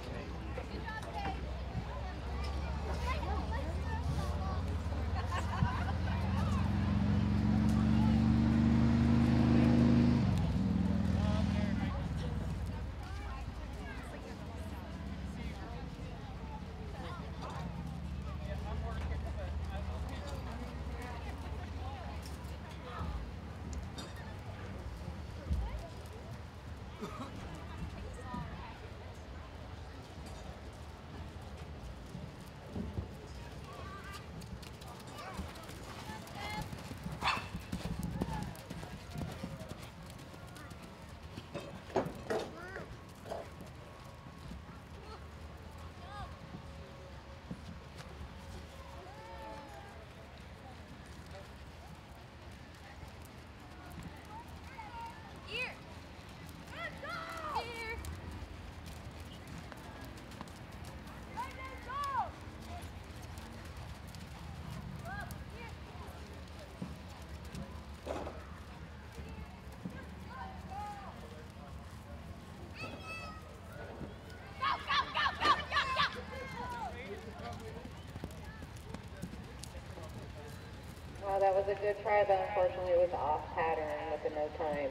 Well, that was a good try, but unfortunately it was off pattern with the no time.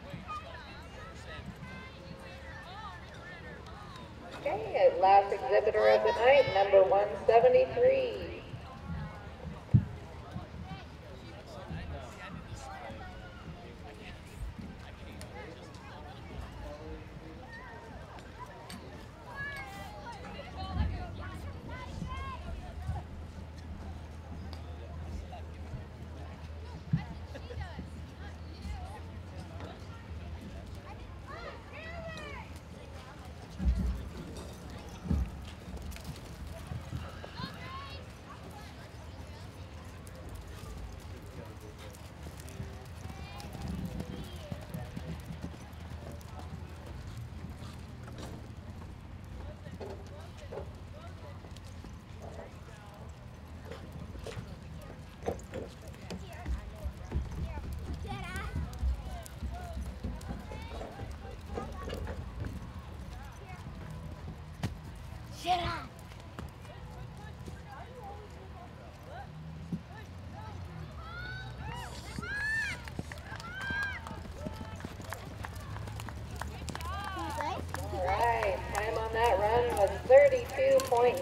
Okay, last exhibitor of the night, number one seventy-three.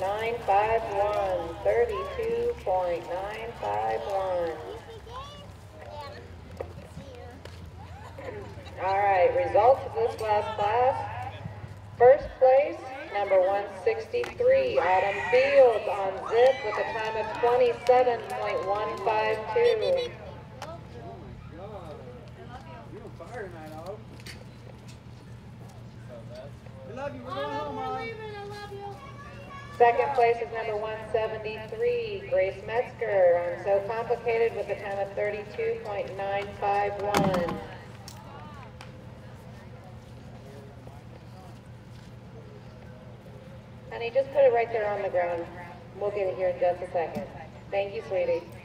nine five one. thirty-two point nine five one. All right, results of this last class. First place, number one sixty-three, Autumn Fields on zip with a time of twenty-seven point one five two. You're on fire tonight, Autumn. We love you. We're going home, Autumn. Second place is number one seventy-three, Grace Metzger on So Complicated with a time of thirty-two point nine five one. Honey, just put it right there on the ground. We'll get it here in just a second. Thank you, sweetie.